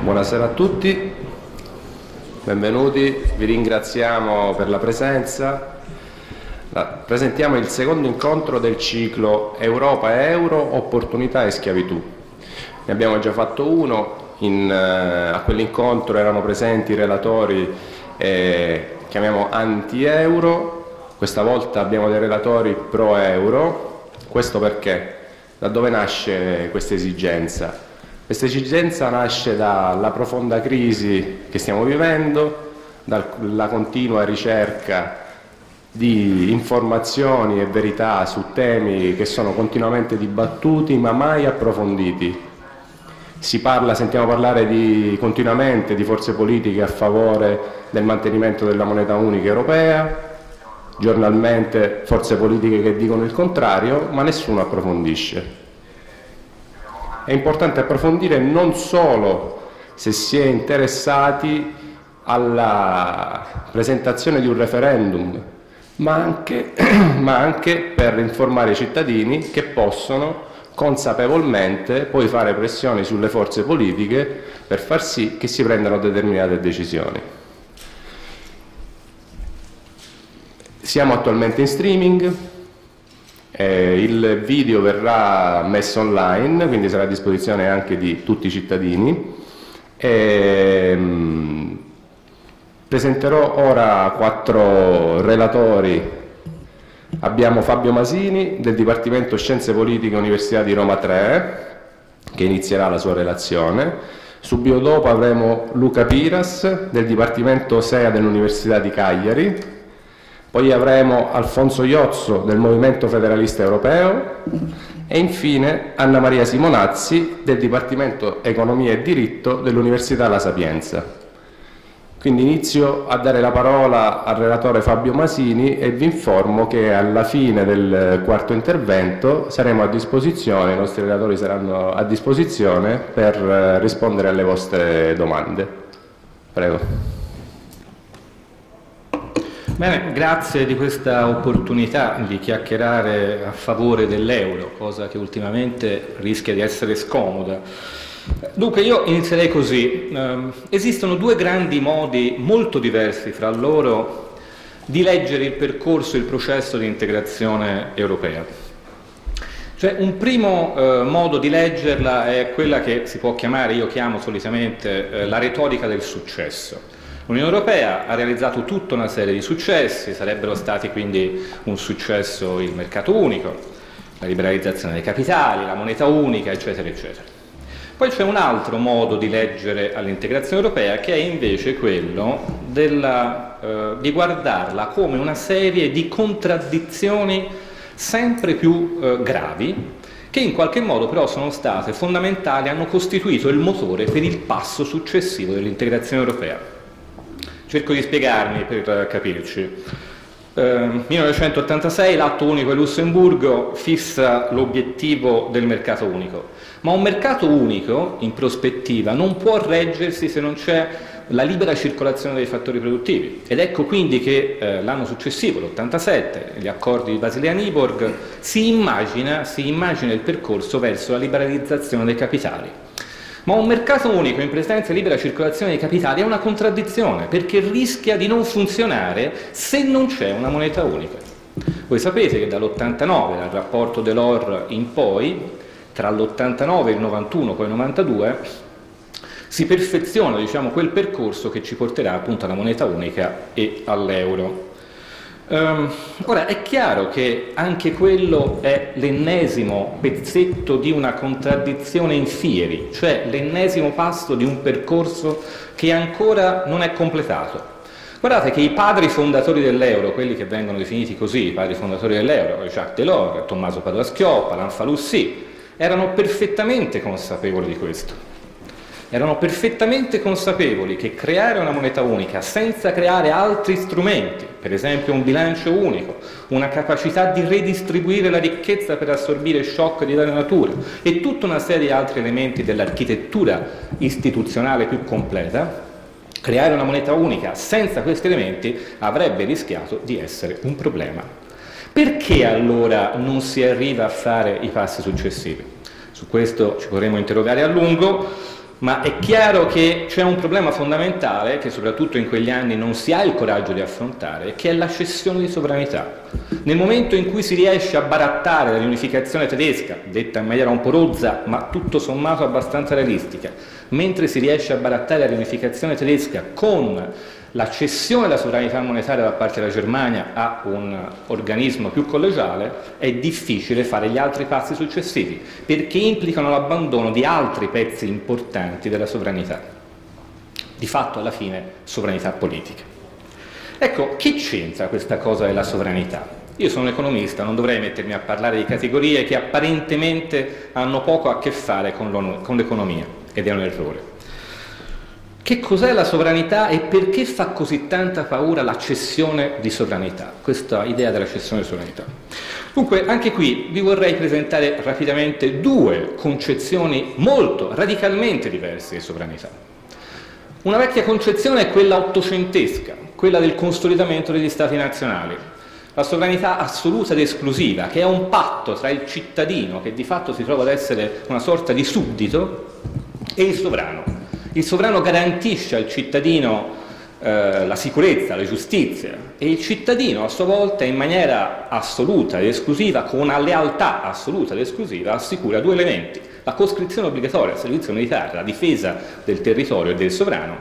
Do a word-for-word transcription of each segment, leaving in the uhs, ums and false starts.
Buonasera a tutti, benvenuti, vi ringraziamo per la presenza. La, presentiamo il secondo incontro del ciclo Europa e Euro, opportunità e schiavitù. Ne abbiamo già fatto uno, in, eh, a quell'incontro erano presenti i relatori, eh, chiamiamo anti-euro, questa volta abbiamo dei relatori pro-euro. Questo perché? Da dove nasce questa esigenza? Questa esigenza nasce dalla profonda crisi che stiamo vivendo, dalla continua ricerca di informazioni e verità su temi che sono continuamente dibattuti ma mai approfonditi. Si parla, sentiamo parlare di, continuamente di forze politiche a favore del mantenimento della moneta unica europea, giornalmente forze politiche che dicono il contrario, ma nessuno approfondisce. È importante approfondire non solo se si è interessati alla presentazione di un referendum, ma anche, ma anche per informare i cittadini che possono consapevolmente poi fare pressioni sulle forze politiche per far sì che si prendano determinate decisioni. Siamo attualmente in streaming. Eh, il video verrà messo online, quindi sarà a disposizione anche di tutti i cittadini. E, mh, presenterò ora quattro relatori. Abbiamo Fabio Masini del Dipartimento Scienze Politiche Università di Roma tre, che inizierà la sua relazione. Subito dopo avremo Luca Piras del Dipartimento S E A dell'Università di Cagliari. Poi avremo Alfonso Iozzo del Movimento Federalista Europeo e infine Anna Maria Simonazzi del Dipartimento Economia e Diritto dell'Università La Sapienza. Quindi inizio a dare la parola al relatore Fabio Masini e vi informo che alla fine del quarto intervento saremo a disposizione, i nostri relatori saranno a disposizione per rispondere alle vostre domande. Prego. Bene, grazie di questa opportunità di chiacchierare a favore dell'euro, cosa che ultimamente rischia di essere scomoda. Dunque io inizierei così. Eh, esistono due grandi modi molto diversi fra loro di leggere il percorso e il processo di integrazione europea. Cioè, un primo eh, modo di leggerla è quella che si può chiamare, io chiamo solitamente, eh, la retorica del successo. L'Unione Europea ha realizzato tutta una serie di successi, sarebbero stati quindi un successo il mercato unico, la liberalizzazione dei capitali, la moneta unica, eccetera, eccetera. Poi c'è un altro modo di leggere all'integrazione europea che è invece quello della, eh, di guardarla come una serie di contraddizioni sempre più eh, gravi, che in qualche modo però sono state fondamentali, hanno costituito il motore per il passo successivo dell'integrazione europea. Cerco di spiegarmi per capirci. Eh, millenovecentottantasei l'atto unico di Lussemburgo fissa l'obiettivo del mercato unico, ma un mercato unico in prospettiva non può reggersi se non c'è la libera circolazione dei fattori produttivi, ed ecco quindi che eh, l'anno successivo, l'ottantasette, gli accordi di Basilea-Nyborg, si immagina, si immagina il percorso verso la liberalizzazione dei capitali. Ma un mercato unico in presenza di libera circolazione dei capitali è una contraddizione, perché rischia di non funzionare se non c'è una moneta unica. Voi sapete che dall'ottantanove, dal rapporto Delors in poi, tra l'ottantanove e il novantuno, poi il novantadue, si perfeziona, diciamo, quel percorso che ci porterà appunto alla moneta unica e all'euro. Um, ora è chiaro che anche quello è l'ennesimo pezzetto di una contraddizione in fieri, cioè l'ennesimo passo di un percorso che ancora non è completato. Guardate che i padri fondatori dell'euro, quelli che vengono definiti così, i padri fondatori dell'euro, Jacques Delors, Tommaso Padoa-Schioppa, Lanfaluzzi, erano perfettamente consapevoli di questo. Erano perfettamente consapevoli che creare una moneta unica senza creare altri strumenti, per esempio un bilancio unico, una capacità di redistribuire la ricchezza per assorbire shock di varia natura e tutta una serie di altri elementi dell'architettura istituzionale più completa, creare una moneta unica senza questi elementi avrebbe rischiato di essere un problema. Perché allora non si arriva a fare i passi successivi? Su questo ci potremo interrogare a lungo. ma è chiaro che c'è un problema fondamentale che soprattutto in quegli anni non si ha il coraggio di affrontare, che è la cessione di sovranità. Nel momento in cui si riesce a barattare la riunificazione tedesca, detta in maniera un po' rozza ma tutto sommato abbastanza realistica, mentre si riesce a barattare la riunificazione tedesca con la cessione della sovranità monetaria da parte della Germania a un organismo più collegiale, è difficile fare gli altri passi successivi, perché implicano l'abbandono di altri pezzi importanti della sovranità. Di fatto, alla fine, sovranità politica. Ecco, che c'entra questa cosa della sovranità? Io sono un economista, non dovrei mettermi a parlare di categorie che apparentemente hanno poco a che fare con l'economia, ed è un errore. Che cos'è la sovranità e perché fa così tanta paura la cessione di sovranità, questa idea della cessione di sovranità? Dunque, anche qui vi vorrei presentare rapidamente due concezioni molto, radicalmente diverse di sovranità. Una vecchia concezione è quella ottocentesca, quella del consolidamento degli Stati nazionali, la sovranità assoluta ed esclusiva, che è un patto tra il cittadino, che di fatto si trova ad essere una sorta di suddito, e il sovrano. Il sovrano garantisce al cittadino eh, la sicurezza, la giustizia, e il cittadino a sua volta in maniera assoluta ed esclusiva, con una lealtà assoluta ed esclusiva, assicura due elementi: la coscrizione obbligatoria al servizio militare, la difesa del territorio e del sovrano,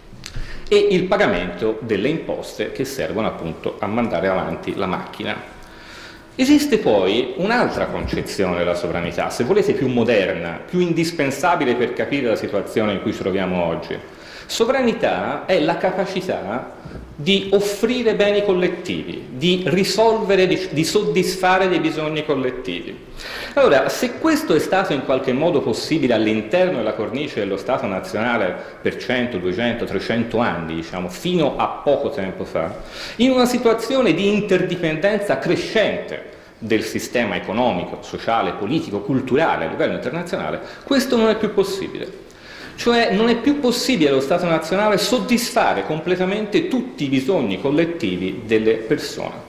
e il pagamento delle imposte che servono appunto a mandare avanti la macchina. Esiste poi un'altra concezione della sovranità, se volete più moderna, più indispensabile per capire la situazione in cui ci troviamo oggi. Sovranità è la capacità di offrire beni collettivi, di risolvere, di, di soddisfare dei bisogni collettivi. Allora, se questo è stato in qualche modo possibile all'interno della cornice dello Stato nazionale per cento, duecento, trecento anni, diciamo, fino a poco tempo fa, in una situazione di interdipendenza crescente del sistema economico, sociale, politico, culturale a livello internazionale, questo non è più possibile. Cioè non è più possibile allo Stato nazionale soddisfare completamente tutti i bisogni collettivi delle persone.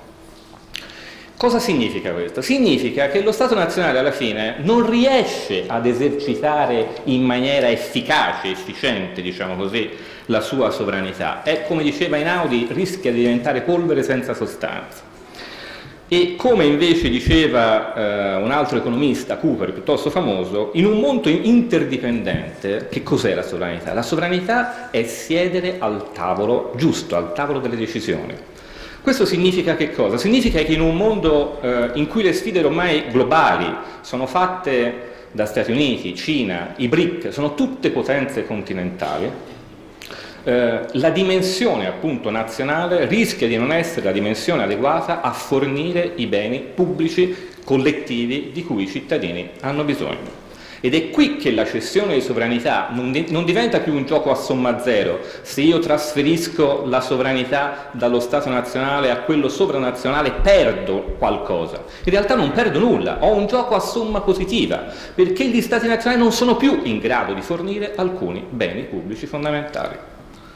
Cosa significa questo? Significa che lo Stato nazionale alla fine non riesce ad esercitare in maniera efficace, efficiente, diciamo così, la sua sovranità. È, come diceva Einaudi, rischia di diventare polvere senza sostanza. E come invece diceva eh, un altro economista, Cooper, piuttosto famoso, in un mondo interdipendente, che cos'è la sovranità? La sovranità è siedere al tavolo giusto, al tavolo delle decisioni. Questo significa che cosa? Significa che in un mondo eh, in cui le sfide ormai globali sono fatte da Stati Uniti, Cina, i BRIC, sono tutte potenze continentali, Eh, la dimensione appunto nazionale rischia di non essere la dimensione adeguata a fornire i beni pubblici collettivi di cui i cittadini hanno bisogno. Ed è qui che la cessione di sovranità non, di, non diventa più un gioco a somma zero. Se io trasferisco la sovranità dallo Stato nazionale a quello sovranazionale perdo qualcosa. In realtà non perdo nulla, ho un gioco a somma positiva, perché gli Stati nazionali non sono più in grado di fornire alcuni beni pubblici fondamentali.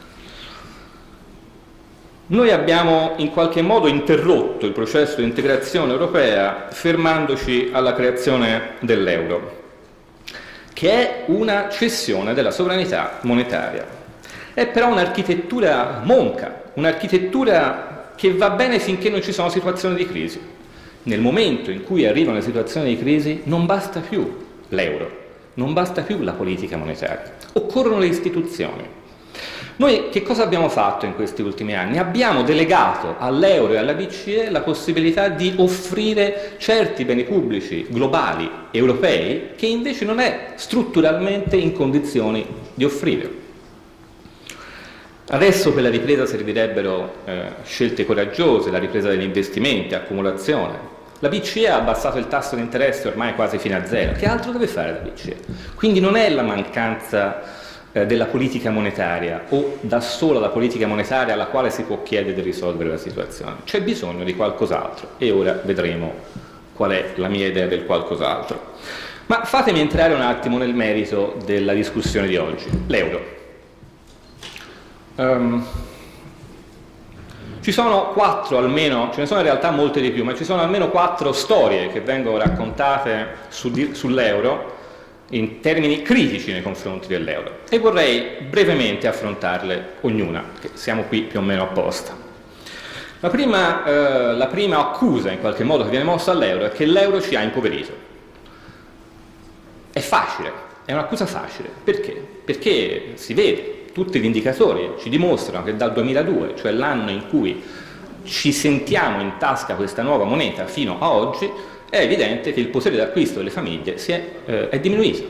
Noi abbiamo in qualche modo interrotto il processo di integrazione europea fermandoci alla creazione dell'euro, che è una cessione della sovranità monetaria. È però un'architettura monca, un'architettura che va bene finché non ci sono situazioni di crisi. Nel momento in cui arrivano le situazioni di crisi non basta più l'euro, non basta più la politica monetaria, occorrono le istituzioni. Noi che cosa abbiamo fatto in questi ultimi anni? Abbiamo delegato all'euro e alla B C E la possibilità di offrire certi beni pubblici globali europei che invece non è strutturalmente in condizioni di offrire. Adesso per la ripresa servirebbero eh, scelte coraggiose, la ripresa degli investimenti, accumulazione. La B C E ha abbassato il tasso di interesse ormai quasi fino a zero. Che altro deve fare la B C E? Quindi non è la mancanza della politica monetaria o da sola la politica monetaria alla quale si può chiedere di risolvere la situazione. C'è bisogno di qualcos'altro e ora vedremo qual è la mia idea del qualcos'altro. Ma fatemi entrare un attimo nel merito della discussione di oggi, l'euro. Um, ci sono quattro almeno, ce ne sono in realtà molte di più, ma ci sono almeno quattro storie che vengono raccontate su, sull'euro in termini critici nei confronti dell'euro, e vorrei brevemente affrontarle ognuna, che siamo qui più o meno apposta. La prima, eh, la prima accusa in qualche modo che viene mossa all'euro è che l'euro ci ha impoverito. È facile, è un'accusa facile. Perché? Perché si vede, tutti gli indicatori ci dimostrano che dal duemiladue, cioè l'anno in cui ci sentiamo in tasca questa nuova moneta fino a oggi, è evidente che il potere d'acquisto delle famiglie si è, eh, è diminuito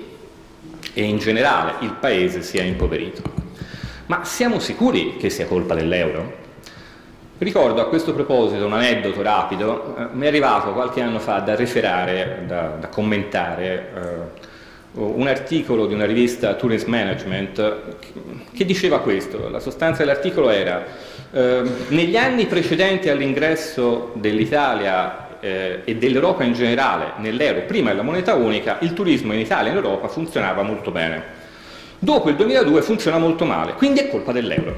e in generale il paese si è impoverito. Ma siamo sicuri che sia colpa dell'euro? Ricordo a questo proposito un aneddoto rapido, eh, mi è arrivato qualche anno fa da referare, da, da commentare, eh, un articolo di una rivista Tourism Management che diceva questo. La sostanza dell'articolo era eh, negli anni precedenti all'ingresso dell'Italia Eh, e dell'Europa in generale nell'euro, prima della moneta unica, il turismo in Italia e in Europa funzionava molto bene. Dopo il duemiladue funziona molto male, quindi è colpa dell'euro.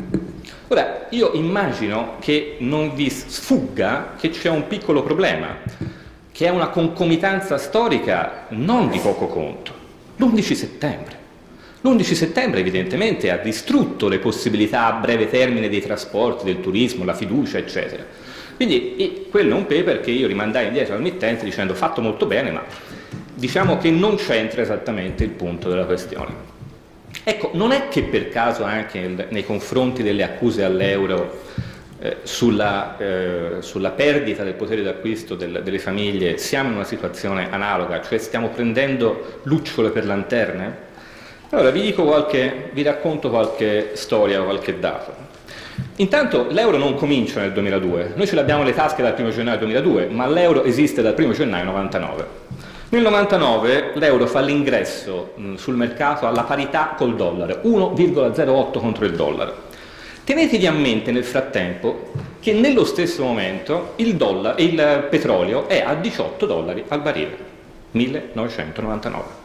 Ora, io immagino che non vi sfugga che c'è un piccolo problema, che è una concomitanza storica non di poco conto. l'undici settembre. L'undici settembre evidentemente ha distrutto le possibilità a breve termine dei trasporti, del turismo, la fiducia, eccetera. Quindi quello è un paper che io rimandai indietro al mittente dicendo fatto molto bene, ma diciamo che non c'entra esattamente il punto della questione. Ecco, non è che per caso anche nel, nei confronti delle accuse all'euro eh, sulla, eh, sulla perdita del potere d'acquisto del, delle famiglie siamo in una situazione analoga, cioè stiamo prendendo lucciole per lanterne? Allora vi dico qualche, vi racconto qualche storia, qualche dato. Intanto l'euro non comincia nel duemiladue, noi ce l'abbiamo alle tasche dal primo gennaio duemiladue, ma l'euro esiste dal primo gennaio novantanove. Nel novantanove l'euro fa l'ingresso sul mercato alla parità col dollaro, uno virgola zero otto contro il dollaro. Tenetevi a mente nel frattempo che nello stesso momento il, dollaro, il petrolio è a diciotto dollari al barile, millenovecentonovantanove.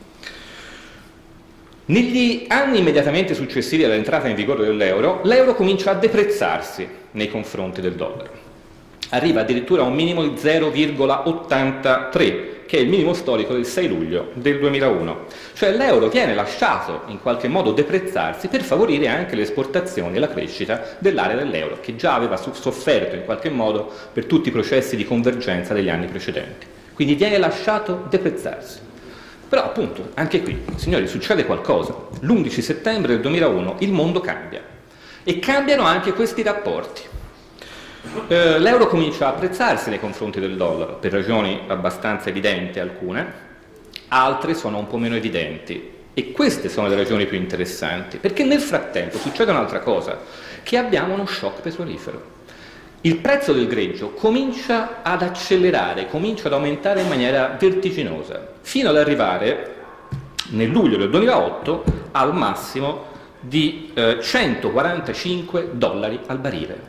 Negli anni immediatamente successivi all'entrata in vigore dell'euro, l'euro comincia a deprezzarsi nei confronti del dollaro. Arriva addirittura a un minimo di zero virgola ottantatré, che è il minimo storico del sei luglio del duemilauno. Cioè l'euro viene lasciato in qualche modo deprezzarsi per favorire anche le esportazioni e la crescita dell'area dell'euro, che già aveva sofferto in qualche modo per tutti i processi di convergenza degli anni precedenti. Quindi viene lasciato deprezzarsi. Però appunto, anche qui, signori, succede qualcosa. l'undici settembre del duemilauno il mondo cambia e cambiano anche questi rapporti. Eh, l'euro comincia a apprezzarsi nei confronti del dollaro, per ragioni abbastanza evidenti alcune, altre sono un po' meno evidenti. E queste sono le ragioni più interessanti, perché nel frattempo succede un'altra cosa, che abbiamo uno shock petrolifero. Il prezzo del greggio comincia ad accelerare, comincia ad aumentare in maniera vertiginosa, fino ad arrivare nel luglio del duemilaotto al massimo di eh, centoquarantacinque dollari al barile.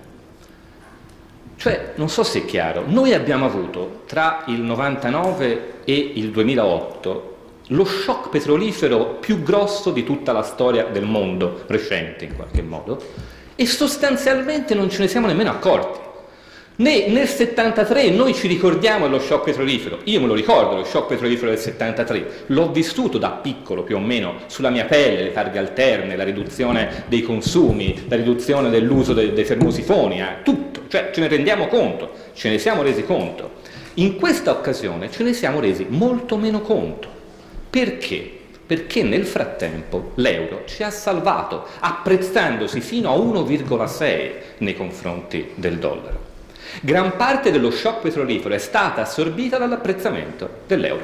Cioè, non so se è chiaro, noi abbiamo avuto tra il novantanove e il duemilaotto lo shock petrolifero più grosso di tutta la storia del mondo recente, in qualche modo, e sostanzialmente non ce ne siamo nemmeno accorti. Né nel settantatré noi ci ricordiamo dello shock petrolifero, io me lo ricordo lo shock petrolifero del settantatré, l'ho vissuto da piccolo più o meno sulla mia pelle, le targhe alterne, la riduzione dei consumi, la riduzione dell'uso dei, dei termosifoni, eh, tutto, cioè ce ne rendiamo conto, ce ne siamo resi conto. In questa occasione ce ne siamo resi molto meno conto. Perché? Perché nel frattempo l'euro ci ha salvato, apprezzandosi fino a uno virgola sei nei confronti del dollaro. Gran parte dello shock petrolifero è stata assorbita dall'apprezzamento dell'euro.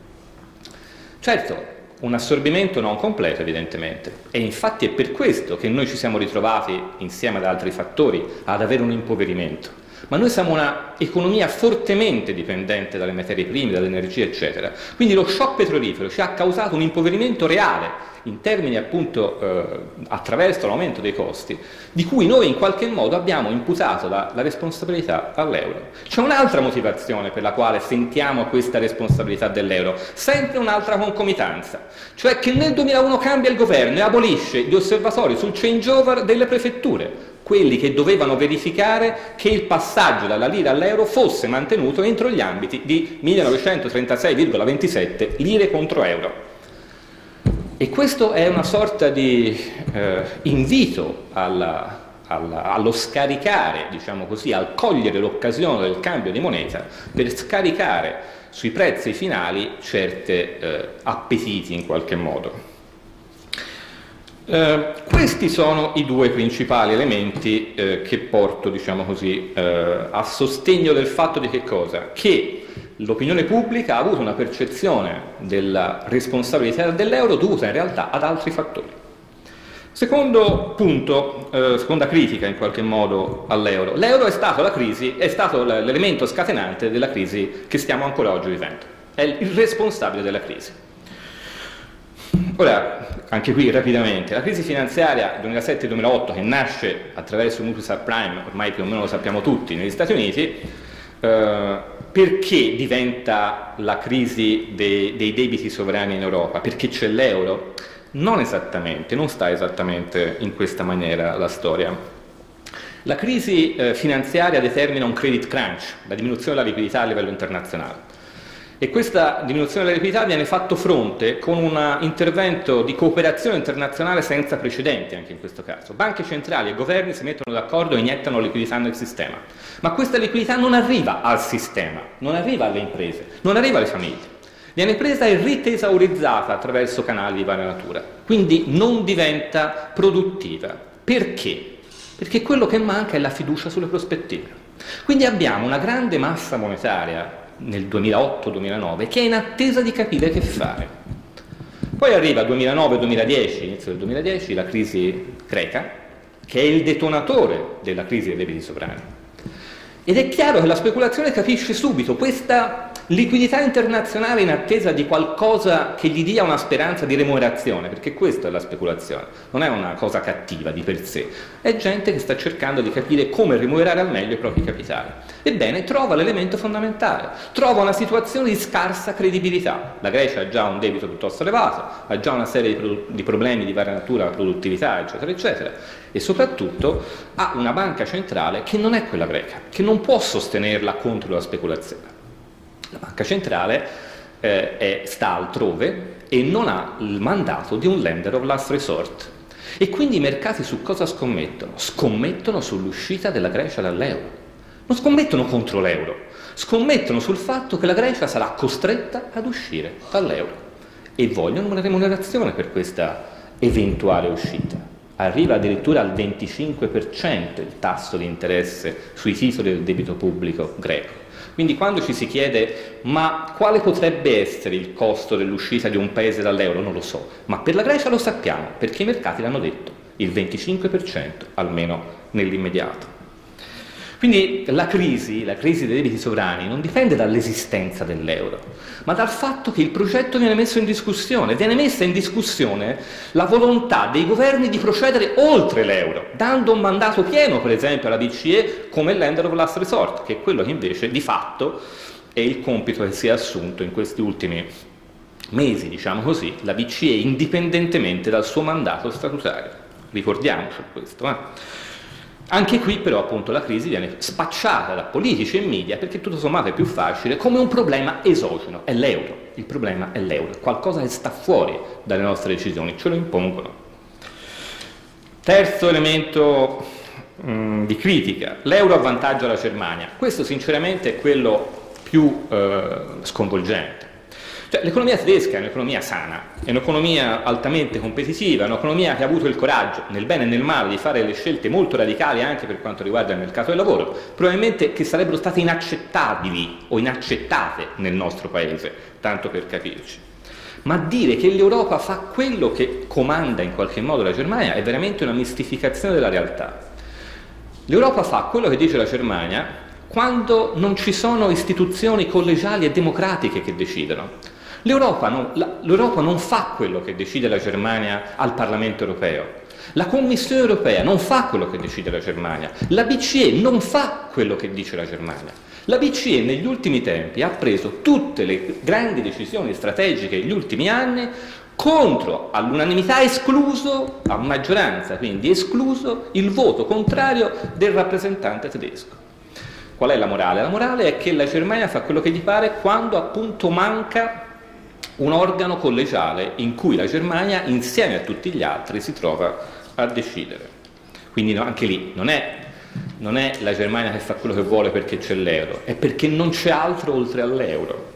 Certo, un assorbimento non completo evidentemente, e infatti è per questo che noi ci siamo ritrovati, insieme ad altri fattori, ad avere un impoverimento. Ma noi siamo una economia fortemente dipendente dalle materie prime, dall'energia, eccetera. Quindi lo shock petrolifero ci ha causato un impoverimento reale, in termini appunto eh, attraverso l'aumento dei costi, di cui noi in qualche modo abbiamo imputato la, la responsabilità all'euro. C'è un'altra motivazione per la quale sentiamo questa responsabilità dell'euro, sempre un'altra concomitanza, cioè che nel duemilauno cambia il governo e abolisce gli osservatori sul changeover delle prefetture, quelli che dovevano verificare che il passaggio dalla lira all'euro fosse mantenuto entro gli ambiti di millenovecentotrentasei virgola ventisette lire contro euro. E questo è una sorta di eh, invito alla, alla, allo scaricare, diciamo così, al cogliere l'occasione del cambio di moneta per scaricare sui prezzi finali certi eh, appetiti in qualche modo. Eh, questi sono i due principali elementi eh, che porto, diciamo così, eh, a sostegno del fatto di che cosa? Che l'opinione pubblica ha avuto una percezione della responsabilità dell'euro dovuta in realtà ad altri fattori. Secondo punto, eh, seconda critica in qualche modo all'euro. L'euro è stato la crisi, è stato l'elemento scatenante della crisi che stiamo ancora oggi vivendo. È il responsabile della crisi. Ora, anche qui rapidamente, la crisi finanziaria duemilasette duemilaotto che nasce attraverso il mutui subprime, ormai più o meno lo sappiamo tutti, negli Stati Uniti, eh, perché diventa la crisi dei, dei debiti sovrani in Europa? Perché c'è l'euro? Non esattamente, non sta esattamente in questa maniera la storia. La crisi eh, finanziaria determina un credit crunch, la diminuzione della liquidità a livello internazionale. E questa diminuzione della liquidità viene fatto fronte con un intervento di cooperazione internazionale senza precedenti anche in questo caso. Banche centrali e governi si mettono d'accordo e iniettano liquidità nel sistema. Ma questa liquidità non arriva al sistema, non arriva alle imprese, non arriva alle famiglie. Viene presa e ritesaurizzata attraverso canali di varia natura. Quindi non diventa produttiva. Perché? Perché quello che manca è la fiducia sulle prospettive. Quindi abbiamo una grande massa monetaria nel duemilaotto duemilanove che è in attesa di capire che fare. Poi arriva duemilanove duemiladieci, inizio del duemiladieci, la crisi greca, che è il detonatore della crisi dei debiti sovrani. Ed è chiaro che la speculazione capisce subito questa liquidità internazionale in attesa di qualcosa che gli dia una speranza di remunerazione, perché questa è la speculazione, non è una cosa cattiva di per sé, è gente che sta cercando di capire come remunerare al meglio i propri capitali. Ebbene, trova l'elemento fondamentale, trova una situazione di scarsa credibilità. La Grecia ha già un debito piuttosto elevato, ha già una serie di, di problemi di varia natura, produttività, eccetera, eccetera, e soprattutto ha una banca centrale che non è quella greca, che non può sostenerla contro la speculazione. La banca centrale eh, è, sta altrove e non ha il mandato di un lender of last resort. E quindi i mercati su cosa scommettono? Scommettono sull'uscita della Grecia dall'euro. Non scommettono contro l'euro, scommettono sul fatto che la Grecia sarà costretta ad uscire dall'euro e vogliono una remunerazione per questa eventuale uscita. Arriva addirittura al venticinque per cento il tasso di interesse sui titoli del debito pubblico greco. Quindi quando ci si chiede ma quale potrebbe essere il costo dell'uscita di un paese dall'euro, non lo so, ma per la Grecia lo sappiamo, perché i mercati l'hanno detto, il venticinque per cento almeno nell'immediato. Quindi la crisi, la crisi dei debiti sovrani non dipende dall'esistenza dell'euro, ma dal fatto che il progetto viene messo in discussione, viene messa in discussione la volontà dei governi di procedere oltre l'euro, dando un mandato pieno, per esempio, alla B C E come lender of last resort, che è quello che invece di fatto è il compito che si è assunto in questi ultimi mesi, diciamo così, la B C E indipendentemente dal suo mandato statutario. Ricordiamoci questo, eh? Anche qui però appunto la crisi viene spacciata da politici e media perché tutto sommato è più facile come un problema esogeno, è l'euro, il problema è l'euro, qualcosa che sta fuori dalle nostre decisioni, ce lo impongono. Terzo elemento mh, di critica, l'euro avvantaggia la Germania, questo sinceramente è quello più eh, sconvolgente. Cioè, l'economia tedesca è un'economia sana, è un'economia altamente competitiva, è un'economia che ha avuto il coraggio, nel bene e nel male, di fare le scelte molto radicali anche per quanto riguarda il mercato del lavoro, probabilmente che sarebbero state inaccettabili o inaccettate nel nostro paese, tanto per capirci. Ma dire che l'Europa fa quello che comanda in qualche modo la Germania è veramente una mistificazione della realtà. L'Europa fa quello che dice la Germania quando non ci sono istituzioni collegiali e democratiche che decidono. L'Europa non, la, l'Europa non fa quello che decide la Germania al Parlamento europeo, la Commissione europea non fa quello che decide la Germania, la B C E non fa quello che dice la Germania. La B C E negli ultimi tempi ha preso tutte le grandi decisioni strategiche negli ultimi anni contro, all'unanimità, escluso, a maggioranza quindi escluso, il voto contrario del rappresentante tedesco. Qual è la morale? La morale è che la Germania fa quello che gli pare quando appunto manca un organo collegiale in cui la Germania, insieme a tutti gli altri, si trova a decidere. Quindi no, anche lì non è, non è la Germania che fa quello che vuole perché c'è l'euro, è perché non c'è altro oltre all'euro.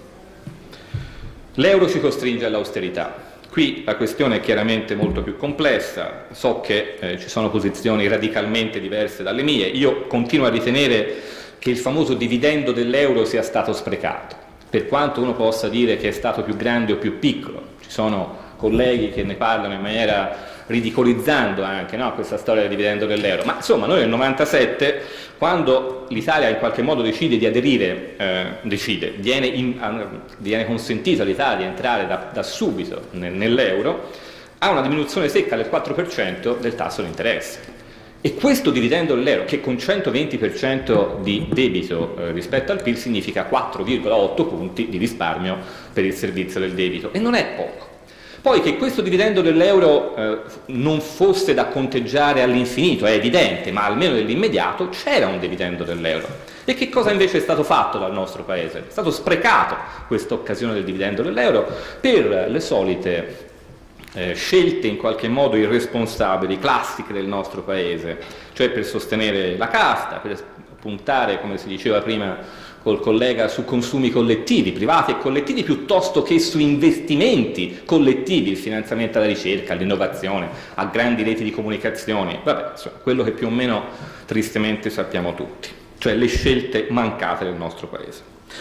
L'euro ci costringe all'austerità. Qui la questione è chiaramente molto più complessa, so che eh, ci sono posizioni radicalmente diverse dalle mie, io continuo a ritenere che il famoso dividendo dell'euro sia stato sprecato, per quanto uno possa dire che è stato più grande o più piccolo. Ci sono colleghi che ne parlano in maniera ridicolizzando anche, no, questa storia del dividendo dell'euro, ma insomma noi nel novantasette, quando l'Italia in qualche modo decide di aderire, eh, decide, viene, in, viene consentito all'Italia di entrare da, da subito nell'euro, ha una diminuzione secca del quattro per cento del tasso di interesse. E questo dividendo dell'euro, che con centoventi per cento di debito eh, rispetto al P I L significa quattro virgola otto punti di risparmio per il servizio del debito, e non è poco. Poi che questo dividendo dell'euro eh, non fosse da conteggiare all'infinito è evidente, ma almeno nell'immediato c'era un dividendo dell'euro. E che cosa invece è stato fatto dal nostro Paese? È stato sprecato questa occasione del dividendo dell'euro per le solite eh, scelte in qualche modo irresponsabili, classiche del nostro Paese, cioè per sostenere la casta, per puntare, come si diceva prima col collega, su consumi collettivi, privati e collettivi, piuttosto che su investimenti collettivi, il finanziamento alla ricerca, all'innovazione, a grandi reti di comunicazione, vabbè, insomma, quello che più o meno tristemente sappiamo tutti, cioè le scelte mancate del nostro Paese.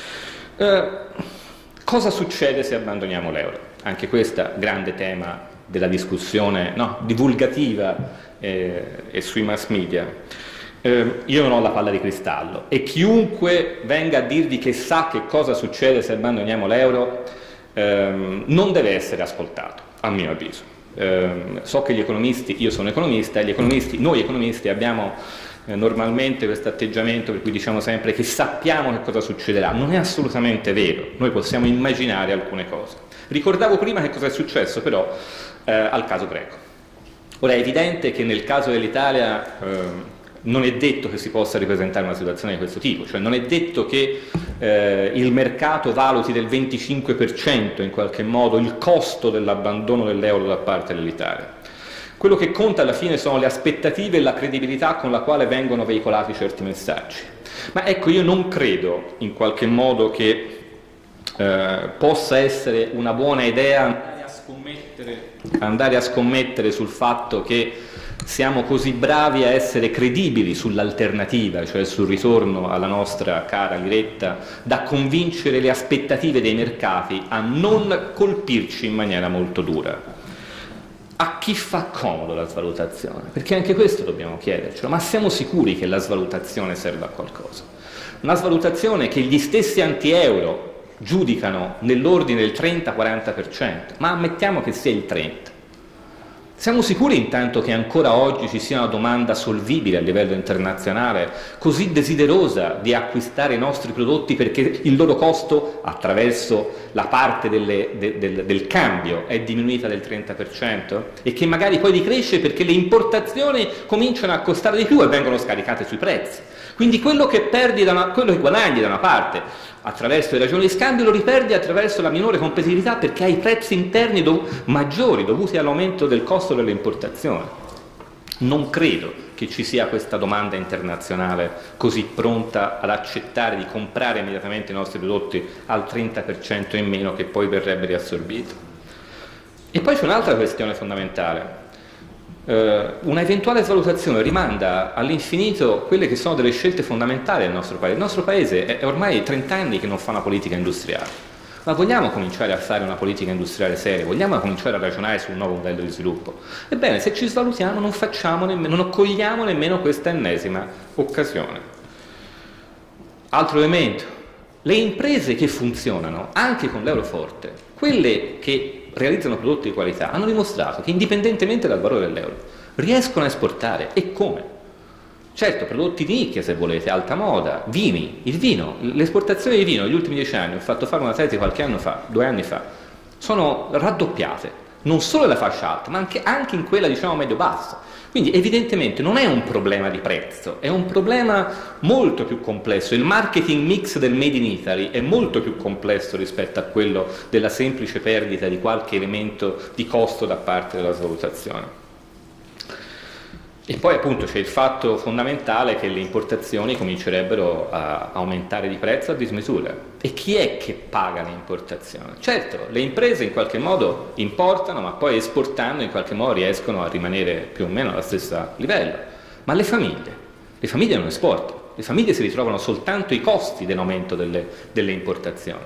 Eh, cosa succede se abbandoniamo l'euro? Anche questo grande tema della discussione, no, divulgativa eh, e sui mass media. Eh, io non ho la palla di cristallo e chiunque venga a dirvi che sa che cosa succede se abbandoniamo l'euro ehm, non deve essere ascoltato, a mio avviso. Eh, so che gli economisti, io sono economista, e gli economisti, noi economisti abbiamo eh, normalmente questo atteggiamento per cui diciamo sempre che sappiamo che cosa succederà. Non è assolutamente vero, noi possiamo immaginare alcune cose. Ricordavo prima che cosa è successo però eh, al caso greco. Ora è evidente che nel caso dell'Italia eh, non è detto che si possa ripresentare una situazione di questo tipo, cioè non è detto che eh, il mercato valuti del venticinque per cento in qualche modo il costo dell'abbandono dell'euro da parte dell'Italia. Quello che conta alla fine sono le aspettative e la credibilità con la quale vengono veicolati certi messaggi. Ma ecco, io non credo in qualche modo che eh, possa essere una buona idea andare a scommettere, andare a scommettere sul fatto che siamo così bravi a essere credibili sull'alternativa, cioè sul ritorno alla nostra cara liretta, da convincere le aspettative dei mercati a non colpirci in maniera molto dura. A chi fa comodo la svalutazione? Perché anche questo dobbiamo chiedercelo, ma siamo sicuri che la svalutazione serva a qualcosa? Una svalutazione che gli stessi anti-euro giudicano nell'ordine del trenta quaranta per cento, ma ammettiamo che sia il trenta per cento. Siamo sicuri intanto che ancora oggi ci sia una domanda solvibile a livello internazionale, così desiderosa di acquistare i nostri prodotti perché il loro costo, attraverso la parte delle, de, del, del cambio, è diminuita del trenta per cento? E che magari poi decresce perché le importazioni cominciano a costare di più e vengono scaricate sui prezzi. Quindi quello che perdi da una, quello che guadagni da una parte attraverso le ragioni di scambio lo riperdi attraverso la minore competitività perché hai prezzi interni dov- maggiori dovuti all'aumento del costo delle importazioni. Non credo che ci sia questa domanda internazionale così pronta ad accettare di comprare immediatamente i nostri prodotti al trenta per cento in meno che poi verrebbe riassorbito. E poi c'è un'altra questione fondamentale. Uh, una eventuale svalutazione rimanda all'infinito quelle che sono delle scelte fondamentali del nostro paese. Il nostro paese è, è ormai trenta anni che non fa una politica industriale, ma vogliamo cominciare a fare una politica industriale seria, vogliamo cominciare a ragionare su un nuovo modello di sviluppo. Ebbene, se ci svalutiamo non facciamo nemmeno, non accogliamo nemmeno questa ennesima occasione. Altro elemento, le imprese che funzionano anche con l'euro forte, quelle che realizzano prodotti di qualità, hanno dimostrato che indipendentemente dal valore dell'euro riescono a esportare. E come? Certo, prodotti di nicchia se volete, alta moda, vini, il vino, l'esportazione di vino negli ultimi dieci anni, ho fatto fare una tesi qualche anno fa, due anni fa, sono raddoppiate. non solo nella fascia alta, ma anche, anche in quella, diciamo, medio-bassa. Quindi evidentemente non è un problema di prezzo, è un problema molto più complesso. Il marketing mix del Made in Italy è molto più complesso rispetto a quello della semplice perdita di qualche elemento di costo da parte della svalutazione. E poi appunto c'è il fatto fondamentale che le importazioni comincerebbero a aumentare di prezzo a dismisura. E chi è che paga le importazioni? Certo, le imprese in qualche modo importano, ma poi esportando in qualche modo riescono a rimanere più o meno allo stesso livello. Ma le famiglie? Le famiglie non esportano, le famiglie si ritrovano soltanto i costi dell'aumento delle, delle importazioni.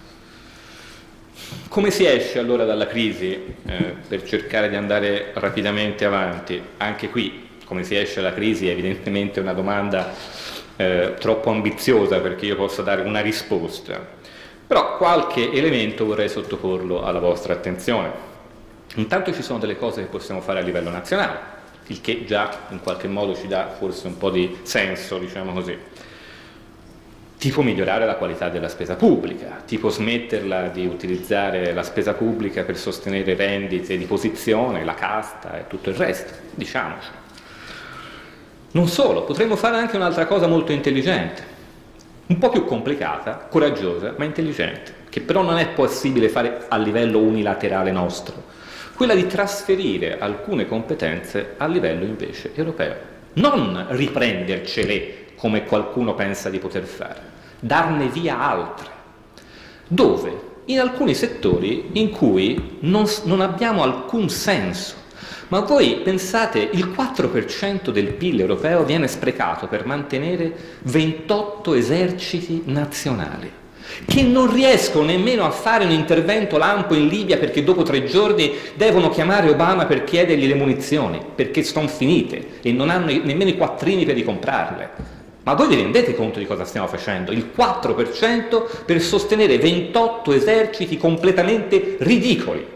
Come si esce allora dalla crisi, eh, per cercare di andare rapidamente avanti? Anche qui, come si esce dalla crisi è evidentemente una domanda eh, troppo ambiziosa perché io possa dare una risposta, però qualche elemento vorrei sottoporlo alla vostra attenzione. Intanto ci sono delle cose che possiamo fare a livello nazionale, il che già in qualche modo ci dà forse un po' di senso, diciamo così. Tipo migliorare la qualità della spesa pubblica, tipo smetterla di utilizzare la spesa pubblica per sostenere rendite di posizione, la casta e tutto il resto, diciamoci. Non solo, potremmo fare anche un'altra cosa molto intelligente, un po' più complicata, coraggiosa, ma intelligente, che però non è possibile fare a livello unilaterale nostro, quella di trasferire alcune competenze a livello invece europeo. Non riprendercele come qualcuno pensa di poter fare, darne via altre, dove in alcuni settori in cui non, non abbiamo alcun senso. Ma voi pensate, il quattro per cento del P I L europeo viene sprecato per mantenere ventotto eserciti nazionali, che non riescono nemmeno a fare un intervento lampo in Libia perché dopo tre giorni devono chiamare Obama per chiedergli le munizioni, perché sono finite e non hanno nemmeno i quattrini per ricomprarle. Ma voi vi rendete conto di cosa stiamo facendo? Il quattro per cento per sostenere ventotto eserciti completamente ridicoli.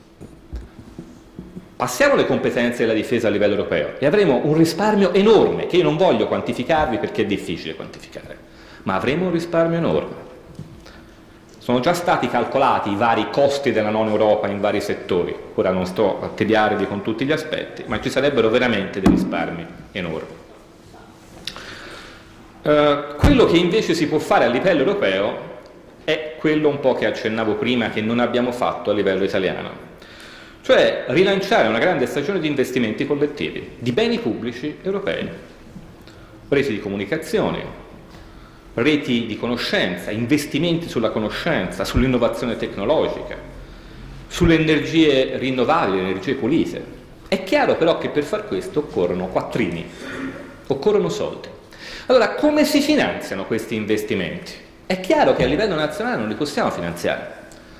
Passiamo le competenze della difesa a livello europeo e avremo un risparmio enorme, che io non voglio quantificarvi perché è difficile quantificare, ma avremo un risparmio enorme. Sono già stati calcolati i vari costi della non Europa in vari settori, ora non sto a tediarvi con tutti gli aspetti, ma ci sarebbero veramente dei risparmi enormi. Uh, quello che invece si può fare a livello europeo è quello un po' che accennavo prima che non abbiamo fatto a livello italiano. Cioè rilanciare una grande stagione di investimenti collettivi, di beni pubblici europei, reti di comunicazione, reti di conoscenza, investimenti sulla conoscenza, sull'innovazione tecnologica, sulle energie rinnovabili, energie pulite. È chiaro però che per far questo occorrono quattrini, occorrono soldi. Allora, come si finanziano questi investimenti? È chiaro che a livello nazionale non li possiamo finanziare.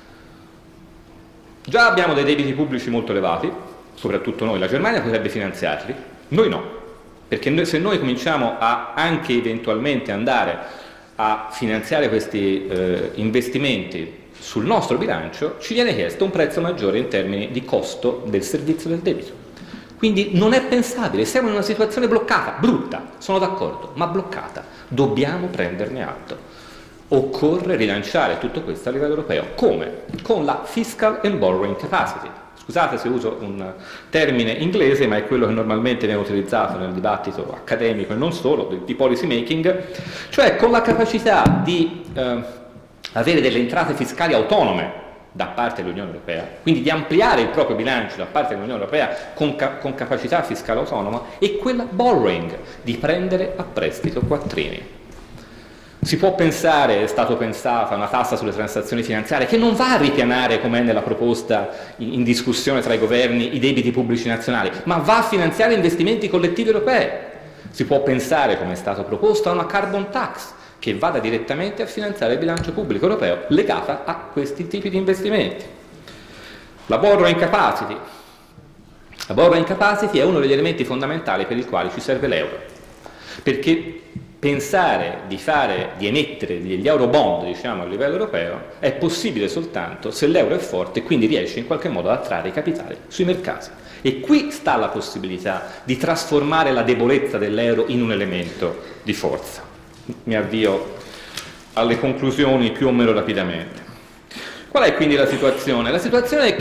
Già abbiamo dei debiti pubblici molto elevati, soprattutto noi, la Germania potrebbe finanziarli, noi no, perché noi, se noi cominciamo a anche eventualmente andare a finanziare questi eh, investimenti sul nostro bilancio, ci viene chiesto un prezzo maggiore in termini di costo del servizio del debito. Quindi non è pensabile, siamo in una situazione bloccata, brutta, sono d'accordo, ma bloccata, dobbiamo prenderne atto. Occorre rilanciare tutto questo a livello europeo. Come? Con la Fiscal and Borrowing Capacity. Scusate se uso un termine inglese, ma è quello che normalmente viene utilizzato nel dibattito accademico e non solo, di policy making, cioè con la capacità di eh, avere delle entrate fiscali autonome da parte dell'Unione Europea, quindi di ampliare il proprio bilancio da parte dell'Unione Europea con, ca con capacità fiscale autonoma, e quella borrowing, di prendere a prestito quattrini. Si può pensare, è stato pensato, a una tassa sulle transazioni finanziarie che non va a ripianare, come è nella proposta in discussione tra i governi, i debiti pubblici nazionali, ma va a finanziare investimenti collettivi europei. Si può pensare, come è stato proposto, a una carbon tax che vada direttamente a finanziare il bilancio pubblico europeo legata a questi tipi di investimenti. La borrowing capacity. La borrowing capacity è uno degli elementi fondamentali per i quali ci serve l'euro, perché pensare di fare, di emettere degli euro bond, diciamo, a livello europeo è possibile soltanto se l'euro è forte e quindi riesce in qualche modo ad attrarre i capitali sui mercati. E qui sta la possibilità di trasformare la debolezza dell'euro in un elemento di forza. Mi avvio alle conclusioni più o meno rapidamente. Qual è quindi la situazione? La situazione è che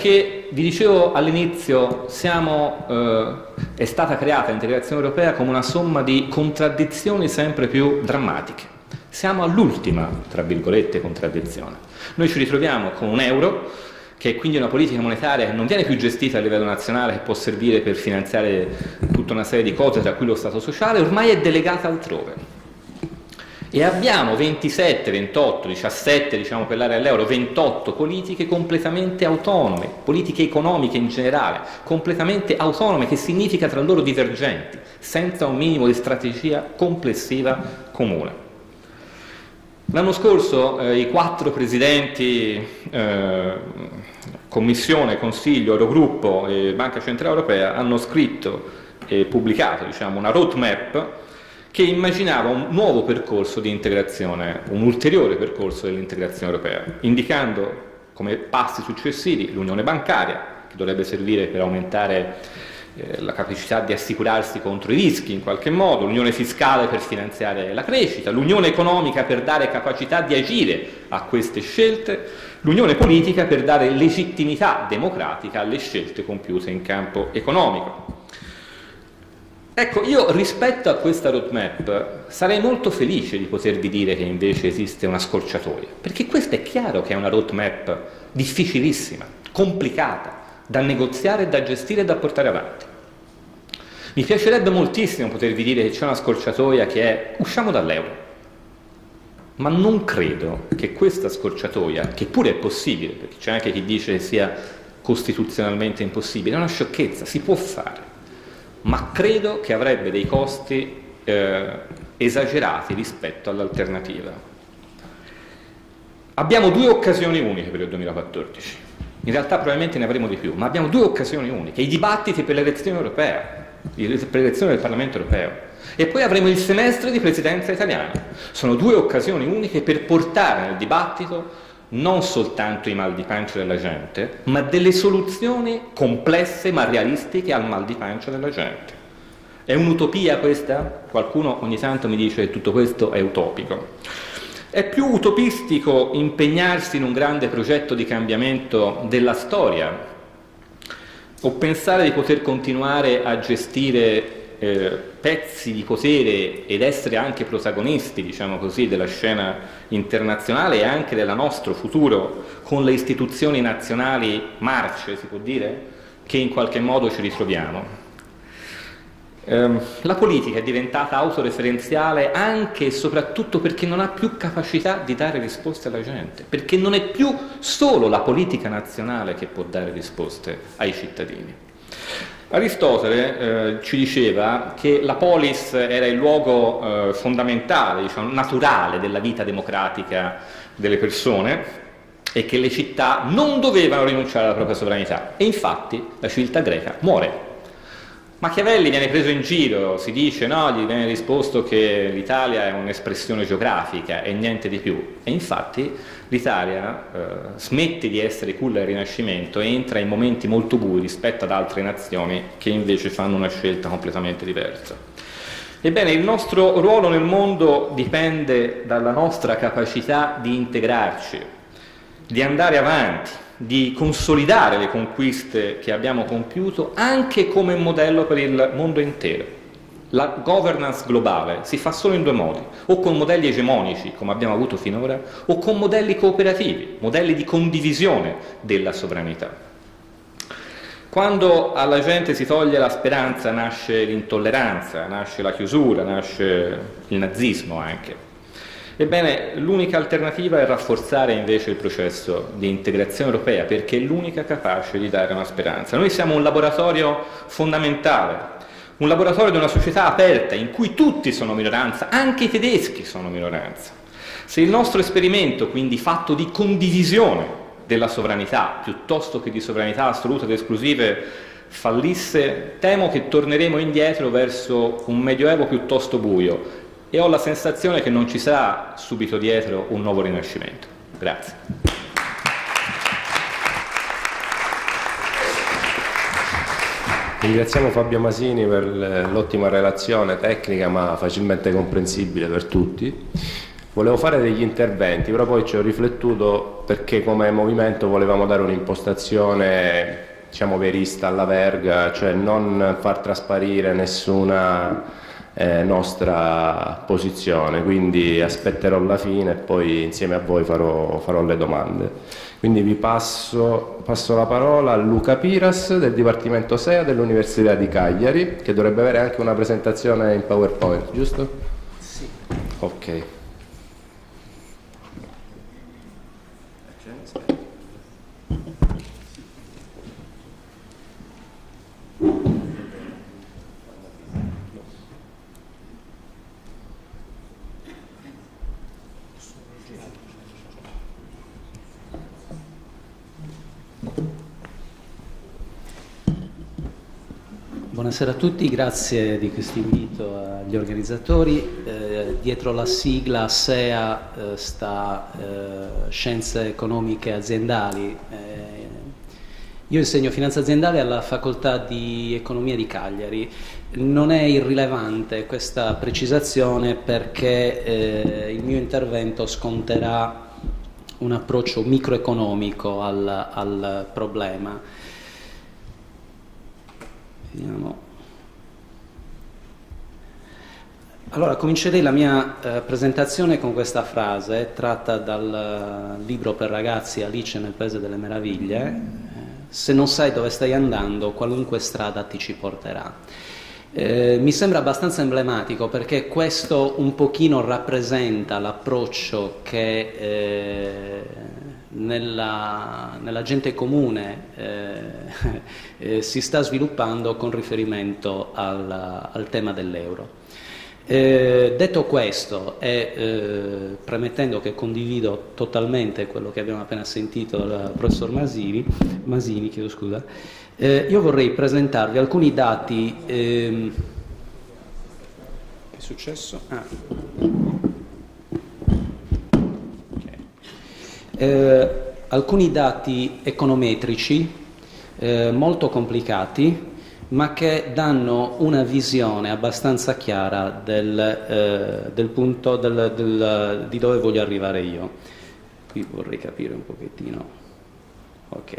vi dicevo all'inizio, siamo, eh, è stata creata l'integrazione europea come una somma di contraddizioni sempre più drammatiche. Siamo all'ultima, tra virgolette, contraddizione. Noi ci ritroviamo con un euro, che è quindi una politica monetaria che non viene più gestita a livello nazionale, che può servire per finanziare tutta una serie di cose, tra cui lo Stato sociale, ormai è delegata altrove. E abbiamo ventisette, ventotto, diciassette, diciamo per l'area dell'euro, ventotto politiche completamente autonome, politiche economiche in generale, completamente autonome, che significa tra loro divergenti, senza un minimo di strategia complessiva comune. L'anno scorso eh, i quattro presidenti, eh, Commissione, Consiglio, Eurogruppo e Banca Centrale Europea hanno scritto e pubblicato, diciamo, una roadmap che immaginava un nuovo percorso di integrazione, un ulteriore percorso dell'integrazione europea, indicando come passi successivi l'unione bancaria, che dovrebbe servire per aumentare eh, la capacità di assicurarsi contro i rischi in qualche modo, l'unione fiscale per finanziare la crescita, l'unione economica per dare capacità di agire a queste scelte, l'unione politica per dare legittimità democratica alle scelte compiute in campo economico. Ecco, io rispetto a questa roadmap sarei molto felice di potervi dire che invece esiste una scorciatoia, perché questo è chiaro che è una roadmap difficilissima, complicata, da negoziare, da gestire e da portare avanti. Mi piacerebbe moltissimo potervi dire che c'è una scorciatoia che è usciamo dall'euro, ma non credo che questa scorciatoia, che pure è possibile, perché c'è anche chi dice che sia costituzionalmente impossibile, è una sciocchezza, si può fare. Ma credo che avrebbe dei costi eh, esagerati rispetto all'alternativa. Abbiamo due occasioni uniche per il duemilaquattordici, in realtà probabilmente ne avremo di più, ma abbiamo due occasioni uniche, i dibattiti per l'elezione europea, per l'elezione del Parlamento europeo, e poi avremo il semestre di presidenza italiana. Sono due occasioni uniche per portare nel dibattito non soltanto i mal di pancia della gente, ma delle soluzioni complesse ma realistiche al mal di pancia della gente. È un'utopia questa? Qualcuno ogni tanto mi dice che tutto questo è utopico. È più utopistico impegnarsi in un grande progetto di cambiamento della storia o pensare di poter continuare a gestire Eh, pezzi di potere ed essere anche protagonisti, diciamo così, della scena internazionale e anche del nostro futuro con le istituzioni nazionali marce, si può dire, che in qualche modo ci ritroviamo. Eh, la politica è diventata autoreferenziale anche e soprattutto perché non ha più capacità di dare risposte alla gente, perché non è più solo la politica nazionale che può dare risposte ai cittadini. Aristotele eh, ci diceva che la polis era il luogo eh, fondamentale, diciamo, naturale della vita democratica delle persone e che le città non dovevano rinunciare alla propria sovranità. E infatti la civiltà greca muore. Machiavelli viene preso in giro, si dice, no, gli viene risposto che l'Italia è un'espressione geografica e niente di più. E infatti l'Italia eh, smette di essere culla del Rinascimento e entra in momenti molto bui rispetto ad altre nazioni che invece fanno una scelta completamente diversa. Ebbene, il nostro ruolo nel mondo dipende dalla nostra capacità di integrarci, di andare avanti, di consolidare le conquiste che abbiamo compiuto anche come modello per il mondo intero. La governance globale si fa solo in due modi, o con modelli egemonici, come abbiamo avuto finora, o con modelli cooperativi, modelli di condivisione della sovranità. Quando alla gente si toglie la speranza nasce l'intolleranza, nasce la chiusura, nasce il nazismo anche. Ebbene, l'unica alternativa è rafforzare invece il processo di integrazione europea, perché è l'unica capace di dare una speranza. Noi siamo un laboratorio fondamentale, un laboratorio di una società aperta in cui tutti sono minoranza, anche i tedeschi sono minoranza. Se il nostro esperimento, quindi fatto di condivisione della sovranità, piuttosto che di sovranità assolute ed esclusive, fallisse, temo che torneremo indietro verso un medioevo piuttosto buio, e ho la sensazione che non ci sarà subito dietro un nuovo rinascimento. Grazie. Ringraziamo Fabio Masini per l'ottima relazione tecnica ma facilmente comprensibile per tutti. Volevo fare degli interventi, però poi ci ho riflettuto perché come movimento volevamo dare un'impostazione diciamo, verista alla verga, cioè non far trasparire nessuna eh, nostra posizione, quindi aspetterò la fine e poi insieme a voi farò, farò le domande. Quindi vi passo, passo la parola a Luca Piras del Dipartimento S E A dell'Università di Cagliari, che dovrebbe avere anche una presentazione in PowerPoint, giusto? Sì. Ok. Buonasera a tutti, grazie di questo invito agli organizzatori. Eh, dietro la sigla S E A eh, sta eh, Scienze Economiche Aziendali. Eh, io insegno finanza aziendale alla Facoltà di Economia di Cagliari. Non è irrilevante questa precisazione perché eh, il mio intervento sconterà un approccio microeconomico al, al problema. Vediamo. Allora, comincerei la mia eh, presentazione con questa frase tratta dal uh, libro per ragazzi Alice nel Paese delle Meraviglie: eh, se non sai dove stai andando, qualunque strada ti ci porterà. Eh, mi sembra abbastanza emblematico perché questo un pochino rappresenta l'approccio che eh, nella, nella gente comune eh, eh, si sta sviluppando con riferimento al, al tema dell'euro. Eh, detto questo e eh, premettendo che condivido totalmente quello che abbiamo appena sentito dal professor Masini, Masini chiedo scusa, eh, io vorrei presentarvi alcuni dati. Ehm... Che è successo? Ah. Okay. Eh, alcuni dati econometrici eh, molto complicati, ma che danno una visione abbastanza chiara del, eh, del punto del, del, di dove voglio arrivare io. Qui vorrei capire un pochettino. Ok.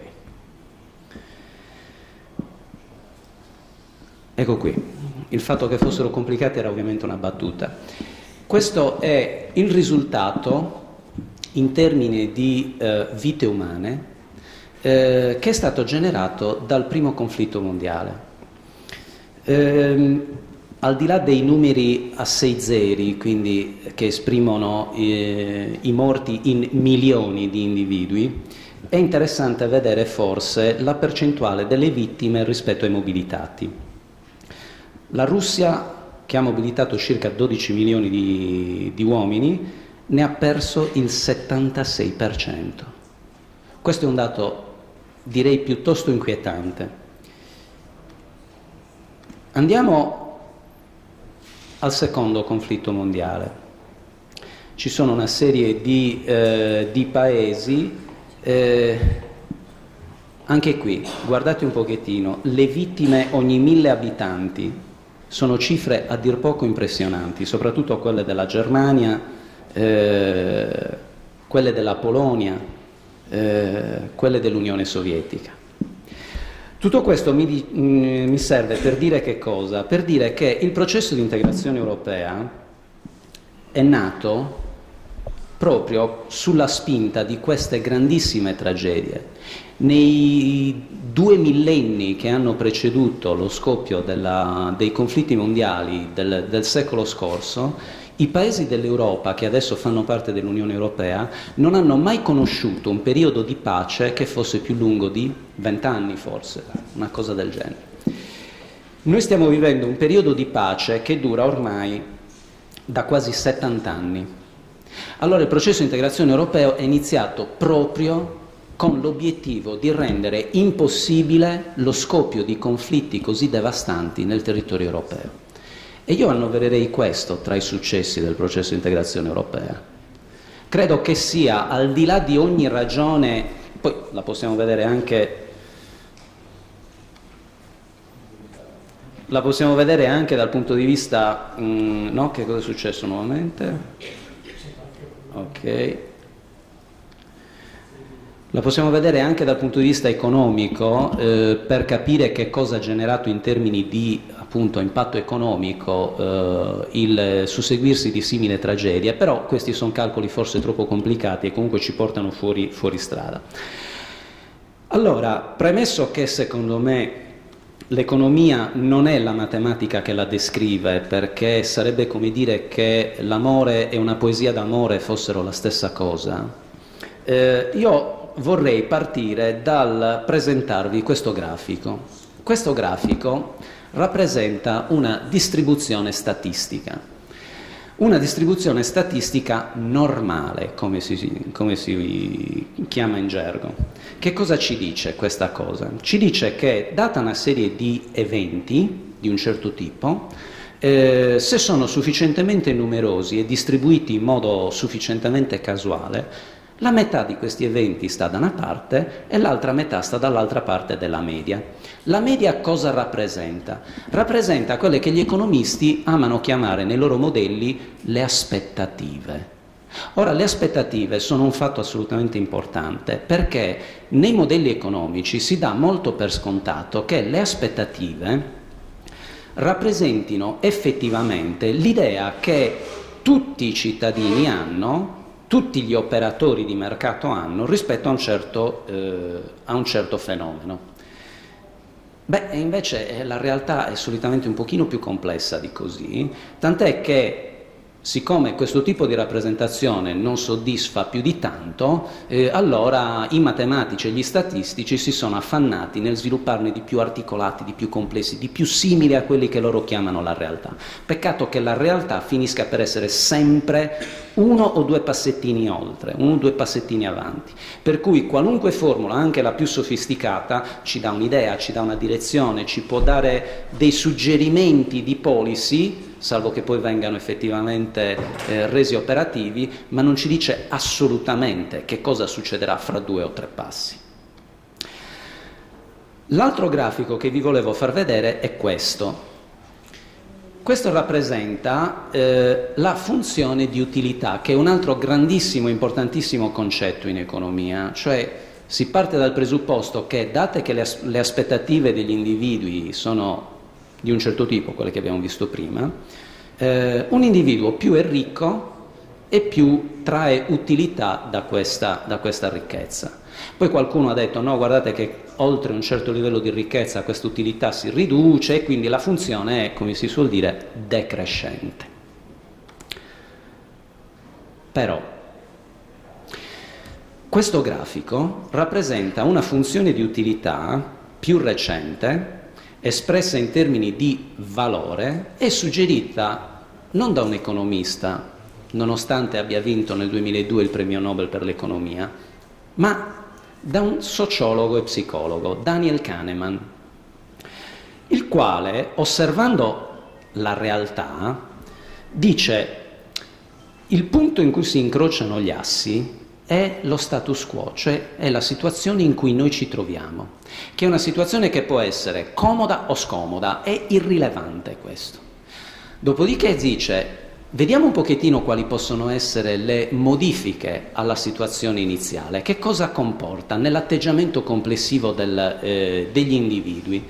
Ecco qui. Il fatto che fossero complicati era ovviamente una battuta. Questo è il risultato in termini di eh, vite umane eh, che è stato generato dal primo conflitto mondiale. Eh, al di là dei numeri a sei zeri, quindi che esprimono eh, i morti in milioni di individui, è interessante vedere forse la percentuale delle vittime rispetto ai mobilitati. La Russia, che ha mobilitato circa dodici milioni di, di uomini, ne ha perso il settantasei per cento. Questo è un dato, direi, piuttosto inquietante. Andiamo al secondo conflitto mondiale. Ci sono una serie di, eh, di paesi, eh, anche qui, guardate un pochettino, le vittime ogni mille abitanti sono cifre a dir poco impressionanti, soprattutto quelle della Germania, eh, quelle della Polonia, eh, quelle dell'Unione Sovietica. Tutto questo mi, mi serve per dire che cosa? Per dire che il processo di integrazione europea è nato proprio sulla spinta di queste grandissime tragedie. Nei due millenni che hanno preceduto lo scoppio della, dei conflitti mondiali del, del secolo scorso, i paesi dell'Europa, che adesso fanno parte dell'Unione Europea, non hanno mai conosciuto un periodo di pace che fosse più lungo di vent'anni forse, una cosa del genere. Noi stiamo vivendo un periodo di pace che dura ormai da quasi settanta anni. Allora il processo di integrazione europeo è iniziato proprio con l'obiettivo di rendere impossibile lo scoppio di conflitti così devastanti nel territorio europeo. E io annovererei questo tra i successi del processo di integrazione europea. Credo che sia, al di là di ogni ragione, poi la possiamo vedere anche, la possiamo vedere anche dal punto di vista, mh, no? Che cosa è successo nuovamente? Ok. La possiamo vedere anche dal punto di vista economico, eh, per capire che cosa ha generato in termini di appunto impatto economico eh, il susseguirsi di simili tragedie, però questi sono calcoli forse troppo complicati e comunque ci portano fuori, fuori strada. Allora, premesso che secondo me l'economia non è la matematica che la descrive, perché sarebbe come dire che l'amore e una poesia d'amore fossero la stessa cosa, eh, io vorrei partire dal presentarvi questo grafico. Questo grafico rappresenta una distribuzione statistica, una distribuzione statistica normale, come si, come si chiama in gergo. Che cosa ci dice questa cosa? Ci dice che, data una serie di eventi di un certo tipo, eh, se sono sufficientemente numerosi e distribuiti in modo sufficientemente casuale, la metà di questi eventi sta da una parte e l'altra metà sta dall'altra parte della media. La media cosa rappresenta? Rappresenta quelle che gli economisti amano chiamare nei loro modelli le aspettative. Ora, le aspettative sono un fatto assolutamente importante, perché nei modelli economici si dà molto per scontato che le aspettative rappresentino effettivamente l'idea che tutti i cittadini hanno, tutti gli operatori di mercato hanno rispetto a un certo, eh, a un certo fenomeno. Beh, invece la realtà è solitamente un pochino più complessa di così, tant'è che siccome questo tipo di rappresentazione non soddisfa più di tanto, eh, allora i matematici e gli statistici si sono affannati nel svilupparne di più articolati, di più complessi, di più simili a quelli che loro chiamano la realtà. Peccato che la realtà finisca per essere sempre uno o due passettini oltre, uno o due passettini avanti. Per cui qualunque formula, anche la più sofisticata, ci dà un'idea, ci dà una direzione, ci può dare dei suggerimenti di policy, salvo che poi vengano effettivamente eh, resi operativi, ma non ci dice assolutamente che cosa succederà fra due o tre passi. L'altro grafico che vi volevo far vedere è questo. Questo rappresenta eh, la funzione di utilità, che è un altro grandissimo, importantissimo concetto in economia, cioè si parte dal presupposto che, date che le, as- le aspettative degli individui sono di un certo tipo, quelle che abbiamo visto prima, eh, un individuo più è ricco e più trae utilità da questa, da questa ricchezza. Poi qualcuno ha detto no, guardate che oltre un certo livello di ricchezza questa utilità si riduce e quindi la funzione è, come si suol dire, decrescente. Però questo grafico rappresenta una funzione di utilità più recente, espressa in termini di valore e suggerita non da un economista, nonostante abbia vinto nel duemiladue il premio Nobel per l'economia, ma da un sociologo e psicologo, Daniel Kahneman, il quale, osservando la realtà, dice: il punto in cui si incrociano gli assi è lo status quo, cioè è la situazione in cui noi ci troviamo, che è una situazione che può essere comoda o scomoda, è irrilevante questo. Dopodiché dice: vediamo un pochettino quali possono essere le modifiche alla situazione iniziale, che cosa comporta nell'atteggiamento complessivo del, eh, degli individui.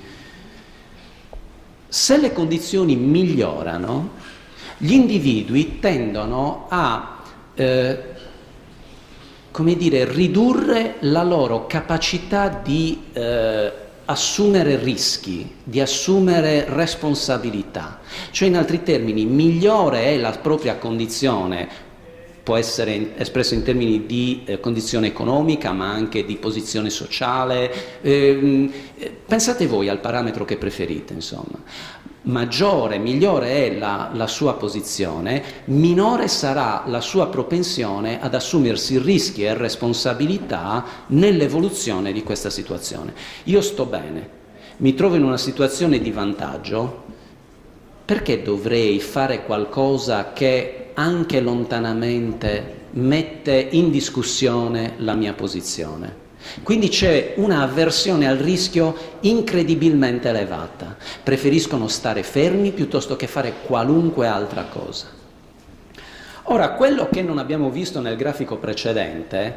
Se le condizioni migliorano, gli individui tendono a eh, come dire, ridurre la loro capacità di eh, assumere rischi, di assumere responsabilità. Cioè, in altri termini, migliore è la propria condizione, può essere espressa in termini di eh, condizione economica, ma anche di posizione sociale. Eh, pensate voi al parametro che preferite, insomma. Maggiore, migliore è la, la sua posizione, minore sarà la sua propensione ad assumersi rischi e responsabilità nell'evoluzione di questa situazione. Io sto bene, mi trovo in una situazione di vantaggio, perché dovrei fare qualcosa che anche lontanamente mette in discussione la mia posizione? Quindi c'è una avversione al rischio incredibilmente elevata. Preferiscono stare fermi piuttosto che fare qualunque altra cosa. Ora, quello che non abbiamo visto nel grafico precedente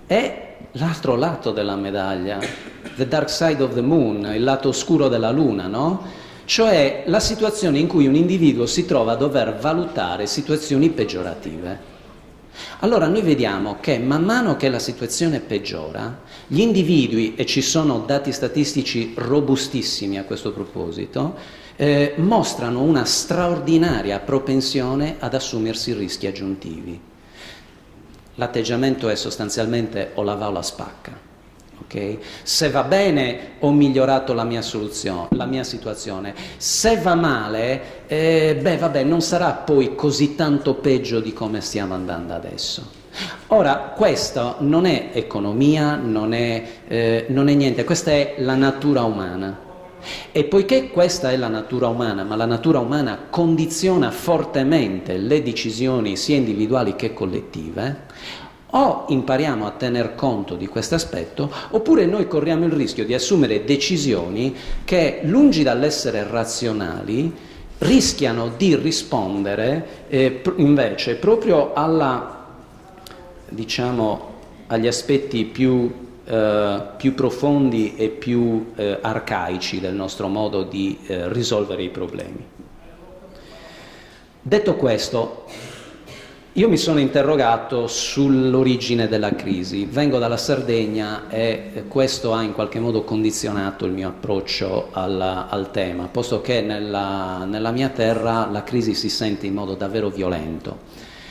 è l'altro lato della medaglia, the dark side of the moon, il lato oscuro della luna, no? Cioè la situazione in cui un individuo si trova a dover valutare situazioni peggiorative. Allora noi vediamo che man mano che la situazione peggiora, gli individui, e ci sono dati statistici robustissimi a questo proposito, eh, mostrano una straordinaria propensione ad assumersi rischi aggiuntivi. L'atteggiamento è sostanzialmente o la va o la spacca. Okay? Se va bene ho migliorato la mia soluzione, la mia situazione. Se va male, eh, beh vabbè, non sarà poi così tanto peggio di come stiamo andando adesso. Ora, questo non è economia, non è, eh, non è niente, questa è la natura umana. E poiché questa è la natura umana, ma la natura umana condiziona fortemente le decisioni sia individuali che collettive, o impariamo a tener conto di questo aspetto, oppure noi corriamo il rischio di assumere decisioni che, lungi dall'essere razionali, rischiano di rispondere eh, invece proprio alla, diciamo, agli aspetti più, eh, più profondi e più eh, arcaici del nostro modo di eh, risolvere i problemi. Detto questo, io mi sono interrogato sull'origine della crisi. Vengo dalla Sardegna e questo ha in qualche modo condizionato il mio approccio alla, al tema, posto che nella, nella mia terra la crisi si sente in modo davvero violento.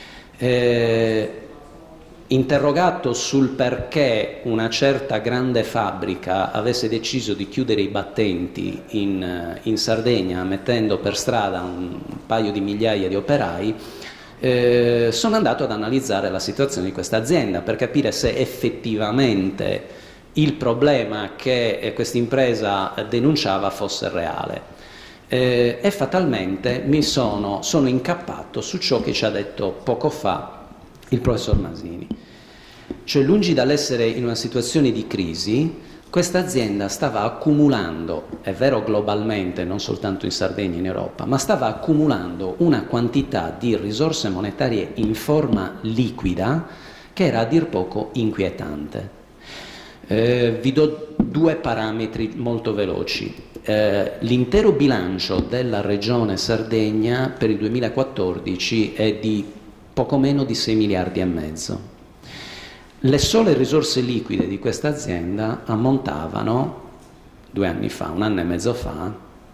Eh, interrogato sul perché una certa grande fabbrica avesse deciso di chiudere i battenti in, in Sardegna, mettendo per strada un paio di migliaia di operai, Eh, sono andato ad analizzare la situazione di questa azienda per capire se effettivamente il problema che eh, questa impresa denunciava fosse reale eh, e fatalmente mi sono, sono incappato su ciò che ci ha detto poco fa il professor Masini, cioè lungi dall'essere in una situazione di crisi, questa azienda stava accumulando, è vero globalmente, non soltanto in Sardegna e in Europa, ma stava accumulando una quantità di risorse monetarie in forma liquida che era a dir poco inquietante. Eh, vi do due parametri molto veloci. Eh, l'intero bilancio della regione Sardegna per il duemilaquattordici è di poco meno di sei miliardi e mezzo. Le sole risorse liquide di questa azienda ammontavano, due anni fa, un anno e mezzo fa,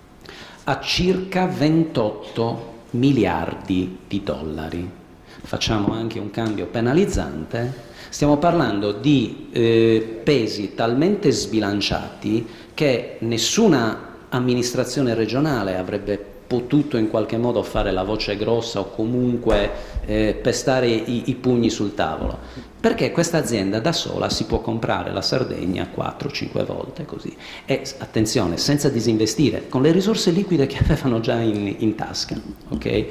a circa ventotto miliardi di dollari. Facciamo anche un cambio penalizzante, stiamo parlando di eh, pesi talmente sbilanciati che nessuna amministrazione regionale avrebbe potuto in qualche modo fare la voce grossa o comunque eh, pestare i, i pugni sul tavolo, perché questa azienda da sola si può comprare la Sardegna quattro cinque volte così, e attenzione, senza disinvestire, con le risorse liquide che avevano già in, in tasca. Okay?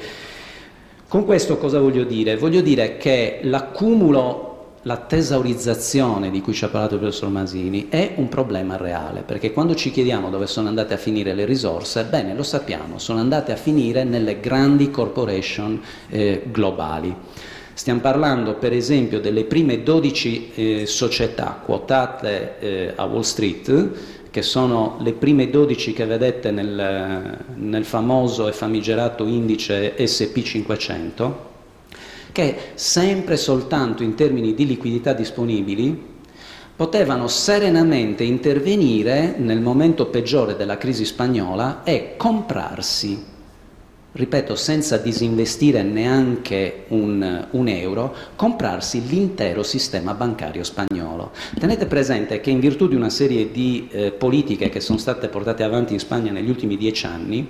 Con questo cosa voglio dire? Voglio dire che l'accumulo, la tesaurizzazione di cui ci ha parlato il professor Masini è un problema reale, perché quando ci chiediamo dove sono andate a finire le risorse, bene, lo sappiamo, sono andate a finire nelle grandi corporation eh, globali. Stiamo parlando per esempio delle prime dodici eh, società quotate eh, a Wall Street, che sono le prime dodici che vedete nel, nel famoso e famigerato indice S P cinquecento, che sempre soltanto in termini di liquidità disponibili potevano serenamente intervenire nel momento peggiore della crisi spagnola e comprarsi, ripeto, senza disinvestire neanche un, un euro, comprarsi l'intero sistema bancario spagnolo. Tenete presente che in virtù di una serie di eh, politiche che sono state portate avanti in Spagna negli ultimi dieci anni,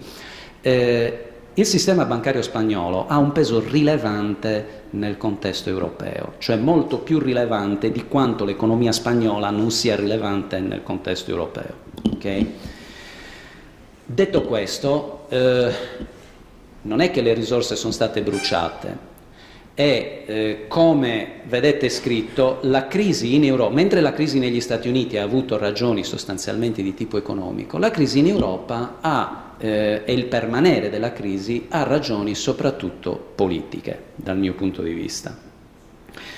eh, il sistema bancario spagnolo ha un peso rilevante nel contesto europeo, cioè molto più rilevante di quanto l'economia spagnola non sia rilevante nel contesto europeo. Okay? Detto questo, eh, non è che le risorse sono state bruciate, e eh, come vedete scritto, la crisi in Europa, mentre la crisi negli Stati Uniti ha avuto ragioni sostanzialmente di tipo economico, la crisi in Europa ha Eh, e il permanere della crisi ha ragioni soprattutto politiche, dal mio punto di vista.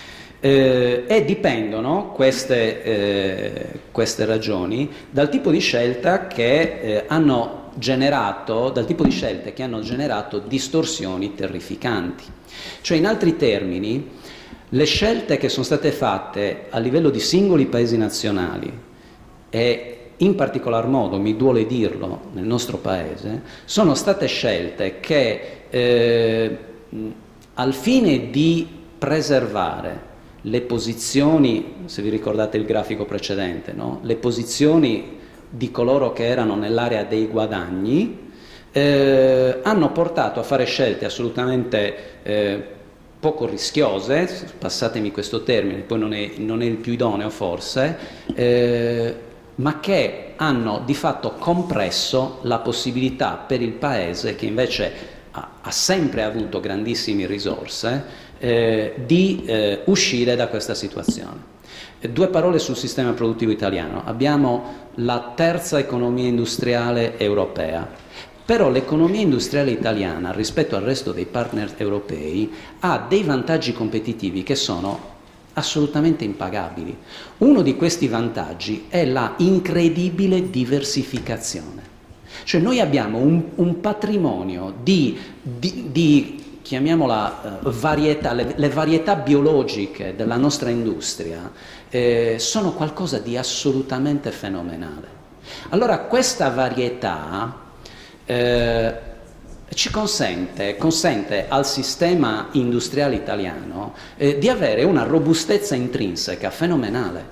Eh, e dipendono queste, eh, queste ragioni dal tipo di scelta che eh, hanno generato, dal tipo di scelte che hanno generato distorsioni terrificanti. Cioè, in altri termini, le scelte che sono state fatte a livello di singoli paesi nazionali e in particolar modo, mi duole dirlo, nel nostro paese, sono state scelte che eh, al fine di preservare le posizioni, se vi ricordate il grafico precedente, no? Le posizioni di coloro che erano nell'area dei guadagni, eh, hanno portato a fare scelte assolutamente eh, poco rischiose, passatemi questo termine, poi non è, non è il più idoneo forse, eh, ma che hanno di fatto compresso la possibilità per il Paese, che invece ha, ha sempre avuto grandissime risorse, eh, di eh, uscire da questa situazione. E due parole sul sistema produttivo italiano. Abbiamo la terza economia industriale europea, però l'economia industriale italiana rispetto al resto dei partner europei ha dei vantaggi competitivi che sono assolutamente impagabili. Uno di questi vantaggi è la incredibile diversificazione. Cioè noi abbiamo un, un patrimonio di, di, di chiamiamola uh, varietà, le, le varietà biologiche della nostra industria eh, sono qualcosa di assolutamente fenomenale. Allora questa varietà eh, ci consente, consente al sistema industriale italiano eh, di avere una robustezza intrinseca fenomenale.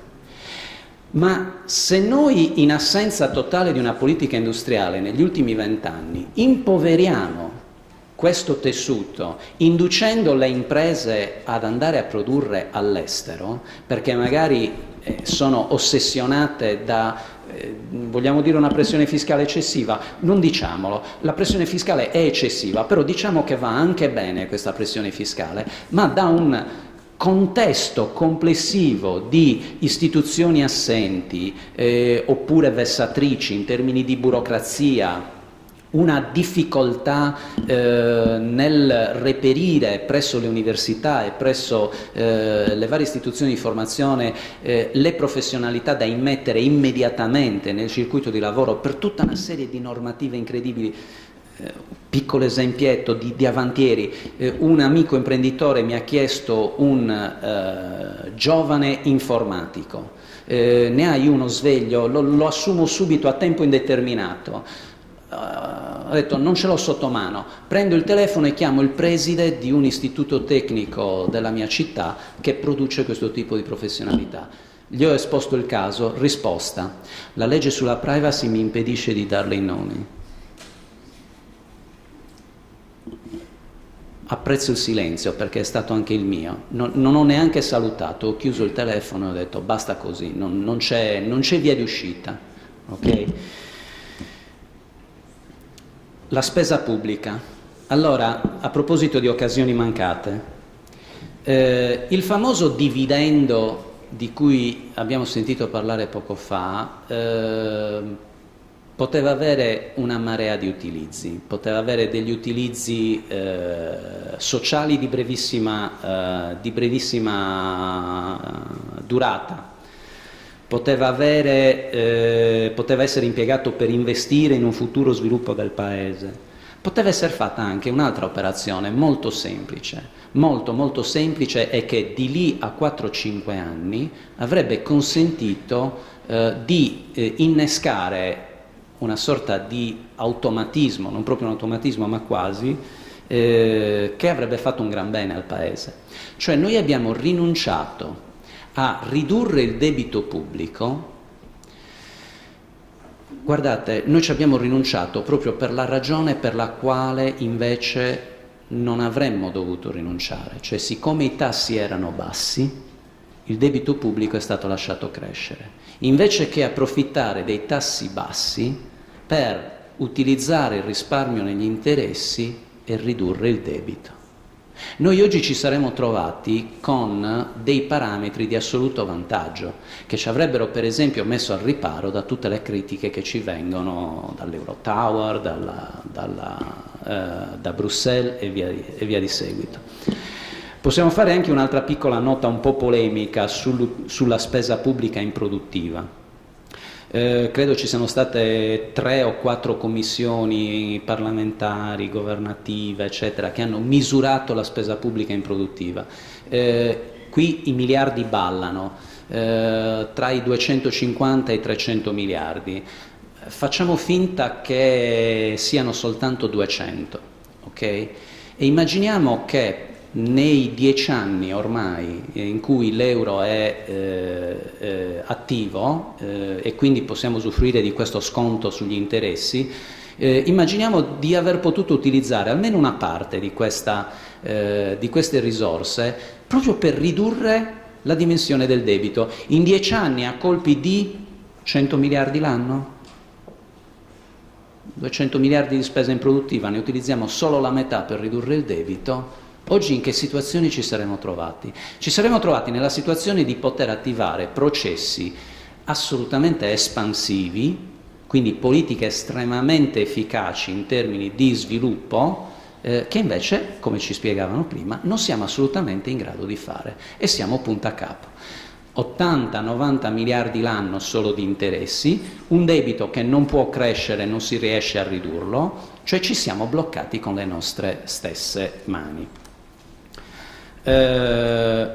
Ma se noi, in assenza totale di una politica industriale negli ultimi vent'anni, impoveriamo questo tessuto, inducendo le imprese ad andare a produrre all'estero, perché magari eh, sono ossessionate da vogliamo dire una pressione fiscale eccessiva? Non diciamolo, la pressione fiscale è eccessiva, però diciamo che va anche bene questa pressione fiscale, ma da un contesto complessivo di istituzioni assenti eh, oppure vessatrici in termini di burocrazia, una difficoltà eh, nel reperire presso le università e presso eh, le varie istituzioni di formazione eh, le professionalità da immettere immediatamente nel circuito di lavoro per tutta una serie di normative incredibili. Eh, piccolo esempietto di, di avantieri, eh, un amico imprenditore mi ha chiesto un eh, giovane informatico, eh, ne hai uno sveglio, lo, lo assumo subito a tempo indeterminato. Uh, ho detto non ce l'ho sotto mano, prendo il telefono e chiamo il preside di un istituto tecnico della mia città che produce questo tipo di professionalità. Gli ho esposto il caso, risposta: la legge sulla privacy mi impedisce di darle i nomi. Apprezzo il silenzio perché è stato anche il mio, non, non ho neanche salutato, ho chiuso il telefono e ho detto basta così, non, non c'è non c'è via di uscita, ok? La spesa pubblica. Allora, a proposito di occasioni mancate, eh, il famoso dividendo di cui abbiamo sentito parlare poco fa eh, poteva avere una marea di utilizzi, poteva avere degli utilizzi eh, sociali di brevissima, eh, di brevissima durata. Poteva, avere, eh, poteva essere impiegato per investire in un futuro sviluppo del Paese. Poteva essere fatta anche un'altra operazione molto semplice, molto molto semplice e che di lì a quattro cinque anni avrebbe consentito eh, di eh, innescare una sorta di automatismo, non proprio un automatismo ma quasi, eh, che avrebbe fatto un gran bene al Paese. Cioè noi abbiamo rinunciato a ridurre il debito pubblico. Guardate, noi ci abbiamo rinunciato proprio per la ragione per la quale invece non avremmo dovuto rinunciare, cioè siccome i tassi erano bassi, il debito pubblico è stato lasciato crescere, invece che approfittare dei tassi bassi per utilizzare il risparmio negli interessi e ridurre il debito. Noi oggi ci saremmo trovati con dei parametri di assoluto vantaggio che ci avrebbero per esempio messo al riparo da tutte le critiche che ci vengono dall'Eurotower, dalla, dalla, eh, da Bruxelles e via, e via di seguito. Possiamo fare anche un'altra piccola nota un po' polemica sul, sulla spesa pubblica improduttiva. Eh, credo ci siano state tre o quattro commissioni parlamentari, governative, eccetera, che hanno misurato la spesa pubblica improduttiva. Eh, qui i miliardi ballano, eh, tra i duecentocinquanta e i trecento miliardi. Facciamo finta che siano soltanto duecento, ok? E immaginiamo che nei dieci anni ormai in cui l'euro è eh, eh, attivo eh, e quindi possiamo usufruire di questo sconto sugli interessi, eh, immaginiamo di aver potuto utilizzare almeno una parte di, questa, eh, di queste risorse proprio per ridurre la dimensione del debito. In dieci anni a colpi di cento miliardi l'anno? duecento miliardi di spesa improduttiva, ne utilizziamo solo la metà per ridurre il debito. Oggi in che situazione ci saremmo trovati? Ci saremmo trovati nella situazione di poter attivare processi assolutamente espansivi, quindi politiche estremamente efficaci in termini di sviluppo, eh, che invece, come ci spiegavano prima, non siamo assolutamente in grado di fare e siamo punta a capo. ottanta novanta miliardi l'anno solo di interessi, un debito che non può crescere, non si riesce a ridurlo, cioè ci siamo bloccati con le nostre stesse mani. Eh,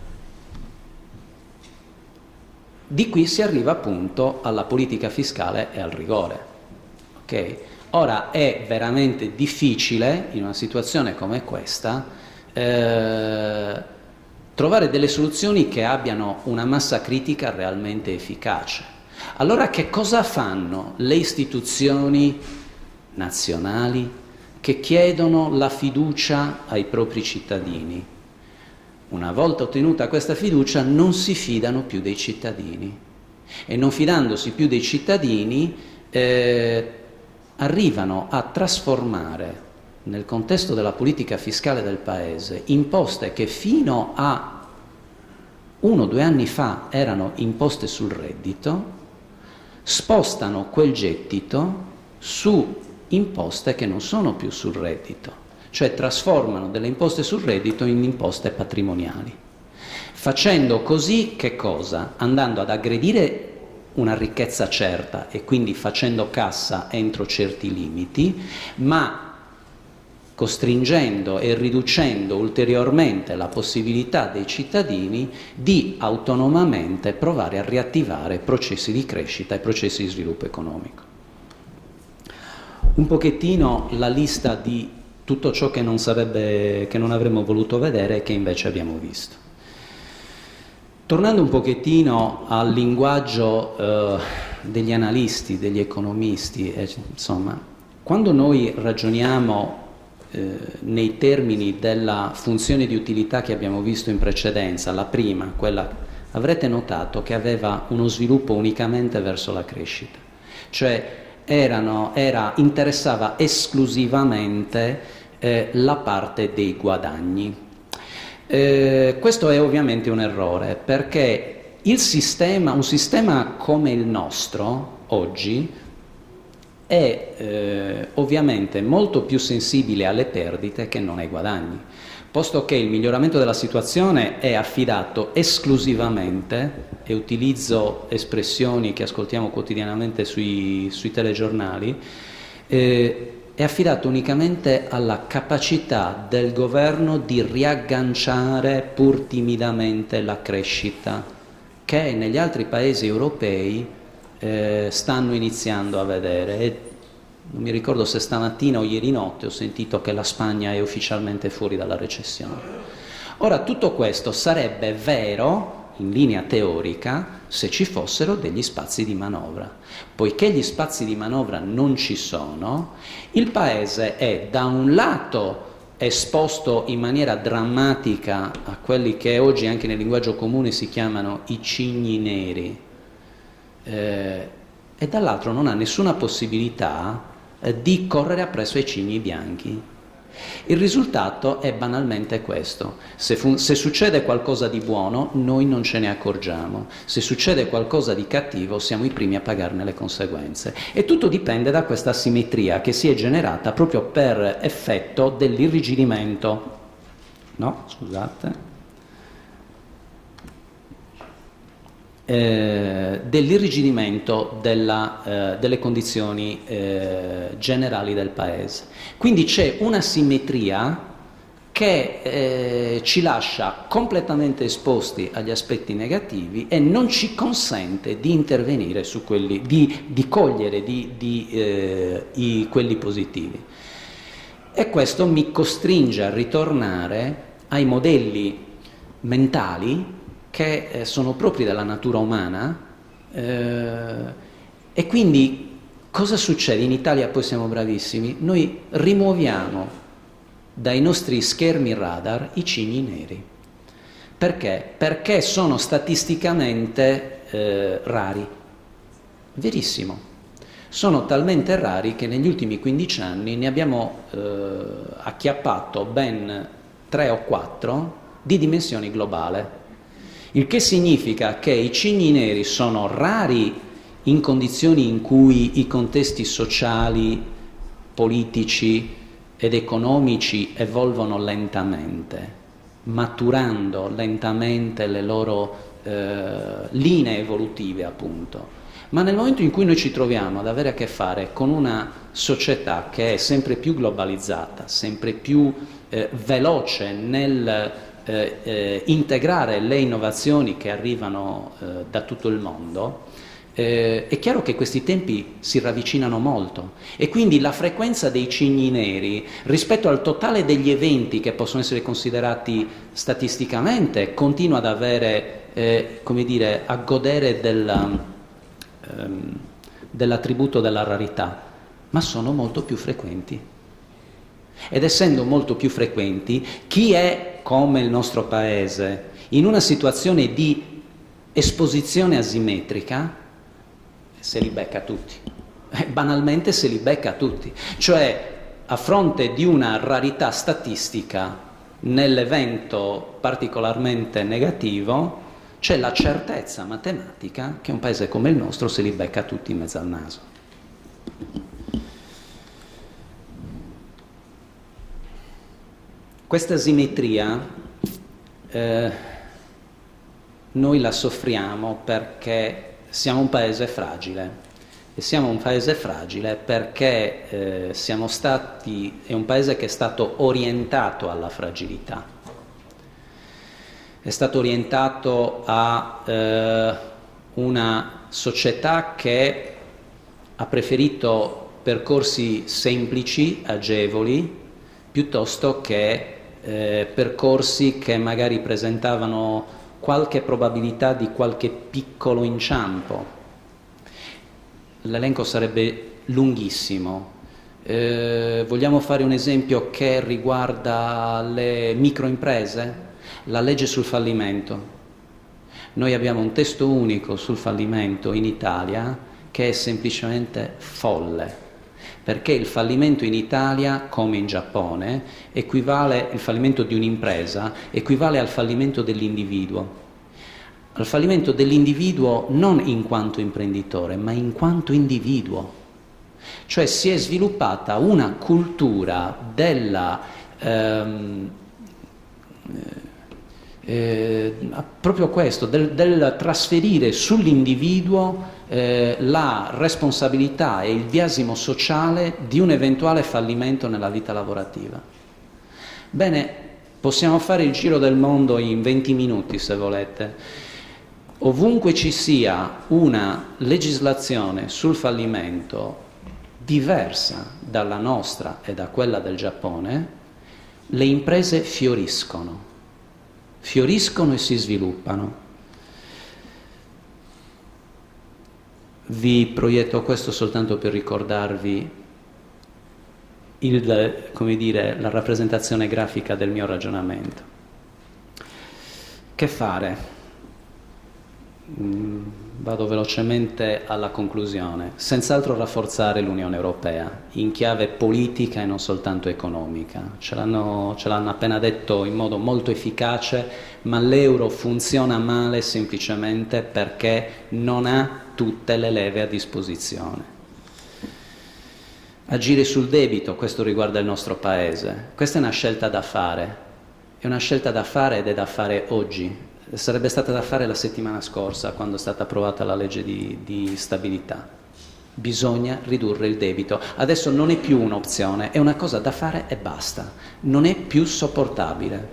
di qui si arriva appunto alla politica fiscale e al rigore. Okay? Ora è veramente difficile in una situazione come questa eh, trovare delle soluzioni che abbiano una massa critica realmente efficace. Allora che cosa fanno le istituzioni nazionali che chiedono la fiducia ai propri cittadini? Una volta ottenuta questa fiducia non si fidano più dei cittadini e non fidandosi più dei cittadini eh, arrivano a trasformare nel contesto della politica fiscale del Paese imposte che fino a uno o due anni fa erano imposte sul reddito, spostano quel gettito su imposte che non sono più sul reddito. Cioè trasformano delle imposte sul reddito in imposte patrimoniali. Facendo così che cosa? Andando ad aggredire una ricchezza certa e quindi facendo cassa entro certi limiti, ma costringendo e riducendo ulteriormente la possibilità dei cittadini di autonomamente provare a riattivare processi di crescita e processi di sviluppo economico. Un pochettino la lista di tutto ciò che non, sarebbe, che non avremmo voluto vedere e che invece abbiamo visto. Tornando un pochettino al linguaggio eh, degli analisti, degli economisti, eh, insomma, quando noi ragioniamo eh, nei termini della funzione di utilità che abbiamo visto in precedenza, la prima, quella, avrete notato che aveva uno sviluppo unicamente verso la crescita, cioè Erano, era, interessava esclusivamente eh, la parte dei guadagni. Eh, questo è ovviamente un errore, perché il sistema, un sistema come il nostro oggi è eh, ovviamente molto più sensibile alle perdite che non ai guadagni, posto che il miglioramento della situazione è affidato esclusivamente, e utilizzo espressioni che ascoltiamo quotidianamente sui, sui telegiornali, eh, è affidato unicamente alla capacità del governo di riagganciare pur timidamente la crescita, che negli altri paesi europei eh, stanno iniziando a vedere. E non mi ricordo se stamattina o ieri notte ho sentito che la Spagna è ufficialmente fuori dalla recessione. Ora, tutto questo sarebbe vero in linea teorica se ci fossero degli spazi di manovra. Poiché gli spazi di manovra non ci sono, il Paese è da un lato esposto in maniera drammatica a quelli che oggi anche nel linguaggio comune si chiamano i cigni neri, eh, e dall'altro non ha nessuna possibilità eh, di correre appresso ai cigni bianchi. Il risultato è banalmente questo: se, se succede qualcosa di buono noi non ce ne accorgiamo, se succede qualcosa di cattivo siamo i primi a pagarne le conseguenze, e tutto dipende da questa asimmetria che si è generata proprio per effetto dell'irrigidimento no, scusate, eh, dell'irrigidimento della, eh, delle condizioni eh, generali del Paese. Quindi c'è una simmetria che eh, ci lascia completamente esposti agli aspetti negativi e non ci consente di intervenire su quelli, di, di cogliere di, di, eh, i, quelli positivi. E questo mi costringe a ritornare ai modelli mentali che eh, sono propri della natura umana eh, e quindi cosa succede? In Italia poi siamo bravissimi, noi rimuoviamo dai nostri schermi radar i cigni neri. Perché? Perché sono statisticamente eh, rari. Verissimo. Sono talmente rari che negli ultimi quindici anni ne abbiamo eh, acchiappato ben tre o quattro di dimensione globale. Il che significa che i cigni neri sono rari in condizioni in cui i contesti sociali, politici ed economici evolvono lentamente, maturando lentamente le loro eh, linee evolutive, appunto. Ma nel momento in cui noi ci troviamo ad avere a che fare con una società che è sempre più globalizzata, sempre più eh, veloce nel eh, eh, integrare le innovazioni che arrivano eh, da tutto il mondo, Eh, è chiaro che questi tempi si ravvicinano molto e quindi la frequenza dei cigni neri rispetto al totale degli eventi che possono essere considerati statisticamente continua ad avere, eh, come dire, a godere del, ehm, dell'attributo della rarità, ma sono molto più frequenti. Ed essendo molto più frequenti, chi è come il nostro Paese in una situazione di esposizione asimmetrica se li becca tutti, eh, banalmente se li becca tutti, cioè a fronte di una rarità statistica nell'evento particolarmente negativo c'è la certezza matematica che un paese come il nostro se li becca tutti in mezzo al naso. Questa asimmetria eh, noi la soffriamo perché siamo un paese fragile e siamo un paese fragile perché eh, siamo stati, è un paese che è stato orientato alla fragilità, è stato orientato a eh, una società che ha preferito percorsi semplici, agevoli, piuttosto che eh, percorsi che magari presentavano qualche probabilità di qualche piccolo inciampo. L'elenco sarebbe lunghissimo. Eh, vogliamo fare un esempio che riguarda le microimprese? La legge sul fallimento. Noi abbiamo un testo unico sul fallimento in Italia che è semplicemente folle, perché il fallimento in Italia, come in Giappone, equivale, il fallimento di un'impresa equivale al fallimento dell'individuo. Al fallimento dell'individuo non in quanto imprenditore, ma in quanto individuo. Cioè si è sviluppata una cultura della ehm, eh, proprio questo, del, del trasferire sull'individuo Eh, la responsabilità e il biasimo sociale di un eventuale fallimento nella vita lavorativa. Bene, possiamo fare il giro del mondo in venti minuti se volete. Ovunque ci sia una legislazione sul fallimento diversa dalla nostra e da quella del Giappone, le imprese fioriscono, fioriscono e si sviluppano. Vi proietto questo soltanto per ricordarvi il, come dire, la rappresentazione grafica del mio ragionamento. Che fare? Mm, vado velocemente alla conclusione. Senz'altro rafforzare l'Unione Europea in chiave politica e non soltanto economica. Ce l'hanno, ce l'hanno appena detto in modo molto efficace, ma l'euro funziona male semplicemente perché non ha tutte le leve a disposizione. Agire sul debito, questo riguarda il nostro Paese, questa è una scelta da fare, è una scelta da fare ed è da fare oggi. Sarebbe stata da fare la settimana scorsa, quando è stata approvata la legge di, di stabilità. Bisogna ridurre il debito. Adesso non è più un'opzione, è una cosa da fare e basta. Non è più sopportabile.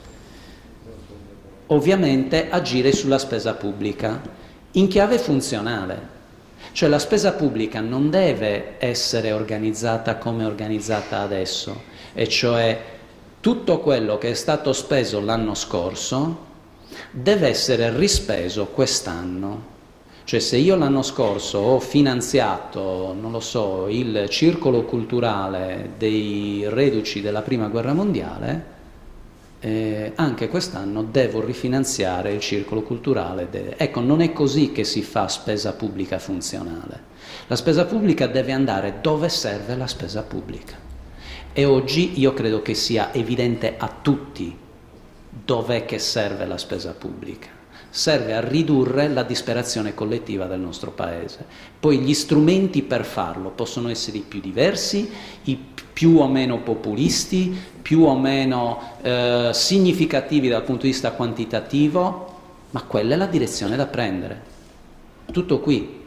Ovviamente agire sulla spesa pubblica in chiave funzionale. Cioè la spesa pubblica non deve essere organizzata come è organizzata adesso, e cioè tutto quello che è stato speso l'anno scorso deve essere rispeso quest'anno. Cioè se io l'anno scorso ho finanziato, non lo so, il circolo culturale dei reduci della Prima Guerra Mondiale, eh, anche quest'anno devo rifinanziare il circolo culturale. De... Ecco, non è così che si fa spesa pubblica funzionale. La spesa pubblica deve andare dove serve la spesa pubblica. E oggi io credo che sia evidente a tutti dov'è che serve la spesa pubblica. Serve a ridurre la disperazione collettiva del nostro Paese. Poi gli strumenti per farlo possono essere i più diversi, i più o meno populisti, più o meno eh, significativi dal punto di vista quantitativo, ma quella è la direzione da prendere. Tutto qui.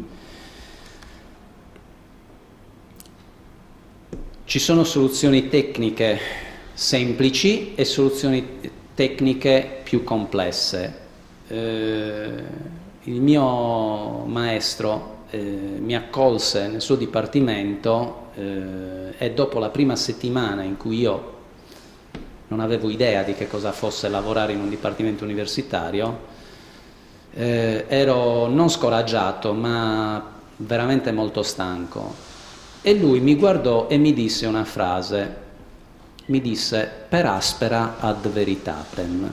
Ci sono soluzioni tecniche semplici e soluzioni tecniche più complesse. Eh, il mio maestro eh, mi accolse nel suo dipartimento eh, e dopo la prima settimana in cui io non avevo idea di che cosa fosse lavorare in un dipartimento universitario, eh, ero non scoraggiato ma veramente molto stanco, e lui mi guardò e mi disse una frase. Mi disse: per aspera ad veritatem.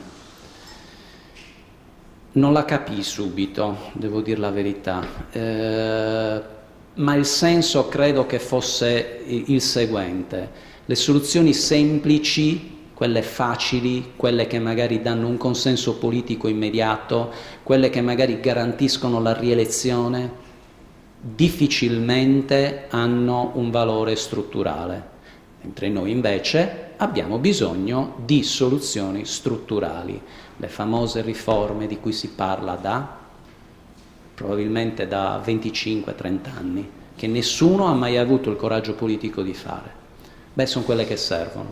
Non la capii subito, devo dire la verità, eh, ma il senso credo che fosse il seguente: le soluzioni semplici, quelle facili, quelle che magari danno un consenso politico immediato, quelle che magari garantiscono la rielezione, difficilmente hanno un valore strutturale. Mentre noi invece abbiamo bisogno di soluzioni strutturali, le famose riforme di cui si parla da probabilmente da venticinque trenta anni, che nessuno ha mai avuto il coraggio politico di fare. Beh, sono quelle che servono.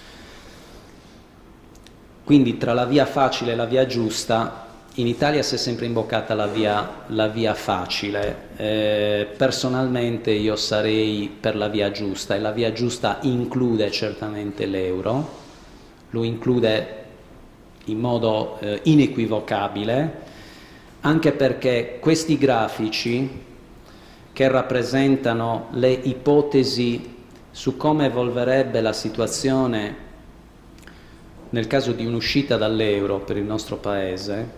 Quindi tra la via facile e la via giusta, in Italia si è sempre imboccata la via, la via facile. Eh, personalmente io sarei per la via giusta, e la via giusta include certamente l'euro, lo include in modo eh, inequivocabile, anche perché questi grafici che rappresentano le ipotesi su come evolverebbe la situazione nel caso di un'uscita dall'euro per il nostro Paese.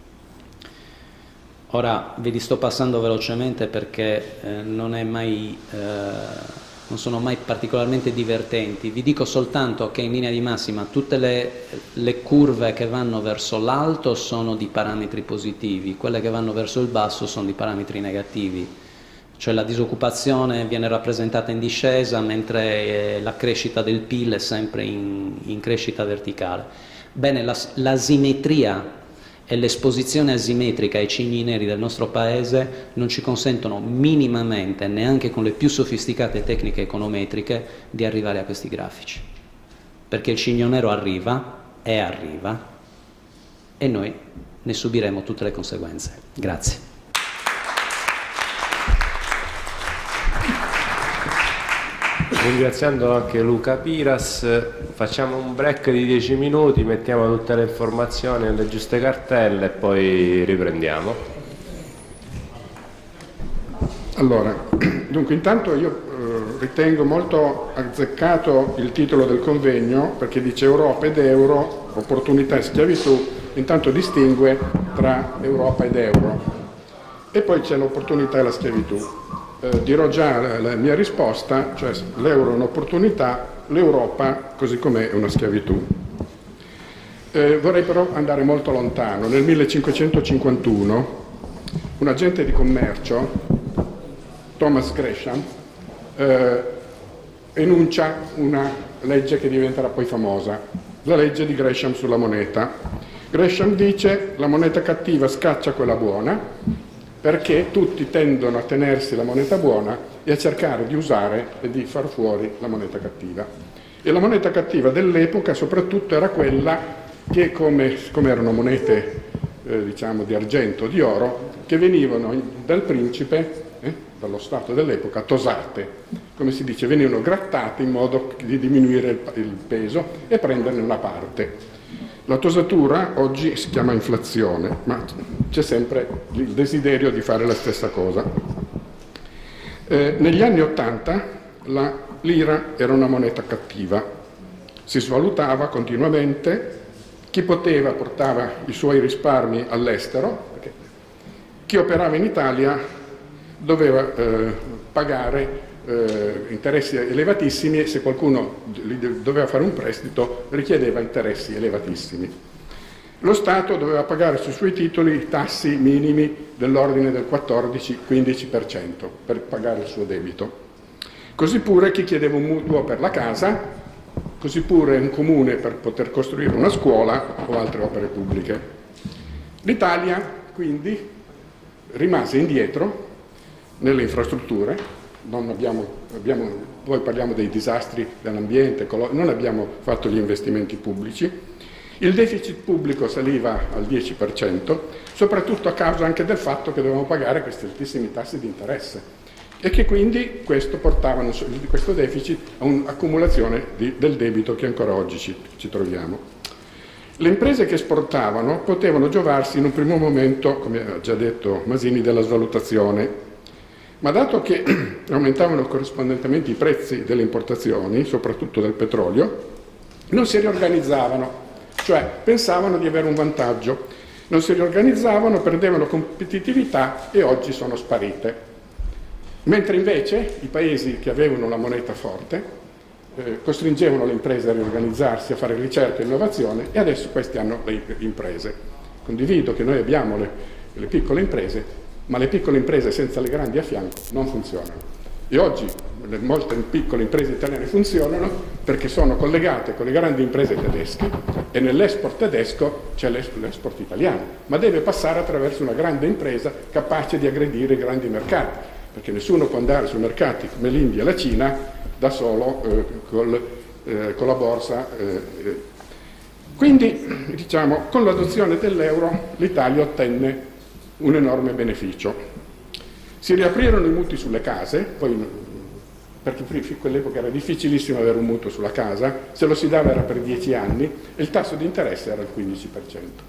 Ora ve li sto passando velocemente perché eh, non, è mai, eh, non sono mai particolarmente divertenti. Vi dico soltanto che in linea di massima tutte le, le curve che vanno verso l'alto sono di parametri positivi, quelle che vanno verso il basso sono di parametri negativi. Cioè la disoccupazione viene rappresentata in discesa, mentre eh, la crescita del P I L è sempre in, in crescita verticale. Bene, la, l'asimmetria e l'esposizione asimmetrica ai cigni neri del nostro Paese non ci consentono minimamente, neanche con le più sofisticate tecniche econometriche, di arrivare a questi grafici. Perché il cigno nero arriva, e arriva, e noi ne subiremo tutte le conseguenze. Grazie. Ringraziando anche Luca Piras, facciamo un break di dieci minuti, mettiamo tutte le informazioni nelle giuste cartelle e poi riprendiamo. Allora, dunque intanto io eh, ritengo molto azzeccato il titolo del convegno, perché dice Europa ed euro, opportunità e schiavitù, intanto distingue tra Europa ed euro. E poi c'è l'opportunità e la schiavitù. Eh, dirò già la, la mia risposta, cioè l'euro è un'opportunità, l'Europa così com'è è una schiavitù. Eh, vorrei però andare molto lontano. Nel millecinquecentocinquantuno un agente di commercio, Thomas Gresham, eh, enuncia una legge che diventerà poi famosa, la legge di Gresham sulla moneta. Gresham dice: la moneta cattiva scaccia quella buona, perché tutti tendono a tenersi la moneta buona e a cercare di usare e di far fuori la moneta cattiva. E la moneta cattiva dell'epoca soprattutto era quella che, come, come erano monete eh, diciamo di argento o di oro, che venivano dal principe, eh, dallo Stato dell'epoca, tosate, come si dice, venivano grattate in modo di diminuire il, il peso e prenderne una parte. La tosatura oggi si chiama inflazione, ma c'è sempre il desiderio di fare la stessa cosa. Eh, negli anni Ottanta la lira era una moneta cattiva, si svalutava continuamente, chi poteva portava i suoi risparmi all'estero, perché chi operava in Italia doveva eh, pagare eh, interessi elevatissimi e se qualcuno doveva fare un prestito richiedeva interessi elevatissimi. Lo Stato doveva pagare sui suoi titoli tassi minimi dell'ordine del quattordici quindici per cento per pagare il suo debito. Così pure chi chiedeva un mutuo per la casa, così pure un comune per poter costruire una scuola o altre opere pubbliche. L'Italia quindi rimase indietro nelle infrastrutture, non abbiamo, abbiamo, poi parliamo dei disastri dell'ambiente, non abbiamo fatto gli investimenti pubblici, il deficit pubblico saliva al dieci per cento, soprattutto a causa anche del fatto che dovevamo pagare questi altissimi tassi di interesse e che quindi questo portava, questo deficit a un'accumulazione di, del debito che ancora oggi ci, ci troviamo. Le imprese che esportavano potevano giovarsi in un primo momento, come ha già detto Masini, della svalutazione, ma dato che aumentavano corrispondentemente i prezzi delle importazioni, soprattutto del petrolio, non si riorganizzavano, cioè pensavano di avere un vantaggio, non si riorganizzavano, perdevano competitività e oggi sono sparite. Mentre invece i paesi che avevano la moneta forte eh, costringevano le imprese a riorganizzarsi, a fare ricerca e innovazione e adesso questi hanno le imprese. Condivido che noi abbiamo le, le piccole imprese, ma le piccole imprese senza le grandi a fianco non funzionano. E oggi le molte piccole imprese italiane funzionano perché sono collegate con le grandi imprese tedesche e nell'export tedesco c'è l'export italiano, ma deve passare attraverso una grande impresa capace di aggredire i grandi mercati, perché nessuno può andare su mercati come l'India e la Cina da solo eh, col, eh, con la borsa. Eh. Quindi, diciamo, con l'adozione dell'euro l'Italia ottenne un enorme beneficio. Si riaprirono i mutui sulle case, poi, perché in quell'epoca era difficilissimo avere un mutuo sulla casa, se lo si dava era per dieci anni e il tasso di interesse era il quindici per cento.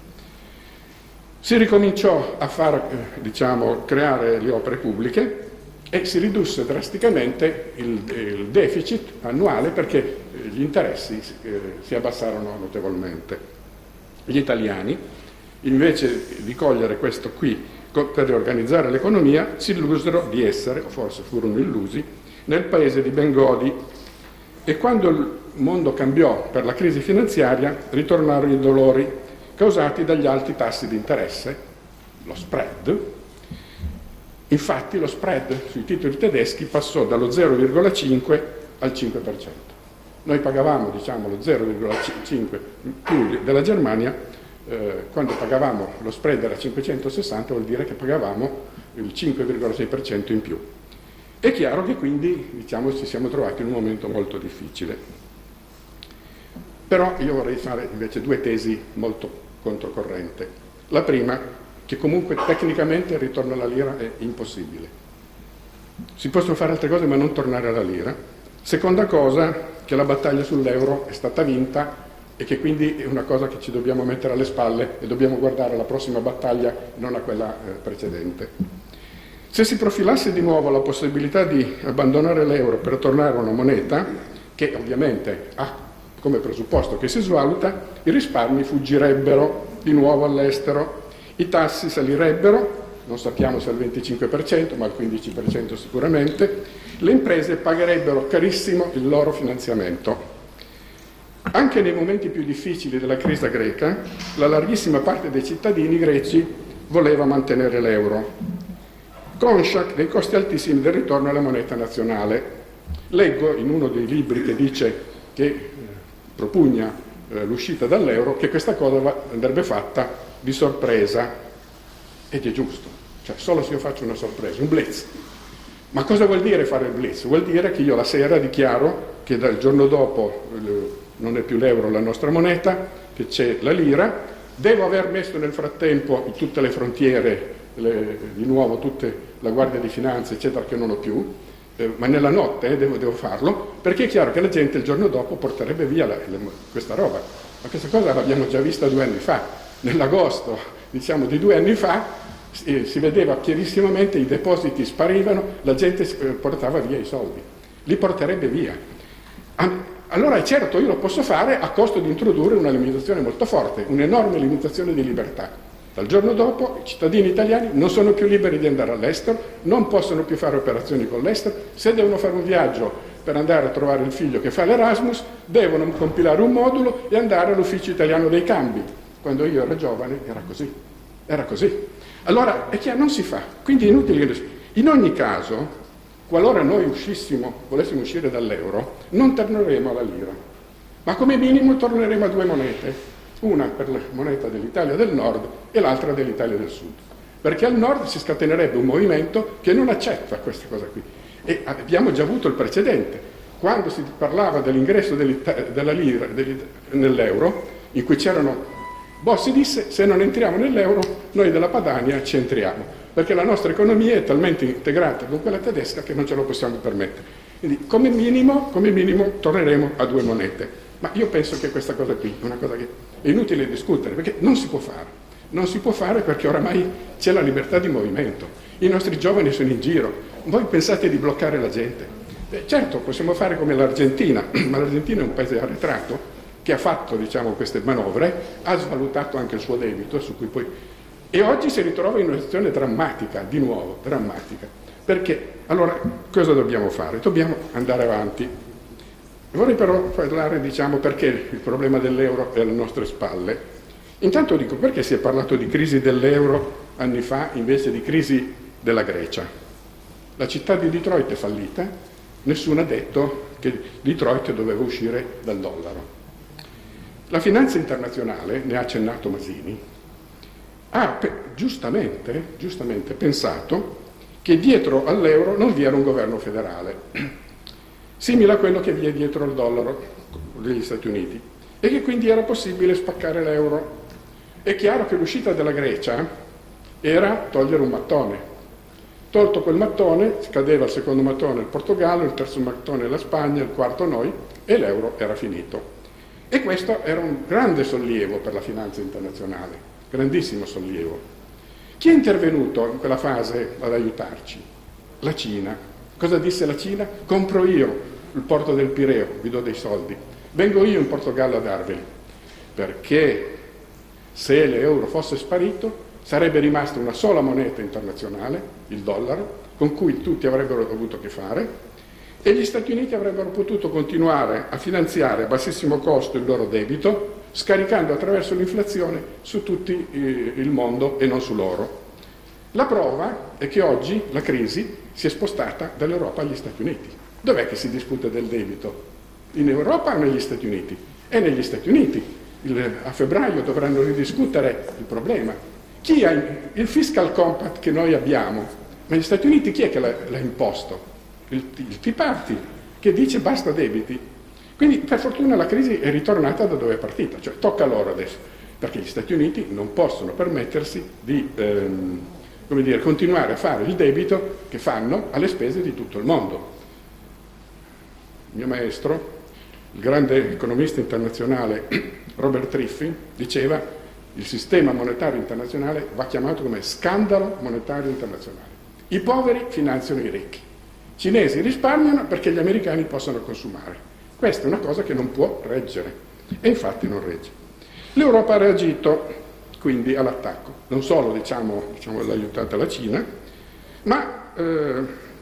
Si ricominciò a far, eh, diciamo, creare le opere pubbliche e si ridusse drasticamente il, il deficit annuale perché gli interessi eh, si abbassarono notevolmente. Gli italiani, invece di cogliere questo qui per riorganizzare l'economia, si illusero di essere, o forse furono illusi, nel paese di Bengodi e quando il mondo cambiò per la crisi finanziaria ritornarono i dolori causati dagli alti tassi di interesse, lo spread. Infatti lo spread sui titoli tedeschi passò dallo zero virgola cinque al cinque per cento. Noi pagavamo, diciamo, lo zero virgola cinque più della Germania. Eh, quando pagavamo lo spread era cinquecentosessanta, vuol dire che pagavamo il cinque virgola sei per cento in più. È chiaro che quindi, diciamo, ci siamo trovati in un momento molto difficile. Però io vorrei fare invece due tesi molto controcorrente. La prima, che comunque tecnicamente il ritorno alla lira è impossibile. Si possono fare altre cose ma non tornare alla lira. Seconda cosa, che la battaglia sull'euro è stata vinta e che quindi è una cosa che ci dobbiamo mettere alle spalle e dobbiamo guardare alla prossima battaglia, non a quella eh, precedente. Se si profilasse di nuovo la possibilità di abbandonare l'euro per tornare a una moneta, che ovviamente ha come presupposto che si svaluta, i risparmi fuggirebbero di nuovo all'estero, i tassi salirebbero, non sappiamo se al venticinque per cento, ma al quindici per cento sicuramente, le imprese pagherebbero carissimo il loro finanziamento. Anche nei momenti più difficili della crisi greca, la larghissima parte dei cittadini greci voleva mantenere l'euro, conscia dei costi altissimi del ritorno alla moneta nazionale. Leggo in uno dei libri che dice che eh, propugna eh, l'uscita dall'euro, che questa cosa va, andrebbe fatta di sorpresa, ed è giusto, cioè solo se io faccio una sorpresa, un blitz. Ma cosa vuol dire fare il blitz? Vuol dire che io la sera dichiaro che dal giorno dopo eh, non è più l'euro la nostra moneta, che c'è la lira, devo aver messo nel frattempo in tutte le frontiere, le, di nuovo tutta la Guardia di Finanza, eccetera, che non ho più, eh, ma nella notte eh, devo, devo farlo, perché è chiaro che la gente il giorno dopo porterebbe via la, la, questa roba. Ma questa cosa l'abbiamo già vista due anni fa. Nell'agosto, diciamo, di due anni fa, si, si vedeva chiarissimamente i depositi sparivano, la gente eh, portava via i soldi. Li porterebbe via. Allora è certo, io lo posso fare a costo di introdurre una limitazione molto forte, un'enorme limitazione di libertà. Dal giorno dopo i cittadini italiani non sono più liberi di andare all'estero, non possono più fare operazioni con l'estero, se devono fare un viaggio per andare a trovare il figlio che fa l'Erasmus, devono compilare un modulo e andare all'ufficio italiano dei cambi. Quando io ero giovane era così, era così. Allora è chiaro, non si fa, quindi è inutile che... In ogni caso, qualora noi uscissimo, volessimo uscire dall'euro, non torneremo alla lira, ma come minimo torneremo a due monete, una per la moneta dell'Italia del Nord e l'altra dell'Italia del Sud, perché al Nord si scatenerebbe un movimento che non accetta questa cosa qui. E abbiamo già avuto il precedente, quando si parlava dell'ingresso della lira nell'euro, in cui c'erano... Bossi disse, se non entriamo nell'euro, noi della Padania ci entriamo, perché la nostra economia è talmente integrata con quella tedesca che non ce lo possiamo permettere. Quindi come minimo, come minimo torneremo a due monete. Ma io penso che questa cosa qui è una cosa che è inutile discutere, perché non si può fare. Non si può fare perché oramai c'è la libertà di movimento. I nostri giovani sono in giro. Voi pensate di bloccare la gente? Eh, certo, possiamo fare come l'Argentina, ma l'Argentina è un paese arretrato, che ha fatto, diciamo, queste manovre, ha svalutato anche il suo debito, su cui poi... e oggi si ritrova in una situazione drammatica, di nuovo, drammatica. Perché? Allora, cosa dobbiamo fare? Dobbiamo andare avanti. Vorrei però parlare, diciamo, perché il problema dell'euro è alle nostre spalle. Intanto dico, perché si è parlato di crisi dell'euro anni fa invece di crisi della Grecia? La città di Detroit è fallita, nessuno ha detto che Detroit doveva uscire dal dollaro. La finanza internazionale, ne ha accennato Masini, ha giustamente, giustamente pensato che dietro all'euro non vi era un governo federale, simile a quello che vi è dietro al dollaro degli Stati Uniti, e che quindi era possibile spaccare l'euro. È chiaro che l'uscita della Grecia era togliere un mattone. Tolto quel mattone, scadeva il secondo mattone il Portogallo, il terzo mattone la Spagna, il quarto noi, e l'euro era finito. E questo era un grande sollievo per la finanza internazionale, grandissimo sollievo. Chi è intervenuto in quella fase ad aiutarci? La Cina. Cosa disse la Cina? Compro io il porto del Pireo, vi do dei soldi. Vengo io in Portogallo a darveli. Perché se l'euro fosse sparito sarebbe rimasta una sola moneta internazionale, il dollaro, con cui tutti avrebbero avuto a che fare, e gli Stati Uniti avrebbero potuto continuare a finanziare a bassissimo costo il loro debito, scaricando attraverso l'inflazione su tutto il mondo e non su loro. La prova è che oggi la crisi si è spostata dall'Europa agli Stati Uniti. Dov'è che si discute del debito? In Europa o negli Stati Uniti? È negli Stati Uniti. Il, a febbraio dovranno ridiscutere il problema. Chi ha il fiscal compact che noi abbiamo? Ma gli Stati Uniti chi è che l'ha, l'ha imposto? Il, il Tea Party, che dice basta debiti. Quindi per fortuna la crisi è ritornata da dove è partita, cioè tocca loro adesso, perché gli Stati Uniti non possono permettersi di ehm, come dire, continuare a fare il debito che fanno alle spese di tutto il mondo. Il mio maestro, il grande economista internazionale Robert Triffin, diceva il sistema monetario internazionale va chiamato come scandalo monetario internazionale. I poveri finanziano i ricchi. I cinesi risparmiano perché gli americani possono consumare. Questa è una cosa che non può reggere, e infatti non regge. L'Europa ha reagito quindi all'attacco, non solo diciamo, diciamo, l'ha aiutata la Cina, ma eh,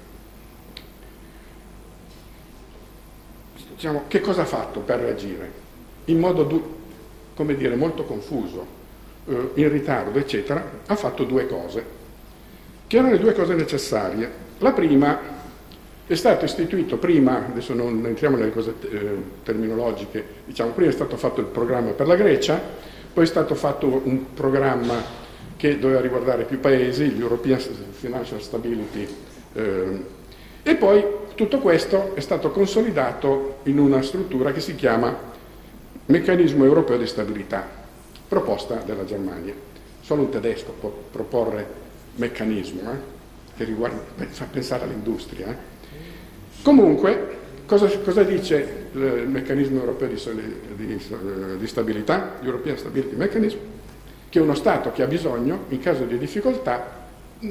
diciamo, che cosa ha fatto per reagire? In modo, du- come dire, molto confuso, eh, in ritardo, eccetera, ha fatto due cose, che erano le due cose necessarie. La prima è stato istituito prima, adesso non entriamo nelle cose eh, terminologiche, diciamo, prima è stato fatto il programma per la Grecia, poi è stato fatto un programma che doveva riguardare più paesi, l'European Financial Stability, eh, e poi tutto questo è stato consolidato in una struttura che si chiama Meccanismo Europeo di Stabilità, proposta dalla Germania. Solo un tedesco può proporre meccanismo, eh, che riguarda, fa pensare all'industria. Eh. Comunque, cosa, cosa dice il Meccanismo Europeo di, di, di Stabilità, l'European Stability Mechanism? Che uno Stato che ha bisogno, in caso di difficoltà, eh,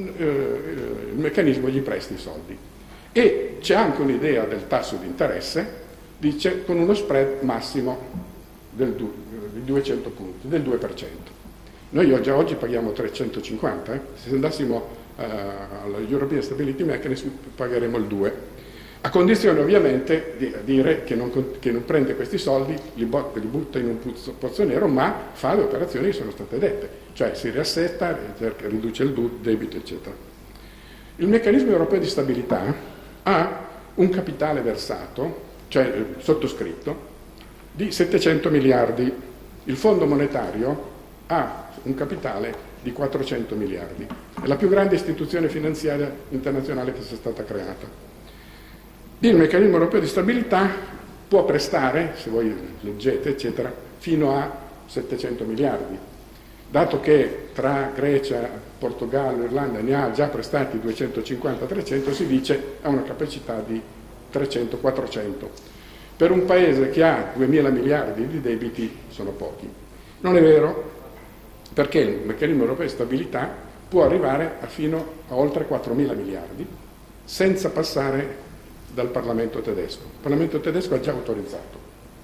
il meccanismo gli presti i soldi. E c'è anche un'idea del tasso di interesse, dice con uno spread massimo del di duecento punti, del due per cento. Noi già oggi paghiamo trecentocinquanta, eh? Se andassimo uh, all'European Stability Mechanism pagheremo il due, a condizione ovviamente di dire che non, che non prende questi soldi, li, bot, li butta in un pozzo, pozzo nero, ma fa le operazioni che sono state dette, cioè si riassetta, riduce il debito, eccetera. Il meccanismo europeo di stabilità ha un capitale versato, cioè sottoscritto, di settecento miliardi. Il Fondo monetario ha un capitale di quattrocento miliardi. È la più grande istituzione finanziaria internazionale che sia stata creata. Il meccanismo europeo di stabilità può prestare, se voi leggete, eccetera, fino a settecento miliardi. Dato che tra Grecia, Portogallo, Irlanda ne ha già prestati duecentocinquanta trecento, si dice ha una capacità di trecento quattrocento. Per un paese che ha duemila miliardi di debiti sono pochi. Non è vero, perché il meccanismo europeo di stabilità può arrivare a fino a oltre quattromila miliardi senza passare dal Parlamento tedesco. Il Parlamento tedesco ha già autorizzato.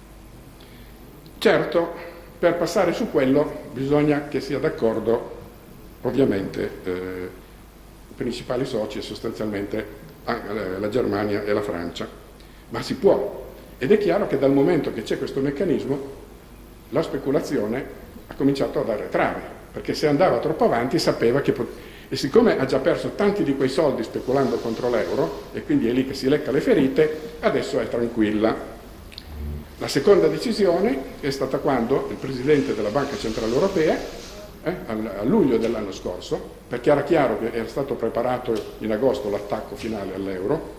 Certo, per passare su quello bisogna che sia d'accordo ovviamente eh, i principali soci, sostanzialmente la Germania e la Francia, ma si può. Ed è chiaro che dal momento che c'è questo meccanismo la speculazione ha cominciato ad arretrare, perché se andava troppo avanti sapeva che pot- e siccome ha già perso tanti di quei soldi speculando contro l'euro, e quindi è lì che si lecca le ferite, adesso è tranquilla. La seconda decisione è stata quando il Presidente della Banca Centrale Europea, eh, a luglio dell'anno scorso, perché era chiaro che era stato preparato in agosto l'attacco finale all'euro,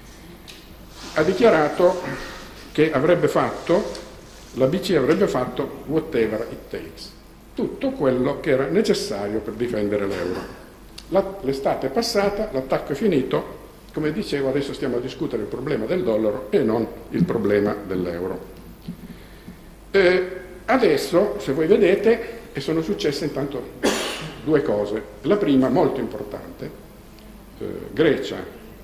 ha dichiarato che avrebbe fatto, la B C E avrebbe fatto whatever it takes, tutto quello che era necessario per difendere l'euro. L'estate è passata, l'attacco è finito, come dicevo adesso stiamo a discutere il problema del dollaro e non il problema dell'euro. Eh, adesso, se voi vedete, e sono successe intanto due cose. La prima, molto importante, eh, Grecia,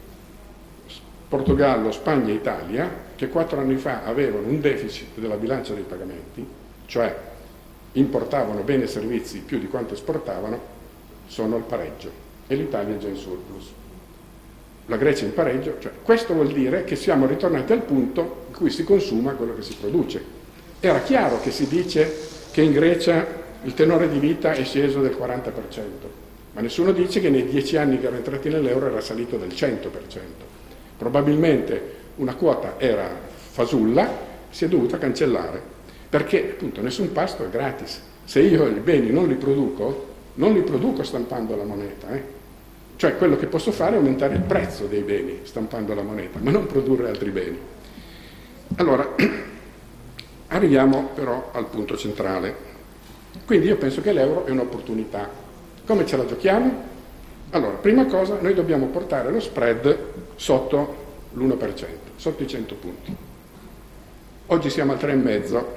Portogallo, Spagna e Italia, che quattro anni fa avevano un deficit della bilancia dei pagamenti, cioè importavano beni e servizi più di quanto esportavano, sono al pareggio e l'Italia è già in surplus. La Grecia è in pareggio, cioè questo vuol dire che siamo ritornati al punto in cui si consuma quello che si produce. Era chiaro che si dice che in Grecia il tenore di vita è sceso del quaranta per cento, ma nessuno dice che nei dieci anni che erano entrati nell'euro era salito del cento per cento. Probabilmente una quota era fasulla, si è dovuta cancellare, perché appunto nessun pasto è gratis. Se io i beni non li produco, non li produco stampando la moneta, eh? Cioè quello che posso fare è aumentare il prezzo dei beni stampando la moneta, ma non produrre altri beni. Allora, arriviamo però al punto centrale. Quindi io penso che l'euro è un'opportunità. Come ce la giochiamo? Allora, prima cosa, noi dobbiamo portare lo spread sotto l'uno per cento, sotto i cento punti. Oggi siamo al tre virgola cinque.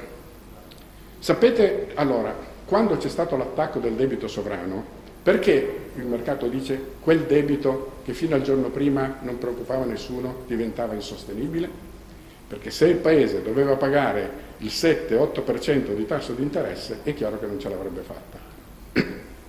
Sapete, allora, quando c'è stato l'attacco del debito sovrano, perché il mercato dice quel debito che fino al giorno prima non preoccupava nessuno diventava insostenibile? Perché se il paese doveva pagare il sette otto per cento di tasso di interesse è chiaro che non ce l'avrebbe fatta.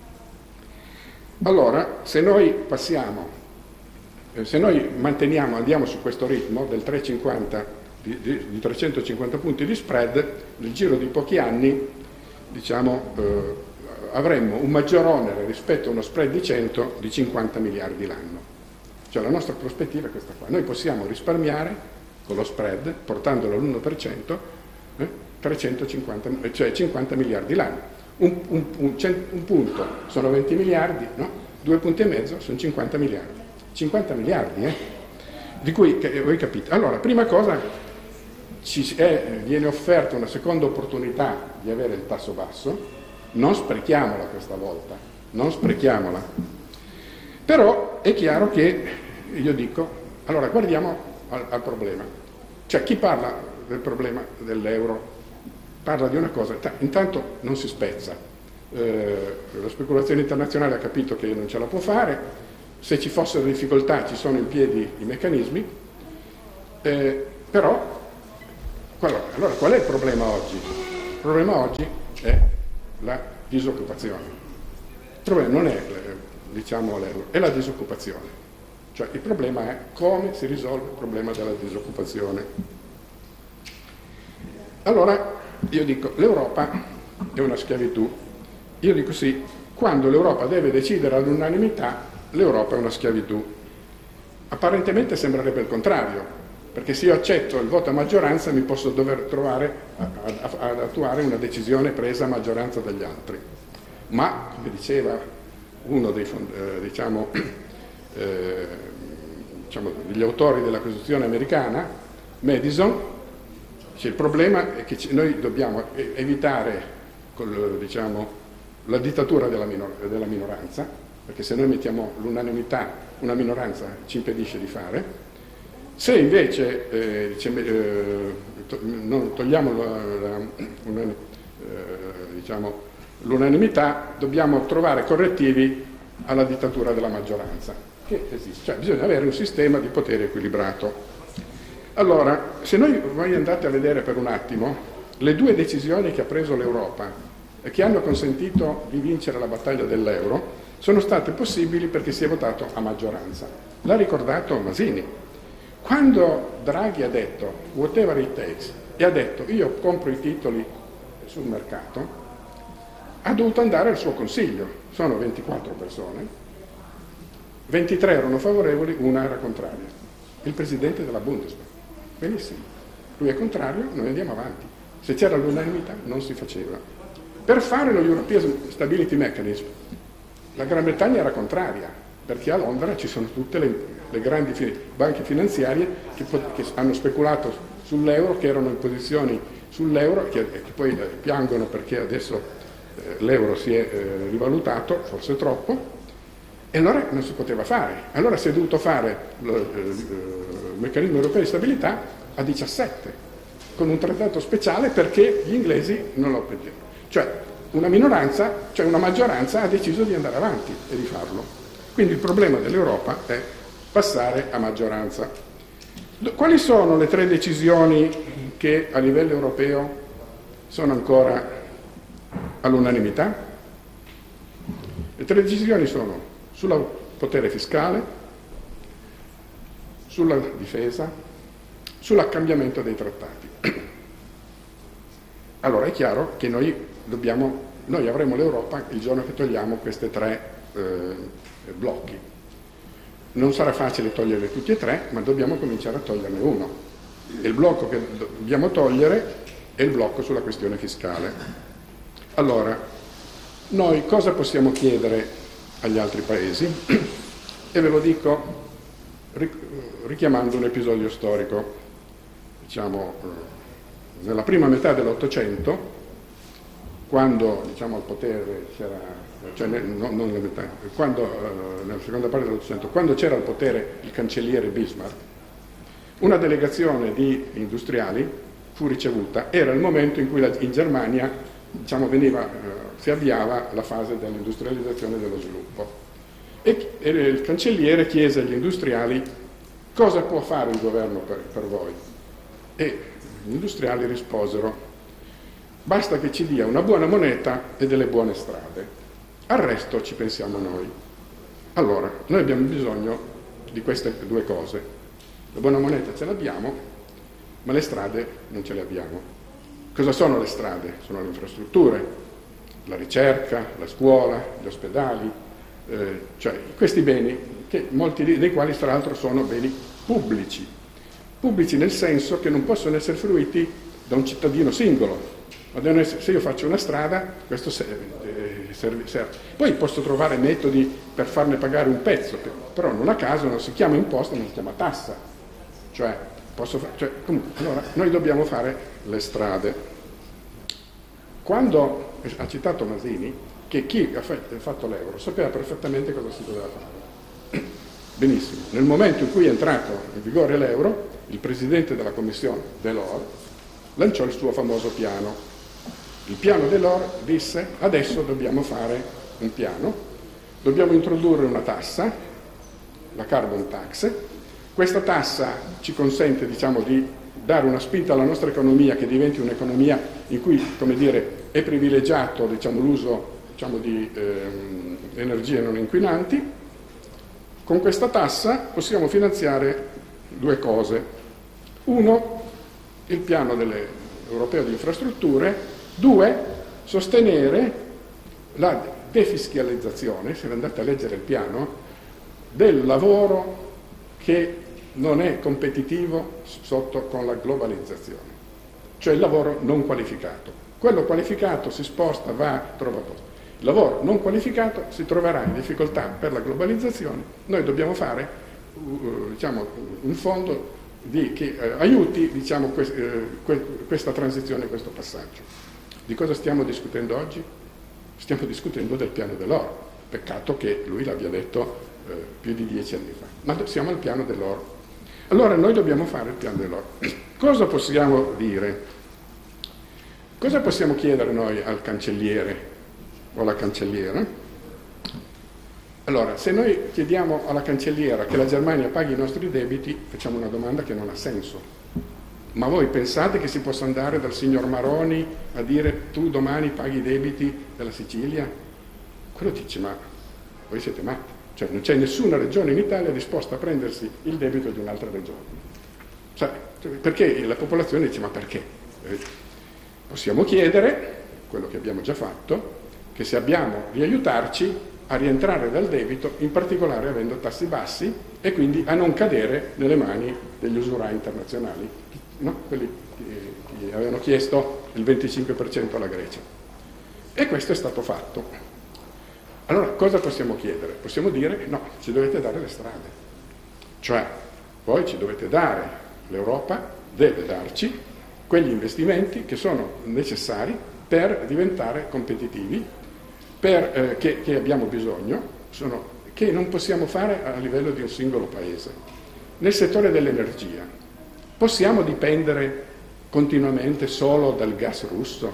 Allora, se noi passiamo, se noi manteniamo, andiamo su questo ritmo del tre virgola cinquanta, di, di, di trecentocinquanta punti di spread, nel giro di pochi anni diciamo, eh, avremmo un maggior onere rispetto a uno spread di cento di cinquanta miliardi l'anno. Cioè la nostra prospettiva è questa qua. Noi possiamo risparmiare con lo spread, portandolo all'uno per cento, eh, trecentocinquanta, cioè cinquanta miliardi l'anno. Un, un, un, un punto sono venti miliardi, no? Due punti e mezzo sono cinquanta miliardi. cinquanta miliardi, eh? Di cui che, voi capite. Allora, prima cosa, ci è, viene offerta una seconda opportunità di avere il tasso basso, non sprechiamola questa volta, non sprechiamola. Però è chiaro che io dico, allora guardiamo al, al problema. Cioè chi parla del problema dell'euro parla di una cosa, intanto non si spezza, eh, la speculazione internazionale ha capito che non ce la può fare, se ci fossero difficoltà ci sono in piedi i meccanismi, eh, però allora, allora qual è il problema oggi? Il problema oggi è la disoccupazione. Il problema non è, diciamo, l'euro, è la disoccupazione. Cioè il problema è come si risolve il problema della disoccupazione. Allora io dico, l'Europa è una schiavitù. Io dico sì, quando l'Europa deve decidere all'unanimità, l'Europa è una schiavitù. Apparentemente sembrerebbe il contrario, perché se io accetto il voto a maggioranza mi posso dover trovare ad attuare una decisione presa a maggioranza dagli altri. Ma, come diceva uno dei, eh, diciamo, eh, diciamo, degli autori della Costituzione americana, Madison, cioè, il problema è che noi dobbiamo evitare col, diciamo, la dittatura della, minor della minoranza, perché se noi mettiamo l'unanimità, una minoranza ci impedisce di fare. Se invece eh, dice, eh, to non togliamo l'unanimità, eh, diciamo, dobbiamo trovare correttivi alla dittatura della maggioranza, che esiste. Cioè bisogna avere un sistema di potere equilibrato. Allora, se noi voi andate a vedere per un attimo le due decisioni che ha preso l'Europa e che hanno consentito di vincere la battaglia dell'euro, sono state possibili perché si è votato a maggioranza. L'ha ricordato Masini. Quando Draghi ha detto whatever it takes e ha detto io compro i titoli sul mercato, ha dovuto andare al suo consiglio. Sono ventiquattro persone, ventitré erano favorevoli, una era contraria. Il presidente della Bundesbank. Benissimo, lui è contrario, noi andiamo avanti. Se c'era l'unanimità non si faceva. Per fare lo European Stability Mechanism la Gran Bretagna era contraria, perché a Londra ci sono tutte le, le grandi fi banche finanziarie che, che hanno speculato sull'euro, che erano in posizioni sull'euro, che, che poi eh, piangono perché adesso eh, l'euro si è eh, rivalutato, forse troppo, e allora non si poteva fare. Allora si è dovuto fare lo, eh, il meccanismo europeo di stabilità a diciassette, con un trattato speciale perché gli inglesi non lo pedivano. Cioè una minoranza, cioè una maggioranza ha deciso di andare avanti e di farlo. Quindi il problema dell'Europa è passare a maggioranza. Quali sono le tre decisioni che a livello europeo sono ancora all'unanimità? Le tre decisioni sono sul potere fiscale, sulla difesa, sull'accambiamento dei trattati. Allora è chiaro che noi dobbiamo, noi avremo l'Europa il giorno che togliamo questi tre eh, blocchi. Non sarà facile togliere tutti e tre, ma dobbiamo cominciare a toglierne uno. E il blocco che dobbiamo togliere è il blocco sulla questione fiscale. Allora, noi cosa possiamo chiedere agli altri paesi? E ve lo dico richiamando un episodio storico, diciamo, nella prima metà dell'Ottocento, quando diciamo al potere c'era, cioè non, non la metà, quando uh, nella seconda parte dell'Ottocento, quando c'era al potere il cancelliere Bismarck, una delegazione di industriali fu ricevuta, era il momento in cui la, in Germania diciamo, veniva, uh, si avviava la fase dell'industrializzazione e dello sviluppo. E, e il cancelliere chiese agli industriali cosa può fare il governo per, per voi? E gli industriali risposero: basta che ci dia una buona moneta e delle buone strade, al resto ci pensiamo noi. Allora, noi abbiamo bisogno di queste due cose. La buona moneta ce l'abbiamo, ma le strade non ce le abbiamo. Cosa sono le strade? Sono le infrastrutture, la ricerca, la scuola, gli ospedali, eh, cioè questi beni, che molti dei quali tra l'altro sono beni pubblici, pubblici nel senso che non possono essere fruiti da un cittadino singolo. Se io faccio una strada, questo serve, serve, serve. Poi posso trovare metodi per farne pagare un pezzo, però non a caso non si chiama imposta, non si chiama tassa. Cioè, posso fa- cioè, comunque, allora, noi dobbiamo fare le strade. Quando ha citato Masini, che chi ha fatto l'euro sapeva perfettamente cosa si doveva fare. Benissimo. Nel momento in cui è entrato in vigore l'euro, il presidente della commissione, Delors, lanciò il suo famoso piano. Il piano Delors disse: adesso dobbiamo fare un piano, dobbiamo introdurre una tassa, la carbon tax. Questa tassa ci consente, diciamo, di dare una spinta alla nostra economia, che diventi un'economia in cui, come dire, è privilegiato, diciamo, l'uso, diciamo, di ehm, energie non inquinanti. Con questa tassa possiamo finanziare due cose. Uno, il piano delle, europeo di infrastrutture. Due, sostenere la defiscalizzazione, se andate a leggere il piano, del lavoro che non è competitivo sotto con la globalizzazione, cioè il lavoro non qualificato. Quello qualificato si sposta, va, trova posto. Il lavoro non qualificato si troverà in difficoltà per la globalizzazione. Noi dobbiamo fare uh, diciamo, un fondo di, che uh, aiuti, diciamo, que- uh, que- questa transizione, questo passaggio. Di cosa stiamo discutendo oggi? Stiamo discutendo del piano Delors. Peccato che lui l'abbia detto eh, più di dieci anni fa. Ma siamo al piano Delors. Allora noi dobbiamo fare il piano Delors. Cosa possiamo dire? Cosa possiamo chiedere noi al cancelliere o alla cancelliera? Allora, se noi chiediamo alla cancelliera che la Germania paghi i nostri debiti, facciamo una domanda che non ha senso. Ma voi pensate che si possa andare dal signor Maroni a dire: tu domani paghi i debiti della Sicilia? Quello dice: ma voi siete matti. Cioè non c'è nessuna regione in Italia disposta a prendersi il debito di un'altra regione. Cioè, perché la popolazione dice: ma perché? Eh, possiamo chiedere, quello che abbiamo già fatto, che se abbiamo di aiutarci a rientrare dal debito, in particolare avendo tassi bassi, e quindi a non cadere nelle mani degli usurai internazionali. No? Quelli che avevano chiesto il venticinque per cento alla Grecia. E questo è stato fatto. Allora cosa possiamo chiedere? Possiamo dire: no, ci dovete dare le strade. Cioè, voi ci dovete dare, l'Europa deve darci quegli investimenti che sono necessari per diventare competitivi, per, eh, che, che abbiamo bisogno, sono, che non possiamo fare a livello di un singolo paese. Nel settore dell'energia, possiamo dipendere continuamente solo dal gas russo?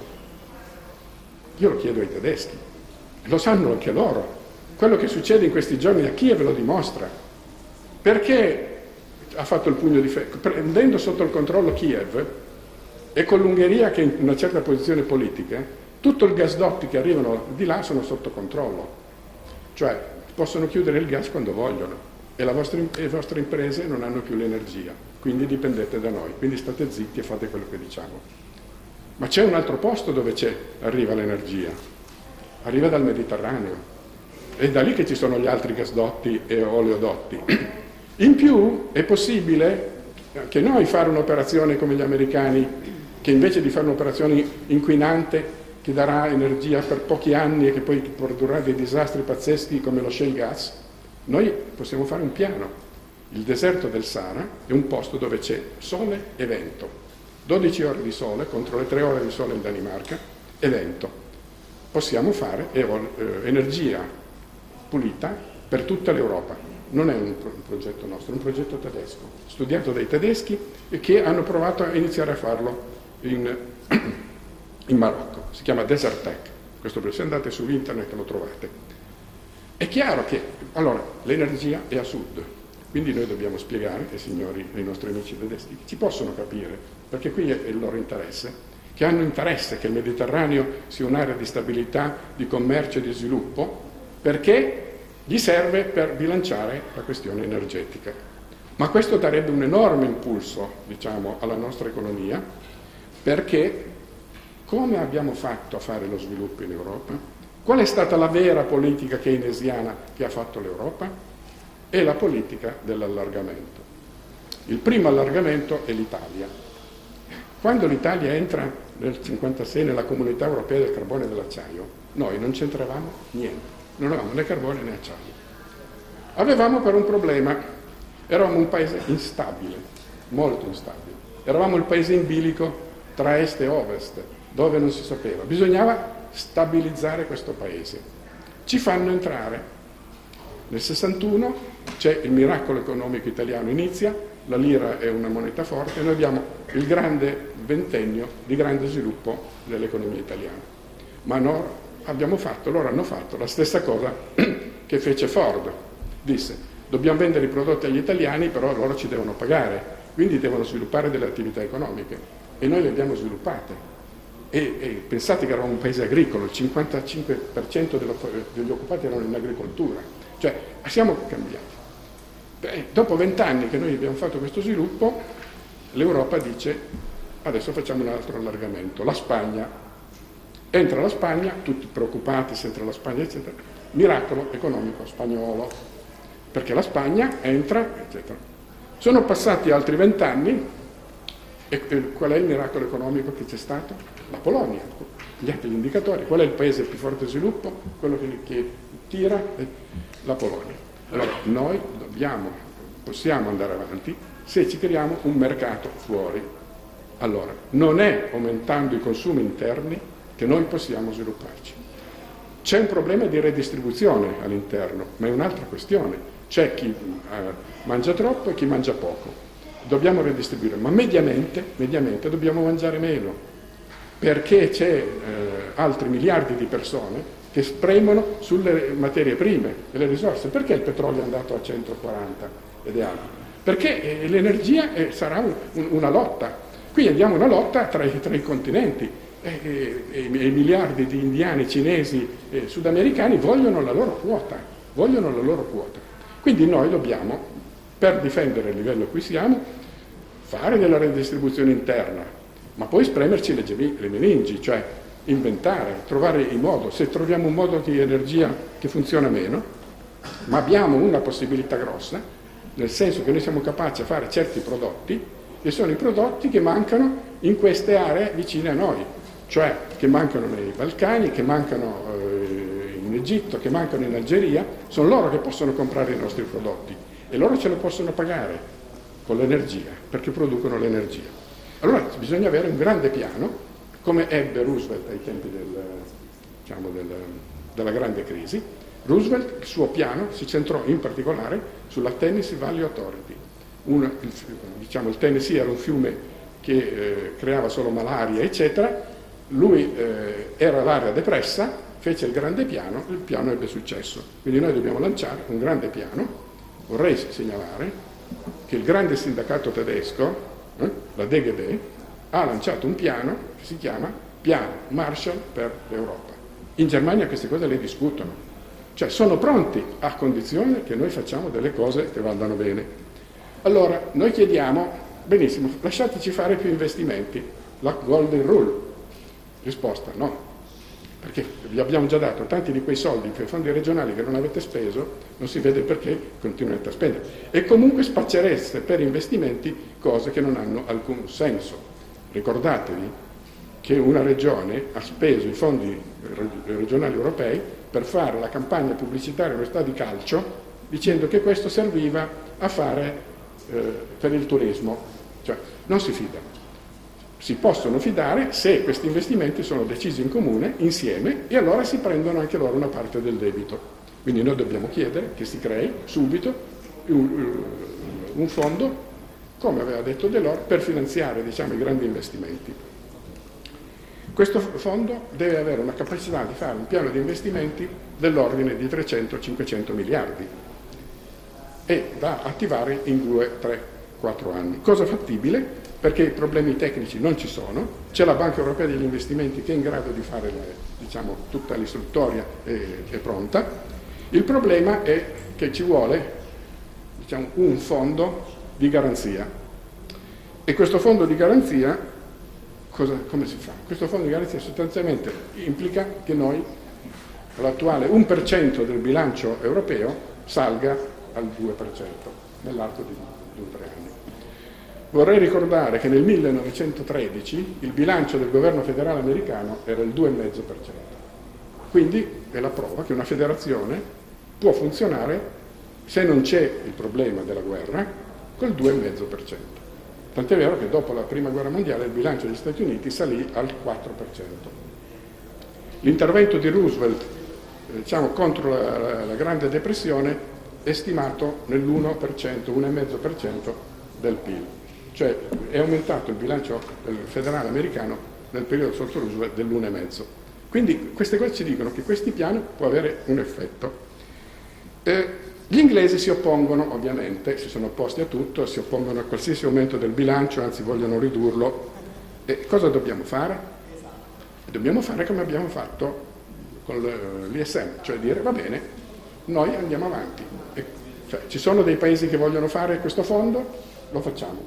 Io lo chiedo ai tedeschi, lo sanno anche loro. Quello che succede in questi giorni a Kiev lo dimostra. Perché ha fatto il pugno di ferro? Prendendo sotto il controllo Kiev e con l'Ungheria che è in una certa posizione politica, tutto il gasdotti che arrivano di là sono sotto controllo. Cioè possono chiudere il gas quando vogliono e la vostra, le vostre imprese non hanno più l'energia. Quindi dipendete da noi, quindi state zitti e fate quello che diciamo. Ma c'è un altro posto dove c'è, arriva l'energia, arriva dal Mediterraneo, è da lì che ci sono gli altri gasdotti e oleodotti. In più è possibile che noi fare un'operazione come gli americani, che invece di fare un'operazione inquinante che darà energia per pochi anni e che poi produrrà dei disastri pazzeschi come lo shale gas, noi possiamo fare un piano. Il deserto del Sahara è un posto dove c'è sole e vento, dodici ore di sole contro le tre ore di sole in Danimarca e vento. Possiamo fare eh, energia pulita per tutta l'Europa. Non è un, pro- un progetto nostro, è un progetto tedesco, studiato dai tedeschi e che hanno provato a iniziare a farlo in, in Marocco. Si chiama Desertec. Questo, se andate su internet lo trovate. È chiaro che allora l'energia è a sud. Quindi noi dobbiamo spiegare ai signori, ai nostri amici tedeschi, che ci possono capire, perché qui è il loro interesse, che hanno interesse che il Mediterraneo sia un'area di stabilità, di commercio e di sviluppo, perché gli serve per bilanciare la questione energetica. Ma questo darebbe un enorme impulso, diciamo, alla nostra economia, perché come abbiamo fatto a fare lo sviluppo in Europa? Qual è stata la vera politica keynesiana che ha fatto l'Europa? È la politica dell'allargamento. Il primo allargamento è l'Italia. Quando l'Italia entra nel cinquantasei nella Comunità Europea del Carbone e dell'Acciaio, noi non c'entravamo niente, non avevamo né carbone né acciaio. Avevamo però un problema, eravamo un paese instabile, molto instabile. Eravamo il paese in bilico tra est e ovest, dove non si sapeva. Bisognava stabilizzare questo paese. Ci fanno entrare. Nel sessantuno c'è il miracolo economico italiano, inizia, la lira è una moneta forte e noi abbiamo il grande ventennio di grande sviluppo dell'economia italiana. Ma no, abbiamo fatto, loro hanno fatto la stessa cosa che fece Ford. Disse, dobbiamo vendere i prodotti agli italiani, però loro ci devono pagare, quindi devono sviluppare delle attività economiche. E noi le abbiamo sviluppate. E, e pensate che eravamo un paese agricolo, il cinquantacinque per cento degli occupati erano in agricoltura. Cioè, siamo cambiati. Beh, dopo vent'anni che noi abbiamo fatto questo sviluppo, l'Europa dice, adesso facciamo un altro allargamento. La Spagna, entra la Spagna, tutti preoccupati se entra la Spagna, eccetera. Miracolo economico spagnolo, perché la Spagna entra, eccetera. Sono passati altri vent'anni, e, e qual è il miracolo economico che c'è stato? La Polonia. Gli altri indicatori, qual è il paese più forte sviluppo? Quello che, che tira è la Polonia. Allora, noi dobbiamo, possiamo andare avanti se ci creiamo un mercato fuori. Allora, non è aumentando i consumi interni che noi possiamo svilupparci. C'è un problema di redistribuzione all'interno, ma è un'altra questione. C'è chi eh, mangia troppo e chi mangia poco. Dobbiamo redistribuire, ma mediamente, mediamente dobbiamo mangiare meno, perché c'è eh, altri miliardi di persone che spremono sulle materie prime e le risorse. Perché il petrolio è andato a centoquaranta ed è alto? Perché eh, l'energia eh, sarà un, un, una lotta. Qui andiamo una lotta tra i, tra i continenti e, e, e i miliardi di indiani, cinesi e sudamericani vogliono la loro quota, vogliono la loro quota. Quindi noi dobbiamo, per difendere il livello a cui siamo, fare della redistribuzione interna, ma poi spremerci le, le meningi, cioè inventare, trovare il modo. Se troviamo un modo di energia che funziona meno, ma abbiamo una possibilità grossa, nel senso che noi siamo capaci a fare certi prodotti, che sono i prodotti che mancano in queste aree vicine a noi, cioè che mancano nei Balcani, che mancano eh, in Egitto, che mancano in Algeria, sono loro che possono comprare i nostri prodotti e loro ce lo possono pagare con l'energia, perché producono l'energia. Allora bisogna avere un grande piano, come ebbe Roosevelt ai tempi del, diciamo, del, della grande crisi. Roosevelt, il suo piano, si centrò in particolare sulla Tennessee Valley Authority. Un, il, diciamo, il Tennessee era un fiume che eh, creava solo malaria, eccetera. Lui eh, era l'area depressa, fece il grande piano, il piano ebbe successo. Quindi noi dobbiamo lanciare un grande piano. Vorrei segnalare che il grande sindacato tedesco, eh, la D G B, ha lanciato un piano che si chiama Piano Marshall per l'Europa. In Germania queste cose le discutono, cioè sono pronti a condizione che noi facciamo delle cose che vadano bene. Allora, noi chiediamo, benissimo, lasciateci fare più investimenti, la Golden Rule. Risposta, no, perché vi abbiamo già dato tanti di quei soldi per i fondi regionali che non avete speso, non si vede perché continuate a spendere. E comunque spaccereste per investimenti cose che non hanno alcun senso. Ricordatevi che una regione ha speso i fondi regionali europei per fare la campagna pubblicitaria allo stadio di calcio, dicendo che questo serviva a fare eh, per il turismo. Cioè, non si fidano. Si possono fidare se questi investimenti sono decisi in comune, insieme, e allora si prendono anche loro una parte del debito. Quindi noi dobbiamo chiedere che si crei subito un, un fondo, come aveva detto Delors, per finanziare, diciamo, i grandi investimenti. Questo fondo deve avere una capacità di fare un piano di investimenti dell'ordine di trecento cinquecento miliardi e da attivare in due, tre, quattro anni. Cosa fattibile, perché i problemi tecnici non ci sono, c'è la Banca Europea degli Investimenti che è in grado di fare, diciamo, tutta l'istruttoria è, è pronta. Il problema è che ci vuole, diciamo, un fondo di garanzia. E questo fondo di garanzia, cosa, come si fa? Questo fondo di garanzia sostanzialmente implica che noi l'attuale uno per cento del bilancio europeo salga al due per cento nell'arco di due o tre anni. Vorrei ricordare che nel millenovecentotredici il bilancio del governo federale americano era il due virgola cinque per cento. Quindi è la prova che una federazione può funzionare, se non c'è il problema della guerra, col due virgola cinque per cento. Tant'è vero che dopo la prima guerra mondiale il bilancio degli Stati Uniti salì al quattro per cento. L'intervento di Roosevelt diciamo, contro la, la, la Grande Depressione è stimato nell'uno per cento, uno virgola cinque per cento del P I L. Cioè è aumentato il bilancio federale americano nel periodo sotto Roosevelt dell'uno virgola cinque. Quindi queste cose ci dicono che questo piano può avere un effetto. Eh, gli inglesi si oppongono, ovviamente, si sono opposti a tutto, si oppongono a qualsiasi aumento del bilancio, anzi vogliono ridurlo. E cosa dobbiamo fare? Dobbiamo fare come abbiamo fatto con l'I S M, cioè dire va bene, noi andiamo avanti. E, cioè, ci sono dei paesi che vogliono fare questo fondo? Lo facciamo.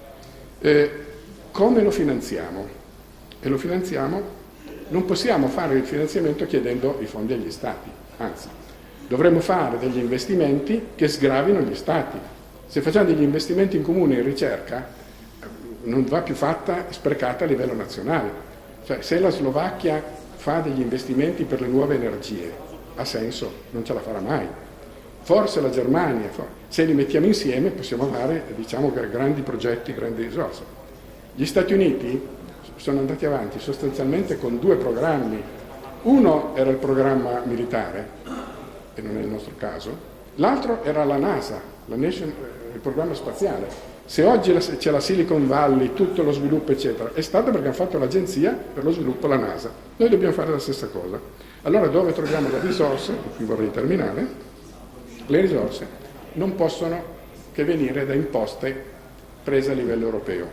Eh, come lo finanziamo? E lo finanziamo? Non possiamo fare il finanziamento chiedendo i fondi agli Stati, anzi, dovremmo fare degli investimenti che sgravino gli Stati. Se facciamo degli investimenti in comune in ricerca, non va più fatta sprecata a livello nazionale. Cioè, se la Slovacchia fa degli investimenti per le nuove energie, ha senso, non ce la farà mai. Forse la Germania, se li mettiamo insieme possiamo fare diciamo, grandi progetti, grandi risorse. Gli Stati Uniti sono andati avanti sostanzialmente con due programmi. Uno era il programma militare, che non è il nostro caso, l'altro era la NASA, la Nation, il programma spaziale. Se oggi c'è la Silicon Valley, tutto lo sviluppo eccetera, è stato perché hanno fatto l'agenzia per lo sviluppo, la NASA. Noi dobbiamo fare la stessa cosa. Allora dove troviamo le risorse, e qui vorrei terminare, le risorse non possono che venire da imposte prese a livello europeo.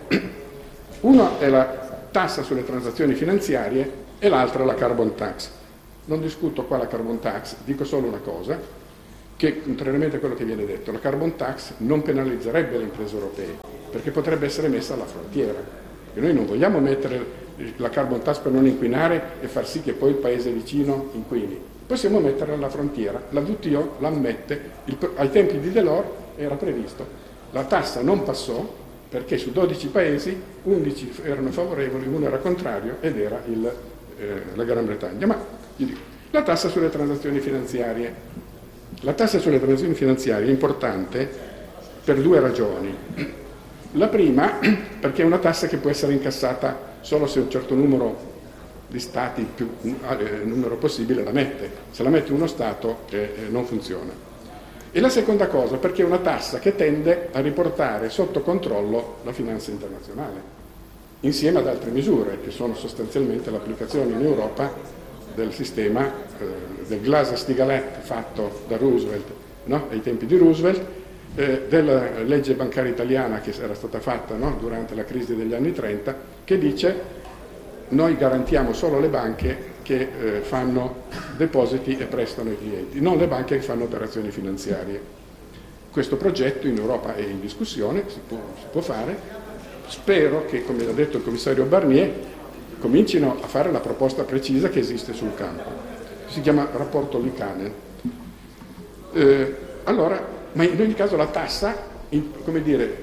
Uno è la tassa sulle transazioni finanziarie e l'altra la carbon tax. Non discuto qua la carbon tax, dico solo una cosa, che contrariamente a quello che viene detto, la carbon tax non penalizzerebbe le imprese europee, perché potrebbe essere messa alla frontiera. E noi non vogliamo mettere la carbon tax per non inquinare e far sì che poi il paese vicino inquini. Possiamo metterla alla frontiera, la W T O l'ammette, ai tempi di Delors era previsto. La tassa non passò, perché su dodici paesi undici erano favorevoli, uno era contrario ed era il, eh, la Gran Bretagna. Ma io dico, la tassa sulle transazioni finanziarie. La tassa sulle transazioni finanziarie è importante per due ragioni. La prima perché è una tassa che può essere incassata solo se un certo numero di stati, il più eh, numero possibile, la mette. Se la mette uno Stato eh, non funziona. E la seconda cosa, perché è una tassa che tende a riportare sotto controllo la finanza internazionale, insieme ad altre misure, che sono sostanzialmente l'applicazione in Europa del sistema eh, del Glass-Steagall fatto da Roosevelt, no? Ai tempi di Roosevelt, eh, della legge bancaria italiana che era stata fatta no? durante la crisi degli anni trenta, che dice noi garantiamo solo le banche che eh, fanno depositi e prestano ai clienti, non le banche che fanno operazioni finanziarie. Questo progetto in Europa è in discussione, si può, si può fare. Spero che, come ha detto il commissario Barnier, comincino a fare la proposta precisa che esiste sul campo. Si chiama rapporto Liikanen. Eh, allora, ma in ogni caso la tassa, in, come dire,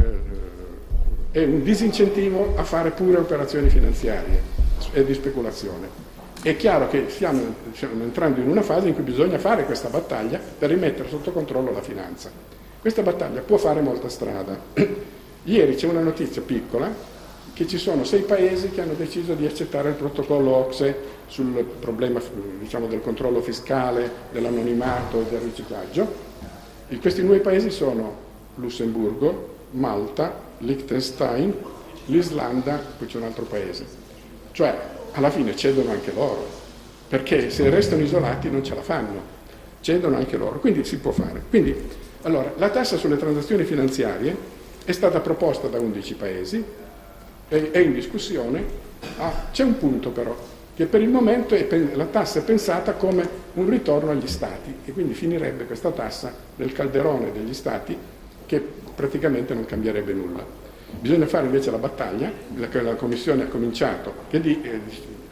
eh, è un disincentivo a fare pure operazioni finanziarie e di speculazione. È chiaro che stiamo, stiamo entrando in una fase in cui bisogna fare questa battaglia per rimettere sotto controllo la finanza. Questa battaglia può fare molta strada. Ieri c'è una notizia piccola che ci sono sei paesi che hanno deciso di accettare il protocollo O C S E sul problema diciamo, del controllo fiscale, dell'anonimato e del riciclaggio. E questi nuovi paesi sono Lussemburgo, Malta, Liechtenstein, l'Islanda, poi c'è un altro paese. Cioè, alla fine cedono anche loro, perché se restano isolati non ce la fanno, cedono anche loro, quindi si può fare. Quindi, allora, la tassa sulle transazioni finanziarie è stata proposta da undici paesi, è, è in discussione, ah, c'è un punto però, che per il momento è, la tassa è pensata come un ritorno agli Stati, e quindi finirebbe questa tassa nel calderone degli Stati che praticamente non cambierebbe nulla. Bisogna fare invece la battaglia, che la Commissione ha cominciato, che di, eh,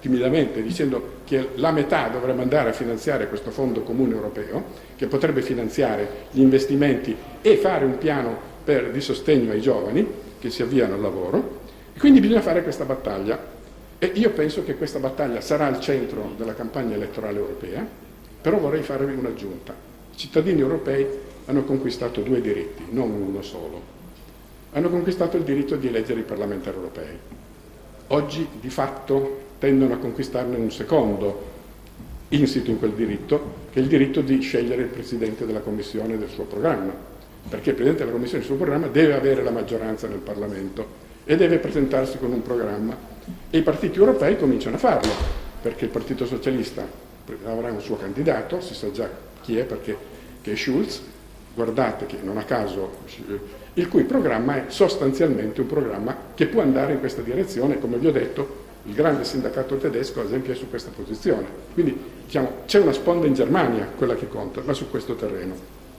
timidamente dicendo che la metà dovrebbe andare a finanziare questo fondo comune europeo, che potrebbe finanziare gli investimenti e fare un piano per, di sostegno ai giovani che si avviano al lavoro, e quindi bisogna fare questa battaglia. E io penso che questa battaglia sarà al centro della campagna elettorale europea, però vorrei farvi un'aggiunta. I cittadini europei hanno conquistato due diritti, non uno solo. Hanno conquistato il diritto di eleggere i parlamentari europei. Oggi di fatto tendono a conquistarne un secondo, insito in quel diritto, che è il diritto di scegliere il Presidente della Commissione del suo programma, perché il Presidente della Commissione del suo programma deve avere la maggioranza nel Parlamento e deve presentarsi con un programma, e i partiti europei cominciano a farlo, perché il Partito Socialista avrà un suo candidato, si sa già chi è, perché che è Schulz, guardate che non a caso, il cui programma è sostanzialmente un programma che può andare in questa direzione. Come vi ho detto, il grande sindacato tedesco ad esempio è su questa posizione, quindi diciamo, c'è una sponda in Germania, quella che conta, ma su questo terreno.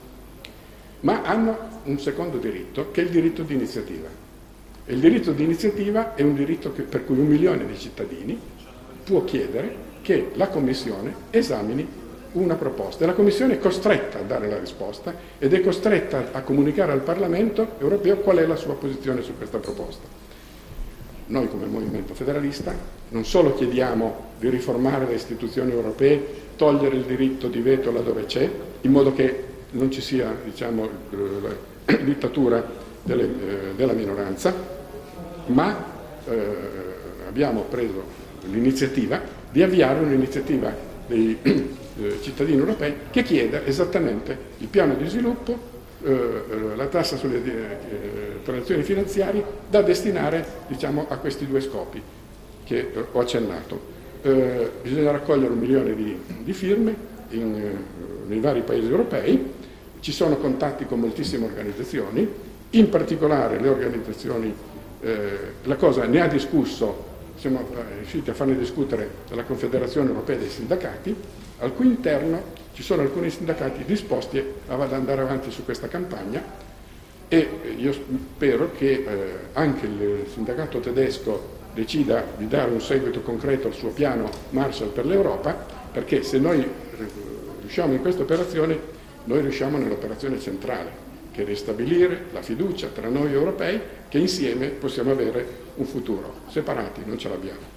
Ma hanno un secondo diritto, che è il diritto di iniziativa, e il diritto di iniziativa è un diritto che, per cui un milione di cittadini può chiedere che la Commissione esamini una proposta, e la Commissione è costretta a dare la risposta ed è costretta a comunicare al Parlamento europeo qual è la sua posizione su questa proposta. Noi come Movimento Federalista non solo chiediamo di riformare le istituzioni europee, togliere il diritto di veto laddove c'è, in modo che non ci sia, diciamo, la dittatura delle, eh, della minoranza, ma eh, abbiamo preso l'iniziativa di avviare un'iniziativa dei eh, cittadini europei che chieda esattamente il piano di sviluppo, eh, la tassa sulle eh, transazioni finanziarie da destinare, diciamo, a questi due scopi che eh, ho accennato. Eh, bisogna raccogliere un milione di, di firme in, eh, nei vari paesi europei, ci sono contatti con moltissime organizzazioni, in particolare le organizzazioni, eh, la cosa ne ha discusso, siamo riusciti a farne discutere dalla Confederazione Europea dei Sindacati, al cui interno ci sono alcuni sindacati disposti ad andare avanti su questa campagna, e io spero che eh, anche il sindacato tedesco decida di dare un seguito concreto al suo piano Marshall per l'Europa, perché se noi riusciamo in questa operazione, noi riusciamo nell'operazione centrale, che è ristabilire la fiducia tra noi europei, che insieme possiamo avere un futuro. Separati non ce l'abbiamo.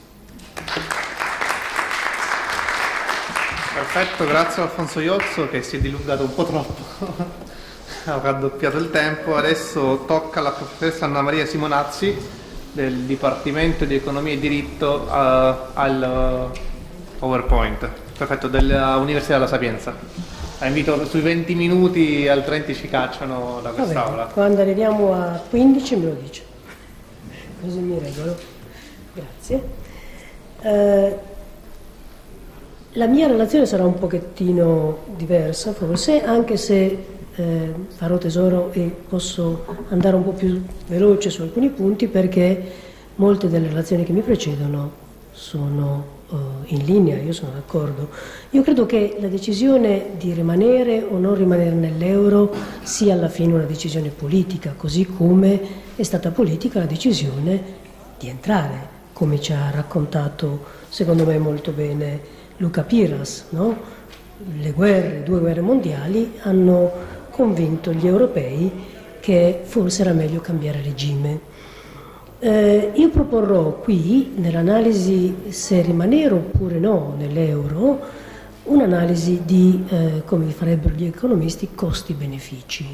Perfetto, grazie a Alfonso Iozzo che si è dilungato un po' troppo, ha raddoppiato il tempo. Adesso tocca alla professoressa Anna Maria Simonazzi del Dipartimento di Economia e Diritto uh, al uh, PowerPoint, perfetto, dell'Università della Sapienza. La invito sui venti minuti, altrimenti ci cacciano da quest'aula. Quando arriviamo a quindici me lo dice, così mi regolo. Grazie. Eh, La mia relazione sarà un pochettino diversa, forse, anche se eh, farò tesoro e posso andare un po' più veloce su alcuni punti, perché molte delle relazioni che mi precedono sono uh, in linea, io sono d'accordo. Io credo che la decisione di rimanere o non rimanere nell'euro sia alla fine una decisione politica, così come è stata politica la decisione di entrare, come ci ha raccontato, secondo me, molto bene Luca Piras, no? Le guerre, due guerre mondiali hanno convinto gli europei che forse era meglio cambiare regime. Eh, io proporrò qui, nell'analisi se rimanere oppure no nell'euro, un'analisi di, eh, come farebbero gli economisti, costi-benefici,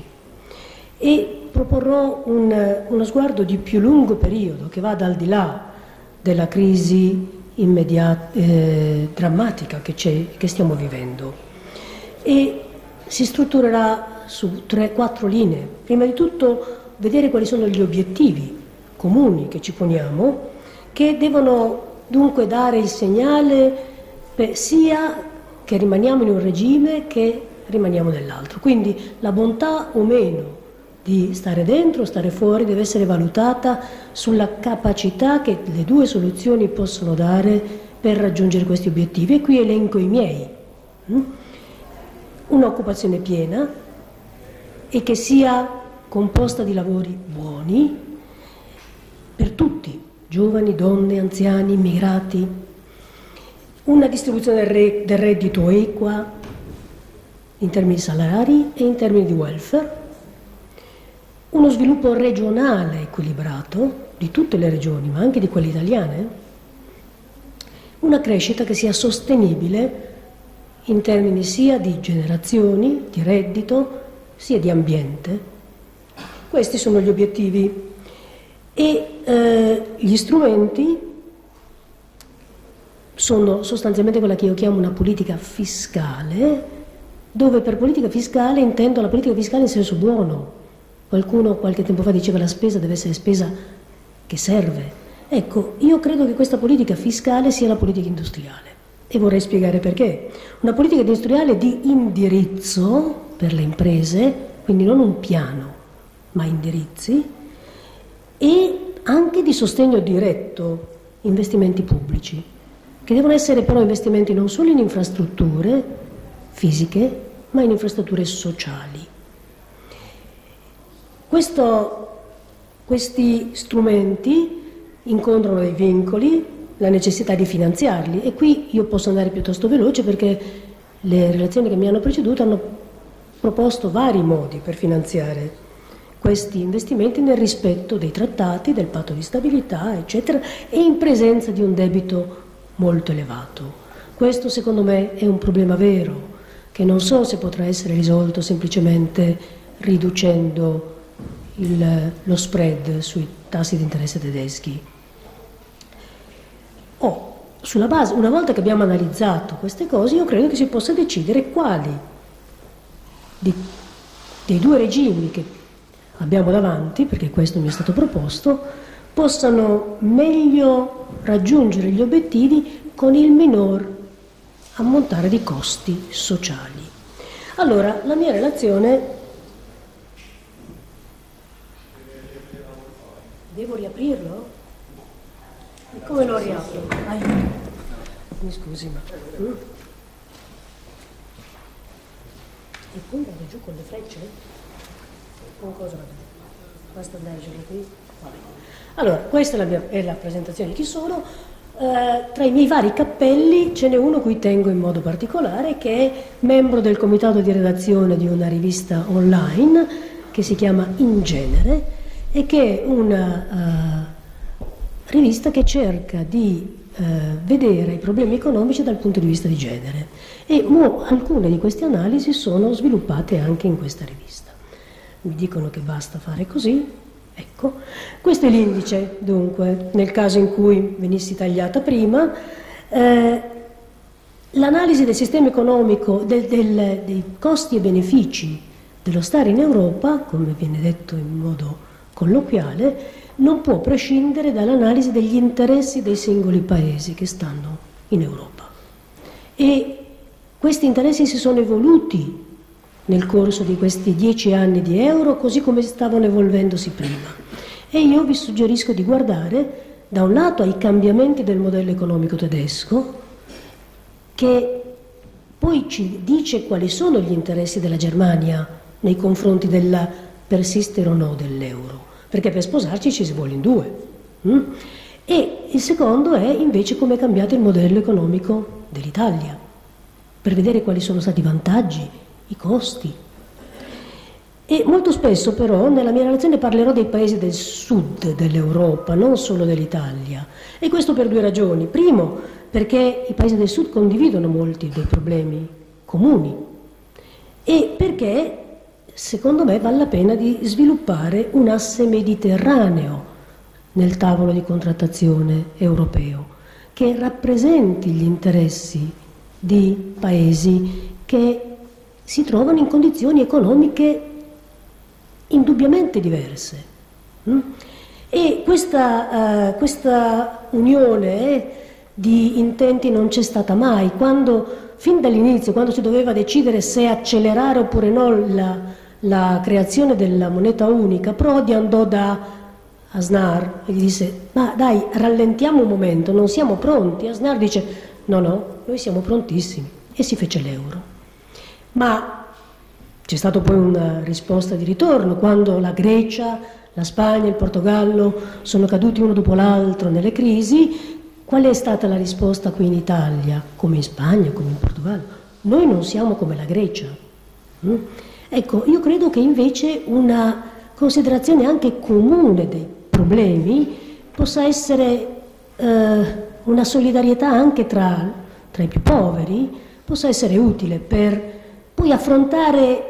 e proporrò un, uno sguardo di più lungo periodo che vada al di là della crisi immediata, eh, drammatica che, c'è, che stiamo vivendo, e si strutturerà su tre, quattro linee. Prima di tutto vedere quali sono gli obiettivi comuni che ci poniamo, che devono dunque dare il segnale per, sia che rimaniamo in un regime che rimaniamo nell'altro. Quindi la bontà o meno di stare dentro o stare fuori deve essere valutata sulla capacità che le due soluzioni possono dare per raggiungere questi obiettivi, e qui elenco i miei. Un'occupazione piena e che sia composta di lavori buoni per tutti, giovani, donne, anziani, immigrati, una distribuzione del reddito equa in termini salari e in termini di welfare, uno sviluppo regionale equilibrato di tutte le regioni, ma anche di quelle italiane, una crescita che sia sostenibile in termini sia di generazioni, di reddito, sia di ambiente. Questi sono gli obiettivi e eh, gli strumenti sono sostanzialmente quella che io chiamo una politica fiscale, dove per politica fiscale intendo la politica fiscale in senso buono. Qualcuno qualche tempo fa diceva che la spesa deve essere spesa che serve. Ecco, io credo che questa politica fiscale sia la politica industriale e vorrei spiegare perché. Una politica industriale di indirizzo per le imprese, quindi non un piano, ma indirizzi, e anche di sostegno diretto, investimenti pubblici, che devono essere però investimenti non solo in infrastrutture fisiche, ma in infrastrutture sociali. Questo, questi strumenti incontrano dei vincoli, la necessità di finanziarli, e qui io posso andare piuttosto veloce perché le relazioni che mi hanno preceduto hanno proposto vari modi per finanziare questi investimenti nel rispetto dei trattati, del patto di stabilità, eccetera, e in presenza di un debito molto elevato. Questo secondo me è un problema vero, che non so se potrà essere risolto semplicemente riducendo il, lo spread sui tassi di interesse tedeschi. Oh, sulla base, una volta che abbiamo analizzato queste cose, io credo che si possa decidere quali di, dei due regimi che abbiamo davanti, perché questo mi è stato proposto, possano meglio raggiungere gli obiettivi con il minor ammontare di costi sociali. Allora, la mia relazione... Devo riaprirlo? E come lo riapro? Aiuto. Mi scusi, ma... Mm? E poi vado giù con le frecce? Con cosa vado giù? Basta leggerlo qui? Vabbè. Allora, questa è la, mia, è la presentazione di chi sono. Uh, tra i miei vari cappelli ce n'è uno a cui tengo in modo particolare, che è membro del comitato di redazione di una rivista online che si chiama In Genere e che è una uh, rivista che cerca di uh, vedere i problemi economici dal punto di vista di genere, e mo, alcune di queste analisi sono sviluppate anche in questa rivista. Mi dicono che basta fare così. Ecco, questo è l'indice, dunque, nel caso in cui venissi tagliata prima, eh, l'analisi del sistema economico, del, del, dei costi e benefici dello stare in Europa, come viene detto in modo colloquiale, non può prescindere dall'analisi degli interessi dei singoli paesi che stanno in Europa. E questi interessi si sono evoluti nel corso di questi dieci anni di euro, così come stavano evolvendosi prima. E io vi suggerisco di guardare da un lato ai cambiamenti del modello economico tedesco, che poi ci dice quali sono gli interessi della Germania nei confronti del persistere o no dell'euro, perché per sposarci ci si vuole in due. Mm? E il secondo è invece come è cambiato il modello economico dell'Italia, per vedere quali sono stati i vantaggi, i costi. E molto spesso però nella mia relazione parlerò dei paesi del sud dell'Europa, non solo dell'Italia, e questo per due ragioni. Primo, perché i paesi del sud condividono molti dei problemi comuni, e perché secondo me vale la pena di sviluppare un asse mediterraneo nel tavolo di contrattazione europeo, che rappresenti gli interessi di paesi che si trovano in condizioni economiche indubbiamente diverse. E questa, uh, questa unione di intenti non c'è stata mai. Quando, fin dall'inizio, quando si doveva decidere se accelerare oppure no la, la creazione della moneta unica, Prodi andò da Aznar e gli disse: ma dai, rallentiamo un momento, non siamo pronti. Aznar dice: no, no, noi siamo prontissimi, e si fece l'euro. Ma c'è stata poi una risposta di ritorno, quando la Grecia, la Spagna, il Portogallo sono caduti uno dopo l'altro nelle crisi. qual è stata la risposta qui in Italia, come in Spagna, come in Portogallo? Noi non siamo come la Grecia. Mm? Ecco, io credo che invece una considerazione anche comune dei problemi possa essere eh, una solidarietà anche tra, tra i più poveri, possa essere utile per poi affrontare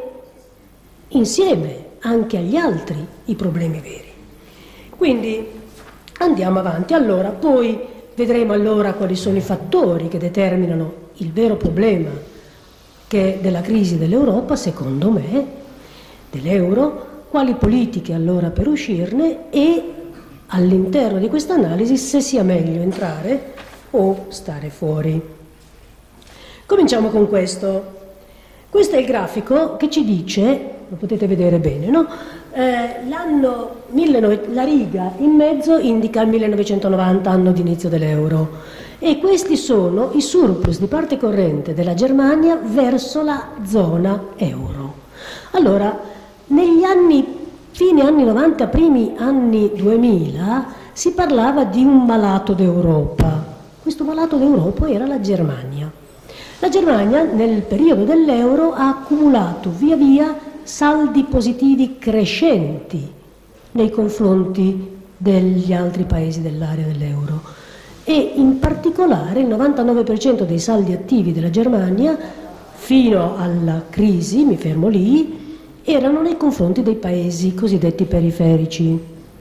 insieme anche agli altri i problemi veri. Quindi andiamo avanti. Allora, poi vedremo allora quali sono i fattori che determinano il vero problema che della crisi dell'Europa, secondo me, dell'euro, quali politiche allora per uscirne e all'interno di questa analisi se sia meglio entrare o stare fuori. Cominciamo con questo. Questo è il grafico che ci dice, lo potete vedere bene, no? Eh, l'anno millenovecento, la riga in mezzo indica il millenovecentonovanta, anno di inizio dell'euro, e questi sono i surplus di parte corrente della Germania verso la zona euro. Allora, negli anni, fine anni novanta, primi anni duemila, si parlava di un malato d'Europa. Questo malato d'Europa era la Germania. La Germania nel periodo dell'euro ha accumulato via via saldi positivi crescenti nei confronti degli altri paesi dell'area dell'euro e in particolare il novantanove per cento dei saldi attivi della Germania fino alla crisi, mi fermo lì, erano nei confronti dei paesi cosiddetti periferici.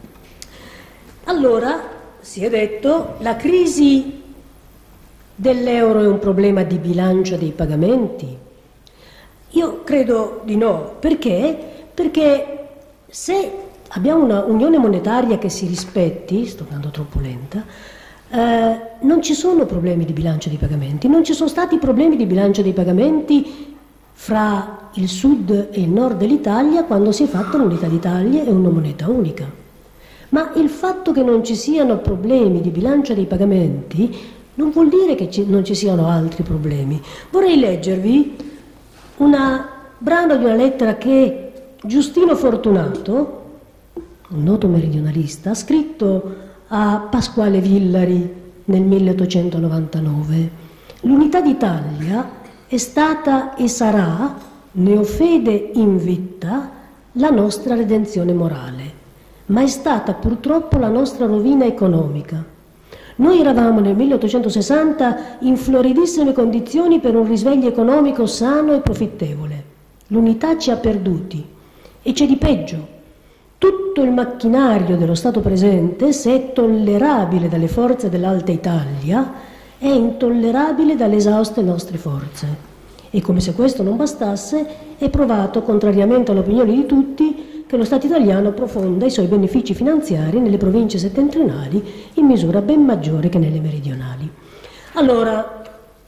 Allora, si è detto, la crisi dell'euro è un problema di bilancia dei pagamenti? Io credo di no. Perché? Perché se abbiamo una unione monetaria che si rispetti, sto andando troppo lenta, eh, non ci sono problemi di bilancia dei pagamenti, non ci sono stati problemi di bilancia dei pagamenti fra il sud e il nord dell'Italia quando si è fatta l'unità d'Italia e una moneta unica. Ma il fatto che non ci siano problemi di bilancia dei pagamenti non vuol dire che ci, non ci siano altri problemi. Vorrei leggervi un brano di una lettera che Giustino Fortunato, un noto meridionalista, ha scritto a Pasquale Villari nel milleottocentonovantanove. L'unità d'Italia è stata e sarà, ne ho fede invitta, la nostra redenzione morale, ma è stata purtroppo la nostra rovina economica. Noi eravamo nel milleottocentosessanta in floridissime condizioni per un risveglio economico sano e profittevole. L'unità ci ha perduti e c'è di peggio. Tutto il macchinario dello Stato presente, se è tollerabile dalle forze dell'Alta Italia, è intollerabile dalle esauste nostre forze. E come se questo non bastasse, è provato, contrariamente all'opinione di tutti, che lo Stato italiano profonda i suoi benefici finanziari nelle province settentrionali in misura ben maggiore che nelle meridionali. Allora,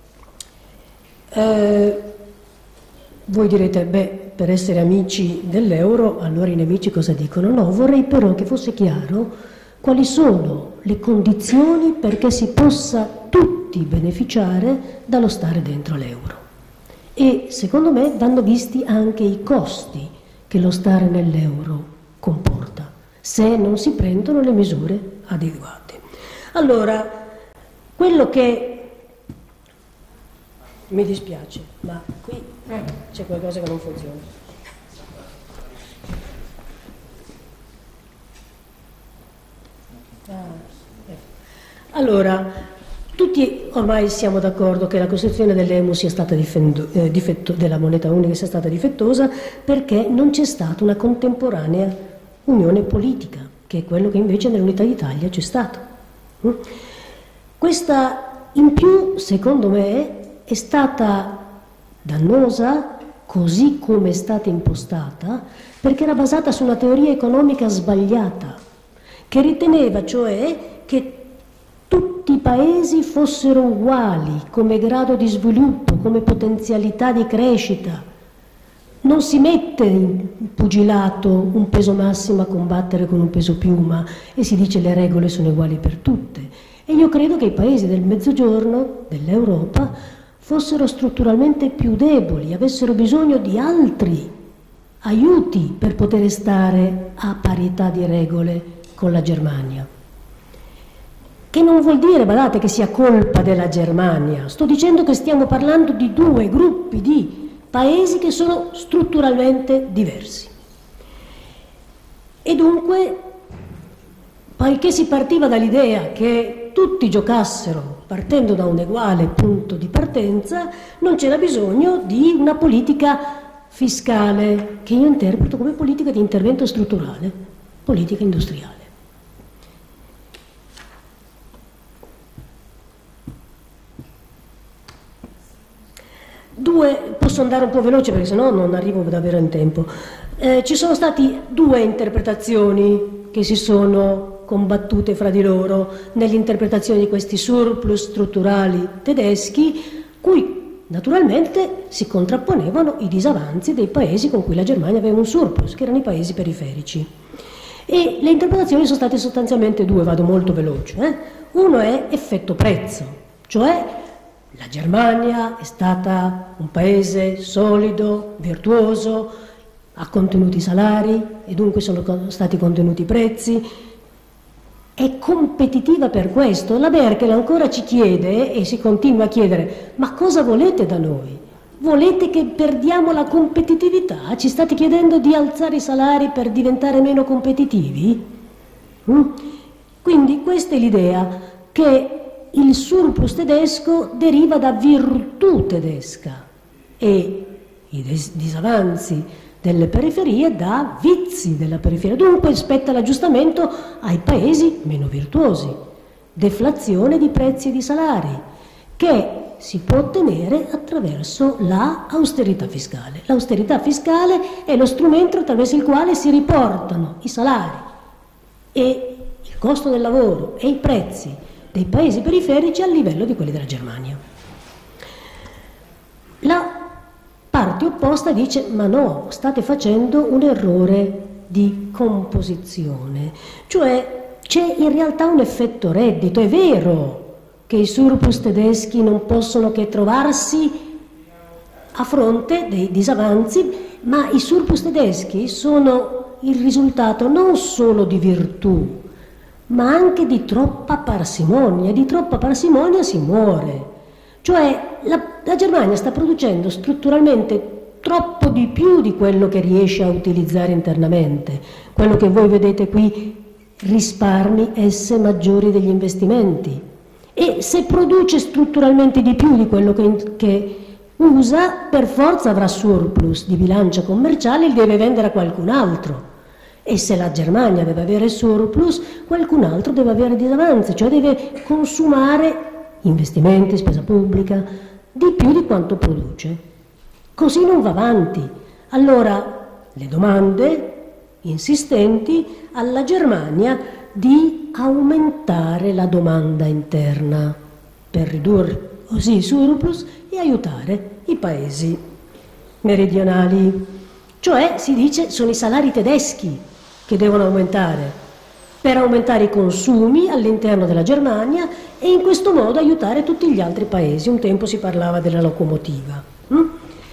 eh, voi direte, beh, per essere amici dell'euro, allora i nemici cosa dicono? No, vorrei però che fosse chiaro quali sono le condizioni perché si possa tutti beneficiare dallo stare dentro l'euro. E secondo me vanno visti anche i costi che lo stare nell'euro comporta, se non si prendono le misure adeguate. Allora, quello che mi dispiace, ma qui c'è qualcosa che non funziona. Ah, ecco. Allora, tutti ormai siamo d'accordo che la costruzione dell'Emu sia stata difendo, eh, difetto, della moneta unica sia stata difettosa perché non c'è stata una contemporanea unione politica, che è quello che invece nell'unità d'Italia c'è stato. Mm? Questa in più, secondo me, è stata dannosa così come è stata impostata perché era basata su una teoria economica sbagliata, che riteneva cioè che tutti i paesi fossero uguali come grado di sviluppo, come potenzialità di crescita. Non si mette in pugilato un peso massimo a combattere con un peso piuma e si dice le regole sono uguali per tutte. E io credo che i paesi del mezzogiorno dell'Europa fossero strutturalmente più deboli, avessero bisogno di altri aiuti per poter stare a parità di regole con la Germania. che non vuol dire, badate, che sia colpa della Germania. Sto dicendo che stiamo parlando di due gruppi di paesi che sono strutturalmente diversi. E dunque, poiché si partiva dall'idea che tutti giocassero partendo da un uguale punto di partenza, non c'era bisogno di una politica fiscale, che io interpreto come politica di intervento strutturale, politica industriale. Due, posso andare un po' veloce perché sennò non arrivo davvero in tempo. Eh, ci sono state due interpretazioni che si sono combattute fra di loro nell'interpretazione di questi surplus strutturali tedeschi, cui naturalmente si contrapponevano i disavanzi dei paesi con cui la Germania aveva un surplus, che erano i paesi periferici. E le interpretazioni sono state sostanzialmente due, vado molto veloce. Eh? Uno è effetto prezzo, cioè la Germania è stata un paese solido, virtuoso, ha contenuti i salari e dunque sono stati contenuti i prezzi, è competitiva per questo. La Merkel ancora ci chiede e si continua a chiedere: ma cosa volete da noi? Volete che perdiamo la competitività? Ci state chiedendo di alzare i salari per diventare meno competitivi? Mm? Quindi questa è l'idea, che il surplus tedesco deriva da virtù tedesca e i disavanzi delle periferie da vizi della periferia. Dunque spetta l'aggiustamento ai paesi meno virtuosi, deflazione di prezzi e di salari, che si può ottenere attraverso l'austerità fiscale. L'austerità fiscale è lo strumento attraverso il quale si riportano i salari e il costo del lavoro e i prezzi dei paesi periferici al livello di quelli della Germania. La parte opposta dice: ma no, state facendo un errore di composizione, cioè c'è in realtà un effetto reddito. È vero che i surplus tedeschi non possono che trovarsi a fronte dei disavanzi, ma i surplus tedeschi sono il risultato non solo di virtù, ma anche di troppa parsimonia. Di troppa parsimonia si muore. Cioè la, la Germania sta producendo strutturalmente troppo di più di quello che riesce a utilizzare internamente. Quello che voi vedete qui, risparmi esse maggiori degli investimenti. E se produce strutturalmente di più di quello che, che usa, per forza avrà surplus di bilancia commerciale e deve vendere a qualcun altro. E se la Germania deve avere surplus, qualcun altro deve avere disavanzi, cioè deve consumare investimenti, spesa pubblica, di più di quanto produce. Così non va avanti. Allora le domande insistenti alla Germania di aumentare la domanda interna per ridurre così i surplus e aiutare i paesi meridionali. Cioè si dice sono i salari tedeschi che devono aumentare per aumentare i consumi all'interno della Germania e in questo modo aiutare tutti gli altri paesi. Un tempo si parlava della locomotiva. Mm?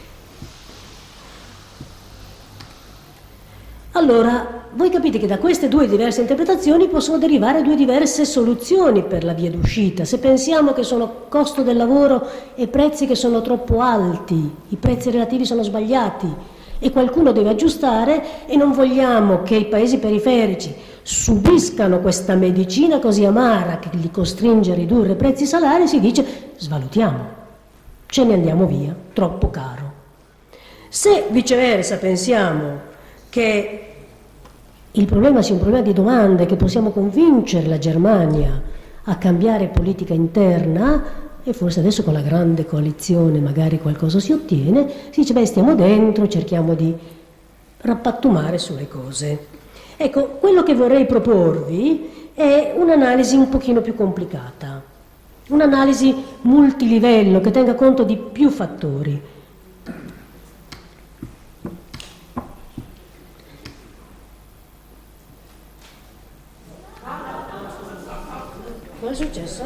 Allora, voi capite che da queste due diverse interpretazioni possono derivare due diverse soluzioni per la via d'uscita. Se pensiamo che sono costo del lavoro e prezzi che sono troppo alti, i prezzi relativi sono sbagliati e qualcuno deve aggiustare e non vogliamo che i paesi periferici subiscano questa medicina così amara che li costringe a ridurre prezzi e salari, si dice svalutiamo, ce ne andiamo via, troppo caro. Se viceversa pensiamo che il problema sia un problema di domande, che possiamo convincere la Germania a cambiare politica interna, e forse adesso con la grande coalizione magari qualcosa si ottiene, si dice beh stiamo dentro, cerchiamo di rappattumare sulle cose. Ecco, quello che vorrei proporvi è un'analisi un pochino più complicata, un'analisi multilivello che tenga conto di più fattori. Cosa è successo?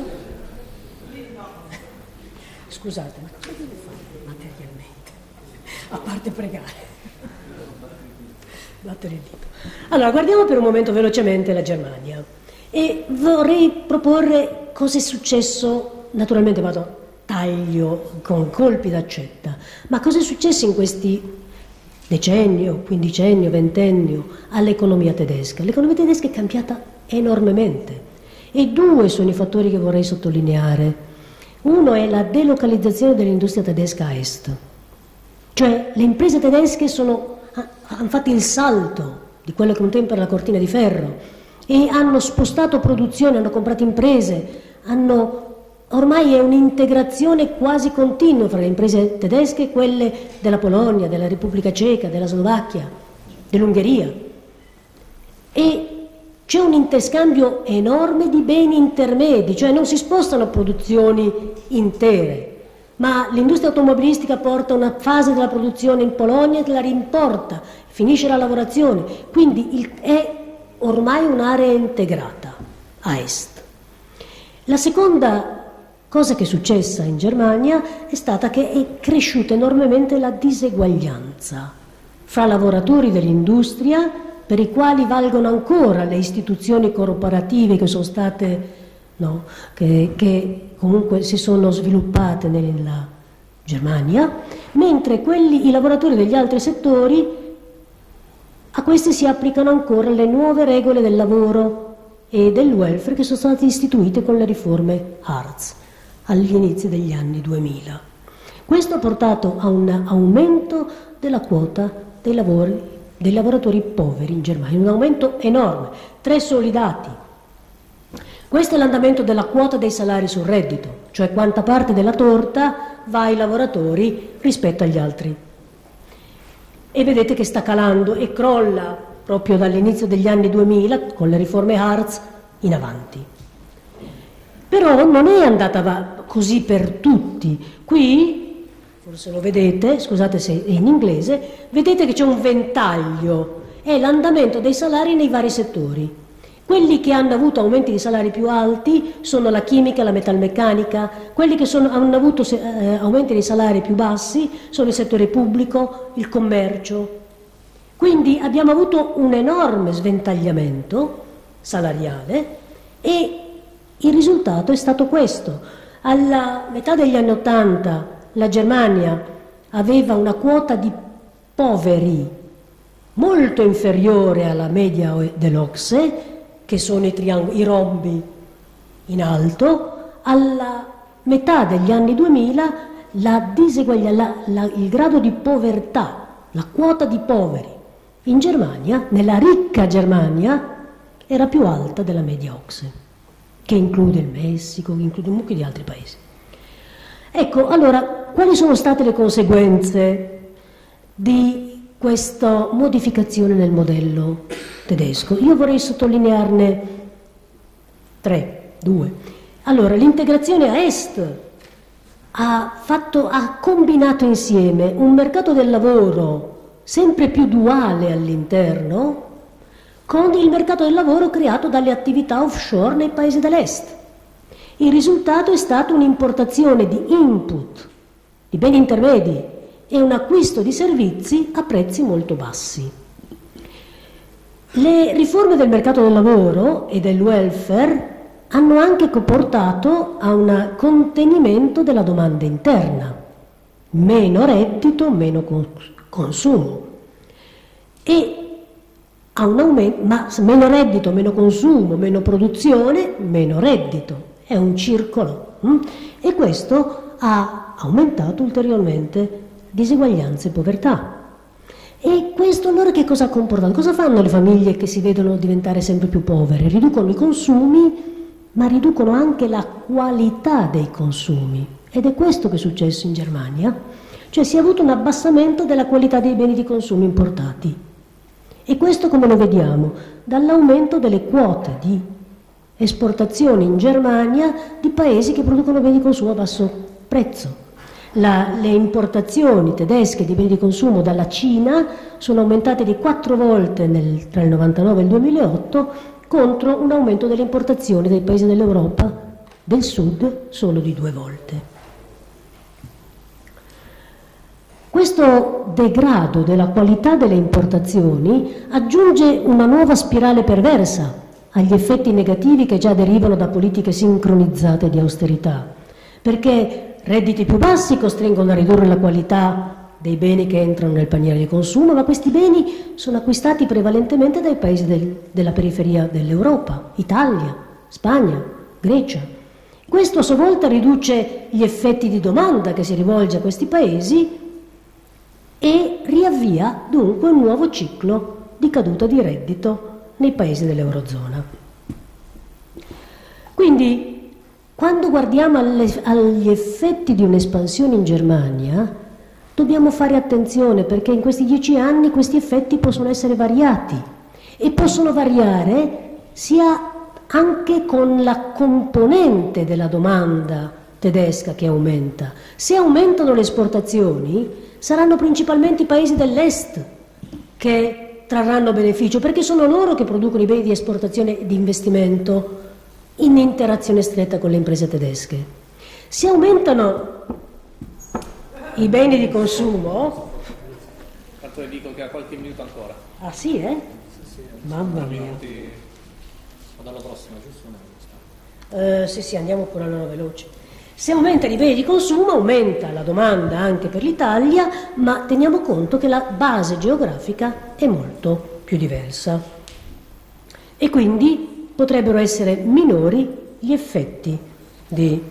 Scusate, ma cosa devo fare materialmente? A parte pregare. Battere il dito. Allora, guardiamo per un momento velocemente la Germania. E vorrei proporre cosa è successo, naturalmente vado taglio con colpi d'accetta, ma cosa è successo in questi decennio, quindicennio, ventennio all'economia tedesca? L'economia tedesca è cambiata enormemente e due sono i fattori che vorrei sottolineare. Uno è la delocalizzazione dell'industria tedesca a est, cioè le imprese tedesche sono, hanno fatto il salto di quello che un tempo era la cortina di ferro e hanno spostato produzione, hanno comprato imprese, hanno, ormai è un'integrazione quasi continua fra le imprese tedesche e quelle della Polonia, della Repubblica Ceca, della Slovacchia, dell'Ungheria. E c'è un interscambio enorme di beni intermedi, cioè non si spostano produzioni intere, ma l'industria automobilistica porta una fase della produzione in Polonia e la rimporta, finisce la lavorazione, quindi il, è ormai un'area integrata a est. La seconda cosa che è successa in Germania è stata che è cresciuta enormemente la diseguaglianza fra lavoratori dell'industria, per i quali valgono ancora le istituzioni corporative che sono state, no, che, che comunque si sono sviluppate nella Germania, mentre quelli, i lavoratori degli altri settori, a questi si applicano ancora le nuove regole del lavoro e del welfare che sono state istituite con le riforme Hartz agli inizi degli anni duemila. Questo ha portato a un aumento della quota dei, lavori, dei lavoratori poveri in Germania, un aumento enorme. Tre soli dati. Questo è l'andamento della quota dei salari sul reddito, cioè quanta parte della torta va ai lavoratori rispetto agli altri. E vedete che sta calando e crolla proprio dall'inizio degli anni duemila con le riforme Hartz in avanti. Però non è andata così per tutti. Qui, forse lo vedete, scusate se è in inglese, vedete che c'è un ventaglio, è l'andamento dei salari nei vari settori. Quelli che hanno avuto aumenti di salari più alti sono la chimica, la metalmeccanica, quelli che sono, hanno avuto eh, aumenti di salari più bassi sono il settore pubblico, il commercio. Quindi abbiamo avuto un enorme sventagliamento salariale e il risultato è stato questo. Alla metà degli anni Ottanta la Germania aveva una quota di poveri molto inferiore alla media dell'Ocse, che sono i, triang- i rombi in alto. Alla metà degli anni duemila la diseguaglianza, la, la, il grado di povertà, la quota di poveri in Germania, nella ricca Germania, era più alta della media Ocse, che include il Messico, che include un mucchio di altri paesi. Ecco, allora, quali sono state le conseguenze di questa modificazione nel modello tedesco? Io vorrei sottolinearne tre, due. Allora, l'integrazione a est ha, fatto, ha combinato insieme un mercato del lavoro sempre più duale all'interno con il mercato del lavoro creato dalle attività offshore nei paesi dell'est. Il risultato è stato un'importazione di input, di beni intermedi e un acquisto di servizi a prezzi molto bassi. Le riforme del mercato del lavoro e del welfare hanno anche portato a un contenimento della domanda interna, meno reddito, meno consumo e a un aumento, ma meno reddito, meno consumo, meno produzione, meno reddito. È un circolo hm? e questo ha aumentato ulteriormente diseguaglianza e povertà. E questo allora che cosa ha comportato? Cosa fanno le famiglie che si vedono diventare sempre più povere? Riducono i consumi, ma riducono anche la qualità dei consumi. Ed è questo che è successo in Germania. Cioè si è avuto un abbassamento della qualità dei beni di consumo importati. E questo come lo vediamo? Dall'aumento delle quote di esportazione in Germania di paesi che producono beni di consumo a basso prezzo. La, le importazioni tedesche di beni di consumo dalla Cina sono aumentate di quattro volte nel, tra il novantanove e il duemilaotto contro un aumento delle importazioni dai paesi dell'Europa del Sud solo di due volte. Questo degrado della qualità delle importazioni aggiunge una nuova spirale perversa agli effetti negativi che già derivano da politiche sincronizzate di austerità, perché redditi più bassi costringono a ridurre la qualità dei beni che entrano nel paniere di consumo, ma questi beni sono acquistati prevalentemente dai paesi del, della periferia dell'Europa, Italia, Spagna, Grecia. Questo a sua volta riduce gli effetti di domanda che si rivolge a questi paesi e riavvia dunque un nuovo ciclo di caduta di reddito nei paesi dell'Eurozona. Quindi, quando guardiamo alle, agli effetti di un'espansione in Germania, dobbiamo fare attenzione, perché in questi dieci anni questi effetti possono essere variati e possono variare sia anche con la componente della domanda tedesca che aumenta. Se aumentano le esportazioni, saranno principalmente i paesi dell'est che trarranno beneficio, perché sono loro che producono i beni di esportazione e di investimento in interazione stretta con le imprese tedesche. Se aumentano i beni di consumo... Tanto le dico che ha qualche minuto ancora. Ah sì, eh? Sì, sì, Mamma mia. minuti. O dalla prossima, giusto? Uh, sì, sì, andiamo pure allora veloce. Se aumentano i beni di consumo, aumenta la domanda anche per l'Italia, ma teniamo conto che la base geografica è molto più diversa. E quindi potrebbero essere minori gli effetti di...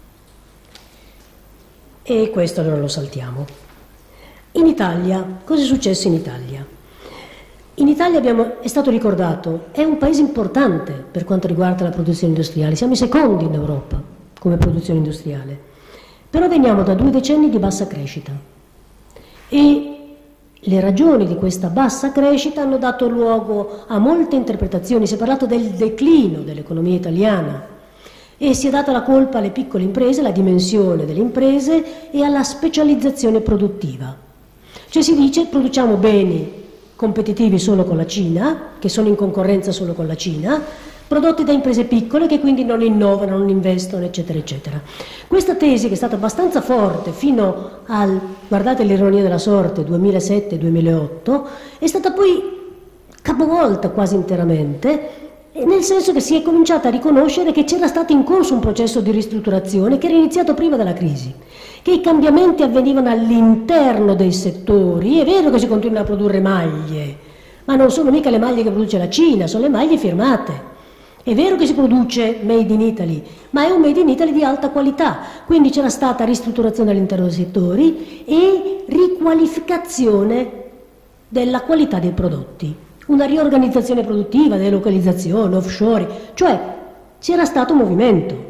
E questo allora lo saltiamo. In Italia, cosa è successo in Italia? In Italia abbiamo, è stato ricordato, è un paese importante per quanto riguarda la produzione industriale, siamo i secondi in Europa come produzione industriale, però veniamo da due decenni di bassa crescita e le ragioni di questa bassa crescita hanno dato luogo a molte interpretazioni. Si è parlato del declino dell'economia italiana e si è data la colpa alle piccole imprese, alla dimensione delle imprese e alla specializzazione produttiva. Cioè si dice produciamo beni competitivi solo con la Cina, che sono in concorrenza solo con la Cina, prodotti da imprese piccole che quindi non innovano, non investono, eccetera, eccetera. Questa tesi, che è stata abbastanza forte fino al, guardate l'ironia della sorte, duemilasette duemilaotto, è stata poi capovolta quasi interamente, nel senso che si è cominciato a riconoscere che c'era stato in corso un processo di ristrutturazione che era iniziato prima della crisi, che i cambiamenti avvenivano all'interno dei settori. È vero che si continuano a produrre maglie, ma non sono mica le maglie che produce la Cina, sono le maglie firmate. È vero che si produce made in Italy, ma è un made in Italy di alta qualità, quindi c'era stata ristrutturazione all'interno dei settori e riqualificazione della qualità dei prodotti. Una riorganizzazione produttiva, delocalizzazione, offshore, cioè c'era stato un movimento.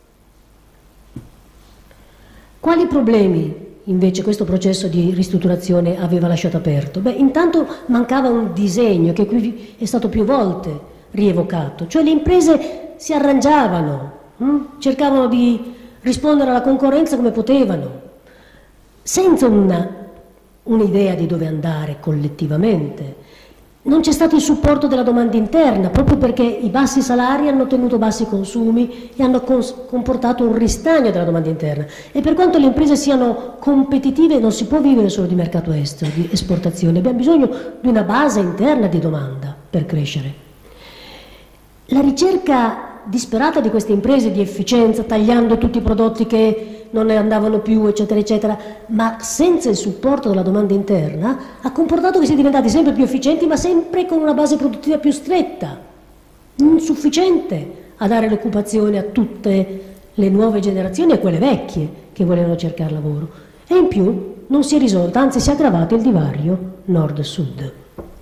Quali problemi invece questo processo di ristrutturazione aveva lasciato aperto? Beh, intanto mancava un disegno che qui è stato più volte rievocato, cioè le imprese si arrangiavano, hm? cercavano di rispondere alla concorrenza come potevano, senza una, un'idea di dove andare collettivamente. Non c'è stato il supporto della domanda interna, proprio perché i bassi salari hanno ottenuto bassi consumi e hanno comportato un ristagno della domanda interna. E per quanto le imprese siano competitive, non si può vivere solo di mercato estero, di esportazione, abbiamo bisogno di una base interna di domanda per crescere. La ricerca disperata di queste imprese di efficienza, tagliando tutti i prodotti che non ne andavano più, eccetera, eccetera, ma senza il supporto della domanda interna, ha comportato che si è diventati sempre più efficienti, ma sempre con una base produttiva più stretta, insufficiente a dare l'occupazione a tutte le nuove generazioni e a quelle vecchie che volevano cercare lavoro. E in più non si è risolto, anzi si è aggravato il divario nord-sud.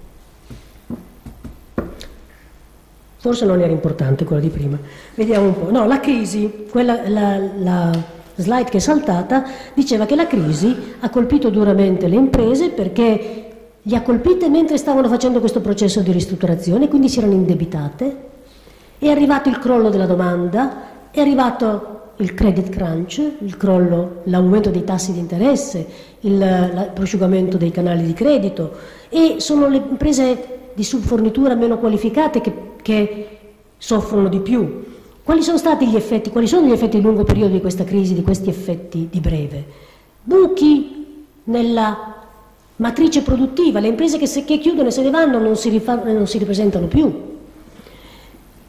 Forse non era importante quella di prima. Vediamo un po'. No, la crisi, quella, la, la slide che è saltata, diceva che la crisi ha colpito duramente le imprese perché li ha colpite mentre stavano facendo questo processo di ristrutturazione, quindi si erano indebitate, è arrivato il crollo della domanda, è arrivato il credit crunch, il crollo, l'aumento dei tassi di interesse, il, il prosciugamento dei canali di credito, e sono le imprese di subfornitura meno qualificate che, che soffrono di più. Quali sono stati gli effetti, quali sono gli effetti di lungo periodo di questa crisi, di questi effetti di breve? Buchi nella matrice produttiva, le imprese che, se, che chiudono e se ne vanno non si, rifà, non si ripresentano più.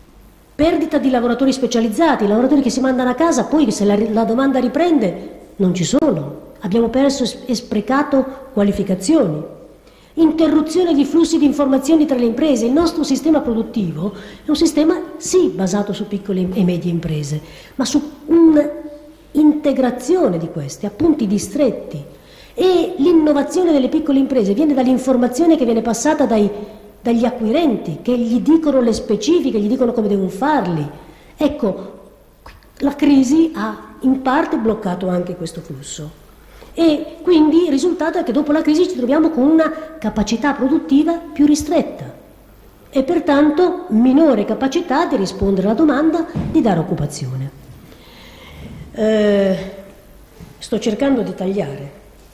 perdita di lavoratori specializzati, lavoratori che si mandano a casa, poi se la, la domanda riprende non ci sono, abbiamo perso e sprecato qualificazioni, interruzione di flussi di informazioni tra le imprese. Il nostro sistema produttivo è un sistema sì basato su piccole e medie imprese, ma su un'integrazione di queste a punti distretti, e l'innovazione delle piccole imprese viene dall'informazione che viene passata dai dagli acquirenti, che gli dicono le specifiche, gli dicono come devono farli. Ecco, la crisi ha in parte bloccato anche questo flusso, e quindi il risultato è che dopo la crisi ci troviamo con una capacità produttiva più ristretta e pertanto minore capacità di rispondere alla domanda di dare occupazione. Eh, sto cercando di tagliare.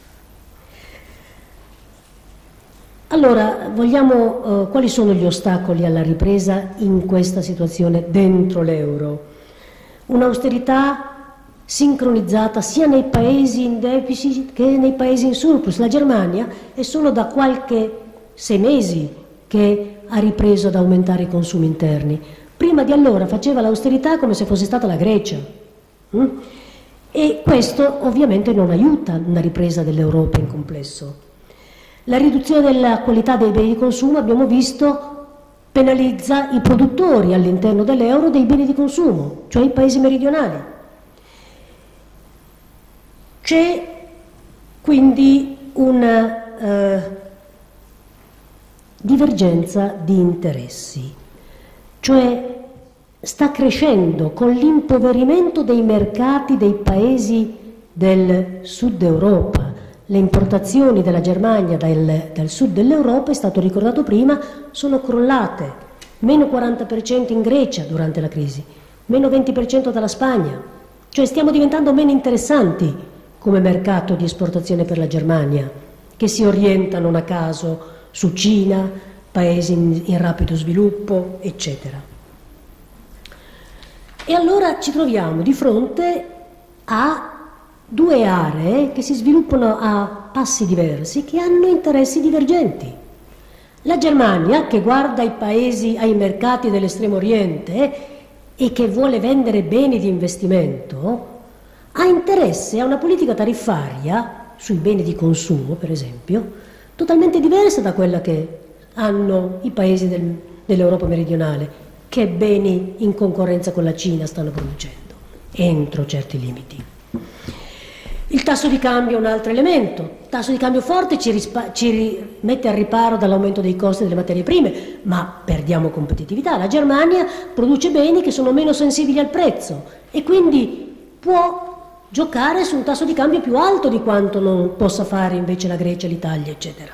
Allora, vogliamo, eh, quali sono gli ostacoli alla ripresa in questa situazione dentro l'euro? Un'austerità sincronizzata sia nei paesi in deficit che nei paesi in surplus. La Germania è solo da qualche sei mesi che ha ripreso ad aumentare i consumi interni. Prima di allora faceva l'austerità come se fosse stata la Grecia. Mm? E questo ovviamente non aiuta una ripresa dell'Europa in complesso. La riduzione della qualità dei beni di consumo, abbiamo visto, penalizza i produttori all'interno dell'euro dei beni di consumo, cioè i paesi meridionali. C'è quindi una eh, divergenza di interessi, cioè sta crescendo con l'impoverimento dei mercati dei paesi del sud Europa. Le importazioni della Germania dal, dal sud dell'Europa, è stato ricordato prima, sono crollate, meno quaranta per cento in Grecia durante la crisi, meno venti per cento dalla Spagna, cioè stiamo diventando meno interessanti come mercato di esportazione per la Germania, che si orienta non a caso su Cina, paesi in, in rapido sviluppo, eccetera. E allora ci troviamo di fronte a due aree che si sviluppano a passi diversi, che hanno interessi divergenti. La Germania, che guarda ai paesi, ai mercati dell'estremo oriente e che vuole vendere beni di investimento, ha interesse a una politica tariffaria sui beni di consumo, per esempio, totalmente diversa da quella che hanno i paesi del, dell'Europa meridionale, che beni in concorrenza con la Cina stanno producendo, entro certi limiti. Il tasso di cambio è un altro elemento. Il tasso di cambio forte ci, rispa- ci mette al riparo dall'aumento dei costi delle materie prime, ma perdiamo competitività. La Germania produce beni che sono meno sensibili al prezzo e quindi può giocare su un tasso di cambio più alto di quanto non possa fare invece la Grecia, l'Italia, eccetera.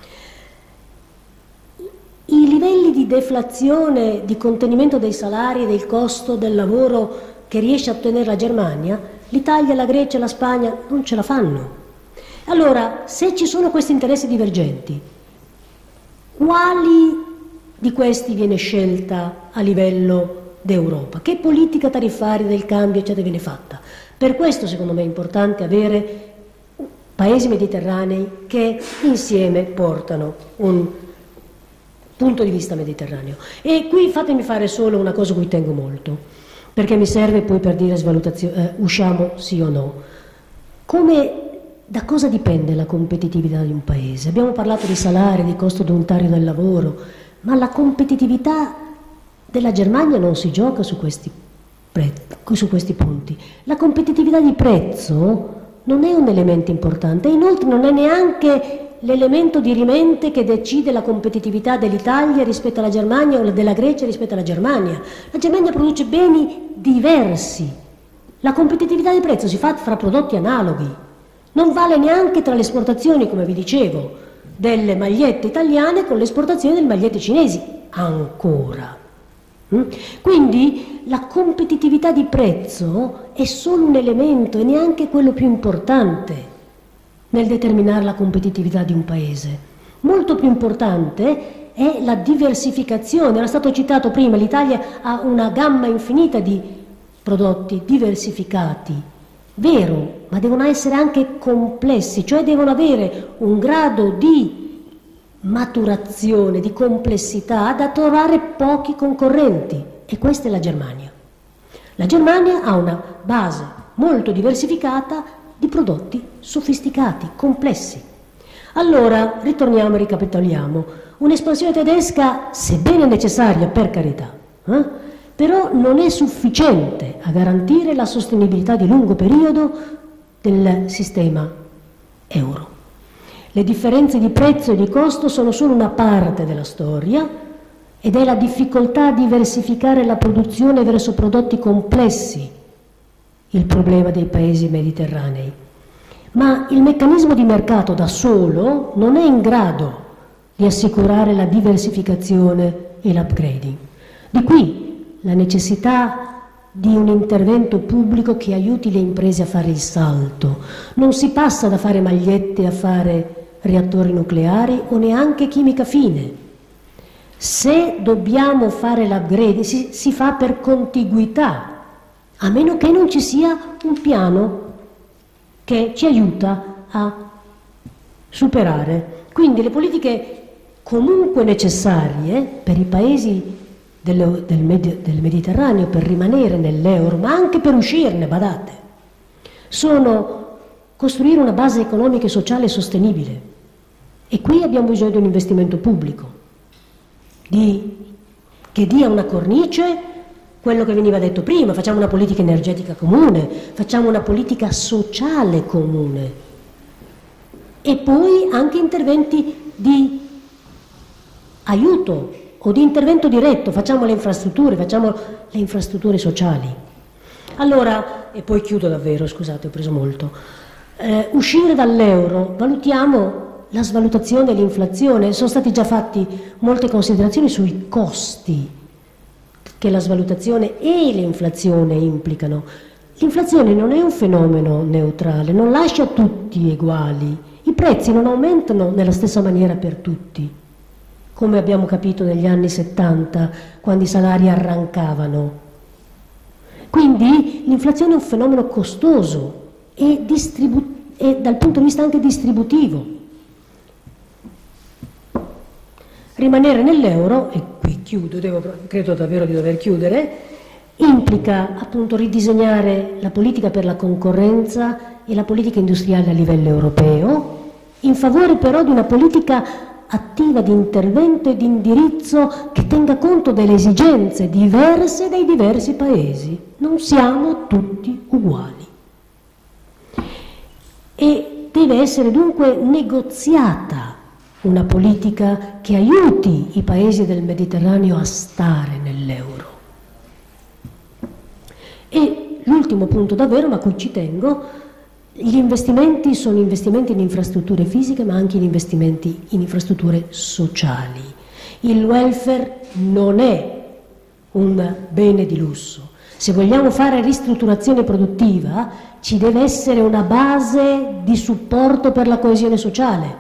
I livelli di deflazione, di contenimento dei salari e del costo del lavoro che riesce a ottenere la Germania, l'Italia, la Grecia e la Spagna non ce la fanno. Allora, se ci sono questi interessi divergenti, quali di questi viene scelta a livello d'Europa? Che politica tariffaria del cambio eccetera viene fatta? Per questo secondo me è importante avere paesi mediterranei che insieme portano un punto di vista mediterraneo. E qui fatemi fare solo una cosa a cui tengo molto, perché mi serve poi per dire svalutazione, eh, usciamo sì o no. Come, da cosa dipende la competitività di un paese? Abbiamo parlato di salari, di costo unitario del lavoro, ma la competitività della Germania non si gioca su questi, pre- su questi punti. La competitività di prezzo non è un elemento importante, e inoltre non è neanche l'elemento dirimente che decide la competitività dell'Italia rispetto alla Germania o della Grecia rispetto alla Germania. La Germania produce beni diversi. La competitività di prezzo si fa fra prodotti analoghi. Non vale neanche tra le esportazioni, come vi dicevo, delle magliette italiane con le esportazioni delle magliette cinesi. Ancora. Quindi la competitività di prezzo è solo un elemento e neanche quello più importante nel determinare la competitività di un paese. Molto più importante è la diversificazione. Era stato citato prima, l'Italia ha una gamma infinita di prodotti diversificati. Vero, ma devono essere anche complessi, cioè devono avere un grado di maturazione, di complessità da trovare pochi concorrenti. e questa è la Germania. La Germania ha una base molto diversificata di prodotti sofisticati, complessi. Allora, ritorniamo e ricapitoliamo. Un'espansione tedesca, sebbene necessaria, per carità, eh, però non è sufficiente a garantire la sostenibilità di lungo periodo del sistema euro. Le differenze di prezzo e di costo sono solo una parte della storia ed è la difficoltà a diversificare la produzione verso prodotti complessi il problema dei paesi mediterranei. Ma il meccanismo di mercato da solo non è in grado di assicurare la diversificazione e l'upgrading. Di qui la necessità di un intervento pubblico che aiuti le imprese a fare il salto. Non si passa da fare magliette a fare reattori nucleari o neanche chimica fine. Se dobbiamo fare l'upgrade si, si fa per contiguità, a meno che non ci sia un piano che ci aiuta a superare. Quindi le politiche comunque necessarie per i paesi del, del, Med- del Mediterraneo per rimanere nell'euro, ma anche per uscirne, badate, sono costruire una base economica e sociale sostenibile. E qui abbiamo bisogno di un investimento pubblico, di, che dia una cornice, quello che veniva detto prima, facciamo una politica energetica comune, facciamo una politica sociale comune e poi anche interventi di aiuto o di intervento diretto, facciamo le infrastrutture, facciamo le infrastrutture sociali. Allora, e poi chiudo davvero, scusate, ho preso molto, eh, uscire dall'euro, valutiamo la svalutazione e l'inflazione, sono stati già fatti molte considerazioni sui costi che la svalutazione e l'inflazione implicano. L'inflazione non è un fenomeno neutrale, non lascia tutti uguali, i prezzi non aumentano nella stessa maniera per tutti, come abbiamo capito negli anni settanta, quando i salari arrancavano. Quindi l'inflazione è un fenomeno costoso e, distribu- e dal punto di vista anche distributivo. Rimanere nell'euro, e qui chiudo, devo, credo davvero di dover chiudere, implica appunto ridisegnare la politica per la concorrenza e la politica industriale a livello europeo, in favore però di una politica attiva di intervento e di indirizzo che tenga conto delle esigenze diverse dei diversi paesi. Non siamo tutti uguali. E deve essere dunque negoziata una politica che aiuti i paesi del Mediterraneo a stare nell'euro. E l'ultimo punto davvero, ma a cui ci tengo, gli investimenti sono investimenti in infrastrutture fisiche, ma anche in investimenti in infrastrutture sociali. Il welfare non è un bene di lusso. Se vogliamo fare ristrutturazione produttiva, ci deve essere una base di supporto per la coesione sociale.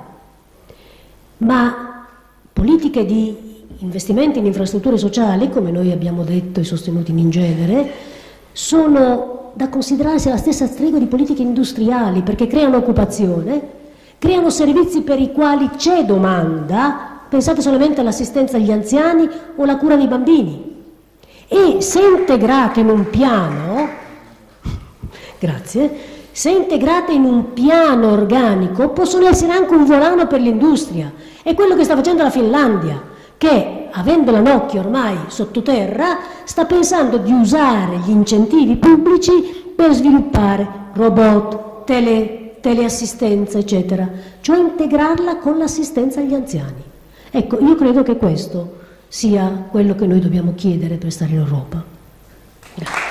Ma politiche di investimenti in infrastrutture sociali, come noi abbiamo detto e sostenuti in genere, sono da considerarsi alla stessa stregua di politiche industriali, perché creano occupazione, creano servizi per i quali c'è domanda, pensate solamente all'assistenza agli anziani o alla cura dei bambini, e se integrate in un piano, grazie, se integrate in un piano organico possono essere anche un volano per l'industria. È quello che sta facendo la Finlandia, che, avendo l'occhio ormai sottoterra, sta pensando di usare gli incentivi pubblici per sviluppare robot, tele, teleassistenza, eccetera, cioè integrarla con l'assistenza agli anziani. Ecco, io credo che questo sia quello che noi dobbiamo chiedere per stare in Europa. Grazie.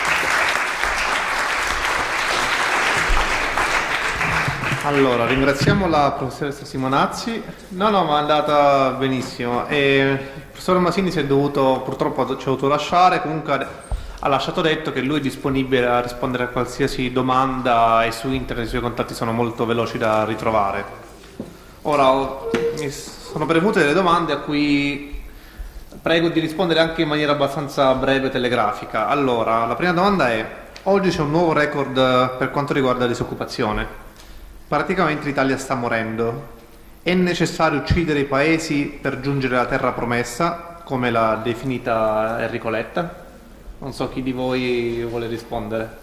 Allora, ringraziamo la professoressa Simonazzi. No, no, ma è andata benissimo. E il professor Masini si è dovuto, purtroppo ci ha dovuto lasciare, comunque ha lasciato detto che lui è disponibile a rispondere a qualsiasi domanda e su internet i suoi contatti sono molto veloci da ritrovare. Ora, ho, mi sono premute delle domande a cui prego di rispondere anche in maniera abbastanza breve e telegrafica. Allora, la prima domanda è: oggi c'è un nuovo record per quanto riguarda la disoccupazione. Praticamente l'Italia sta morendo. È necessario uccidere i paesi per giungere alla terra promessa? come l'ha definita Enrico Letta? Non so chi di voi vuole rispondere.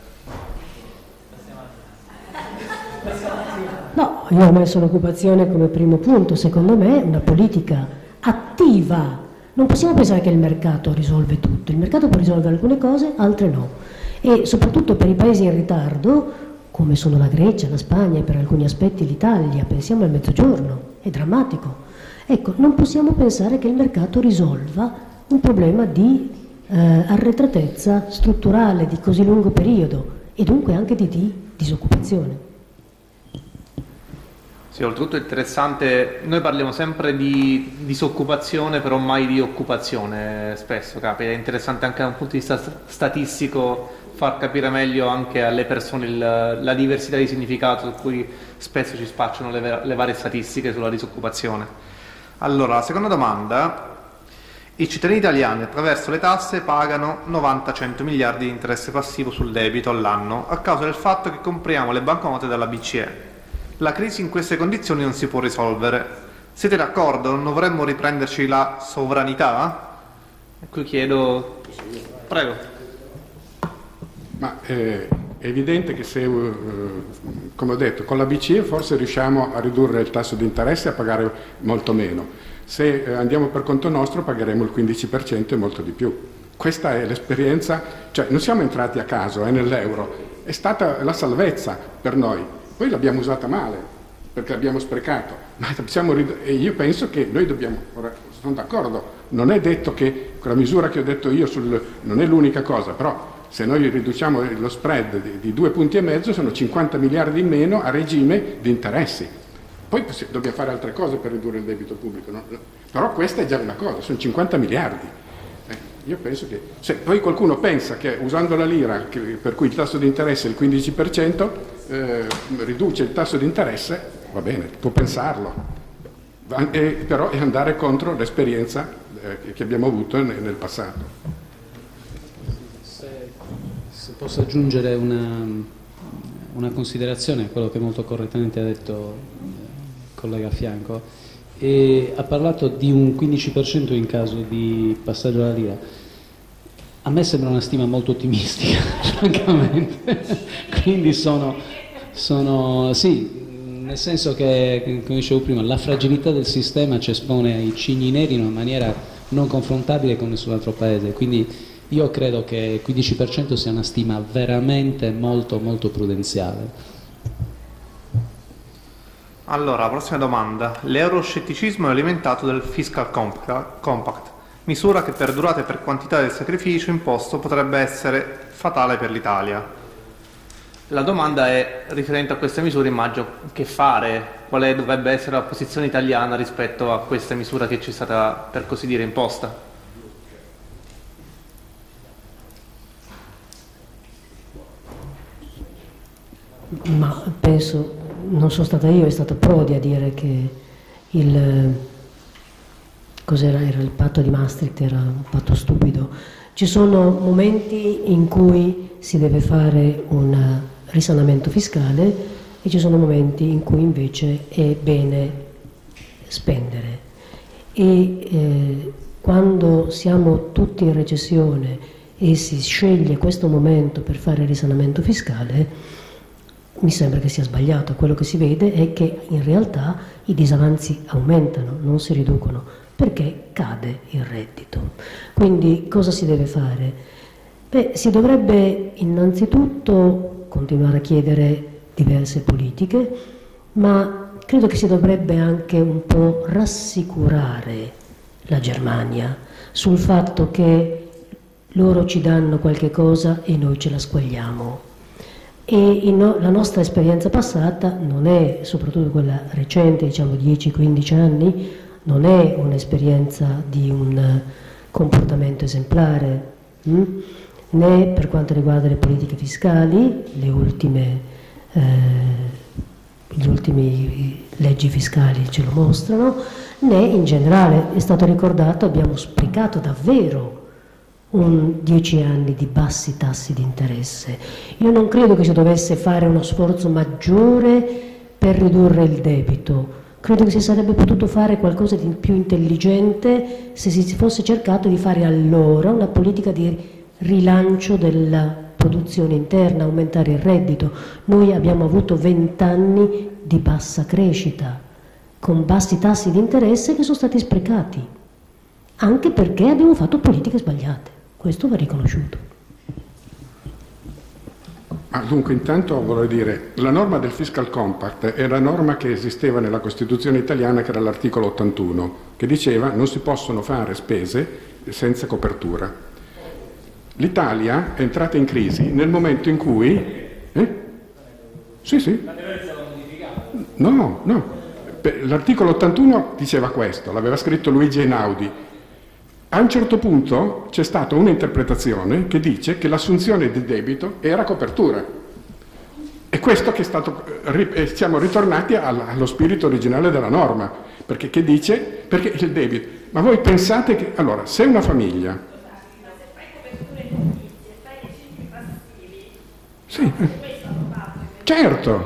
No, io ho messo l'occupazione come primo punto. Secondo me è una politica attiva. Non possiamo pensare che il mercato risolve tutto. Il mercato può risolvere alcune cose, altre no. E soprattutto per i paesi in ritardo, come sono la Grecia, la Spagna e per alcuni aspetti l'Italia, pensiamo al Mezzogiorno, è drammatico. Ecco, non possiamo pensare che il mercato risolva un problema di eh, arretratezza strutturale di così lungo periodo e dunque anche di, di disoccupazione. Sì, oltretutto è interessante, noi parliamo sempre di disoccupazione, però mai di occupazione, spesso capita. È interessante anche da un punto di vista statistico far capire meglio anche alle persone il, la diversità di significato su cui spesso ci spacciano le, le varie statistiche sulla disoccupazione. Allora, la seconda domanda: i cittadini italiani attraverso le tasse pagano novanta cento miliardi di interesse passivo sul debito all'anno a causa del fatto che compriamo le banconote dalla B C E. La crisi in queste condizioni non si può risolvere. Siete d'accordo? Non dovremmo riprenderci la sovranità? E qui chiedo... Prego. Ma eh, è evidente che se, eh, come ho detto, con la B C E forse riusciamo a ridurre il tasso di interesse e a pagare molto meno. Se eh, andiamo per conto nostro pagheremo il quindici per cento e molto di più. Questa è l'esperienza, cioè non siamo entrati a caso eh, nell'euro, è stata la salvezza per noi. Poi l'abbiamo usata male, perché l'abbiamo sprecato, ma siamo, e io penso che noi dobbiamo, ora sono d'accordo, non è detto che quella misura che ho detto io sul, non è l'unica cosa, però se noi riduciamo lo spread di, di due punti e mezzo sono cinquanta miliardi in meno a regime di interessi. Poi dobbiamo fare altre cose per ridurre il debito pubblico, no? Però questa è già una cosa, sono cinquanta miliardi. Eh, io penso che, se poi qualcuno pensa che usando la lira, che, per cui il tasso di interesse è il quindici per cento, Eh, riduce il tasso di interesse, va bene, può pensarlo, va, eh, però è andare contro l'esperienza eh, che abbiamo avuto nel, nel passato. Se, se posso aggiungere una, una considerazione a quello che molto correttamente ha detto il collega a fianco, e ha parlato di un quindici per cento in caso di passaggio alla lira. A me sembra una stima molto ottimistica, francamente, quindi sono, sono, sì, nel senso che, come dicevo prima, la fragilità del sistema ci espone ai cigni neri in una maniera non confrontabile con nessun altro paese, quindi io credo che il quindici per cento sia una stima veramente molto, molto prudenziale. Allora, prossima domanda. L'euroscetticismo è alimentato dal Fiscal Compact, misura che per durata e per quantità del sacrificio imposto potrebbe essere fatale per l'Italia. La domanda è riferente a questa misura, immagino, che fare? Quale dovrebbe essere la posizione italiana rispetto a questa misura che ci è stata, per così dire, imposta? Ma penso, non sono stata io, è stato Prodi a dire che il... cos'era? Era il patto di Maastricht, era un patto stupido. Ci sono momenti in cui si deve fare un risanamento fiscale e ci sono momenti in cui invece è bene spendere. E eh, quando siamo tutti in recessione e si sceglie questo momento per fare il risanamento fiscale, mi sembra che sia sbagliato. Quello che si vede è che in realtà i disavanzi aumentano, non si riducono, perché cade il reddito. Quindi cosa si deve fare? Beh, si dovrebbe innanzitutto continuare a chiedere diverse politiche, ma credo che si dovrebbe anche un po' rassicurare la Germania sul fatto che loro ci danno qualche cosa e noi ce la squagliamo. E no, la nostra esperienza passata non è, soprattutto quella recente, diciamo dieci quindici anni, non è un'esperienza di un comportamento esemplare, mh? né per quanto riguarda le politiche fiscali, le ultime, eh, gli ultimi leggi fiscali ce lo mostrano, né in generale. È stato ricordato, abbiamo sprecato davvero un dieci anni di bassi tassi di interesse. Io non credo che si dovesse fare uno sforzo maggiore per ridurre il debito, Credo che si sarebbe potuto fare qualcosa di più intelligente se si fosse cercato di fare allora una politica di rilancio della produzione interna, aumentare il reddito. Noi abbiamo avuto vent'anni di bassa crescita, con bassi tassi di interesse che sono stati sprecati, anche perché abbiamo fatto politiche sbagliate. Questo va riconosciuto. Ah, dunque, intanto volevo dire, la norma del Fiscal Compact è la norma che esisteva nella Costituzione italiana, che era l'articolo ottantuno, che diceva non si possono fare spese senza copertura. L'Italia è entrata in crisi nel momento in cui... Eh? Sì, sì. No, no. L'articolo ottantuno diceva questo, l'aveva scritto Luigi Einaudi. A un certo punto c'è stata un'interpretazione che dice che l'assunzione di debito era copertura. E questo che è stato, siamo ritornati allo spirito originale della norma, perché che dice, perché il debito. Ma voi pensate che, allora, se una famiglia... Sì, certo,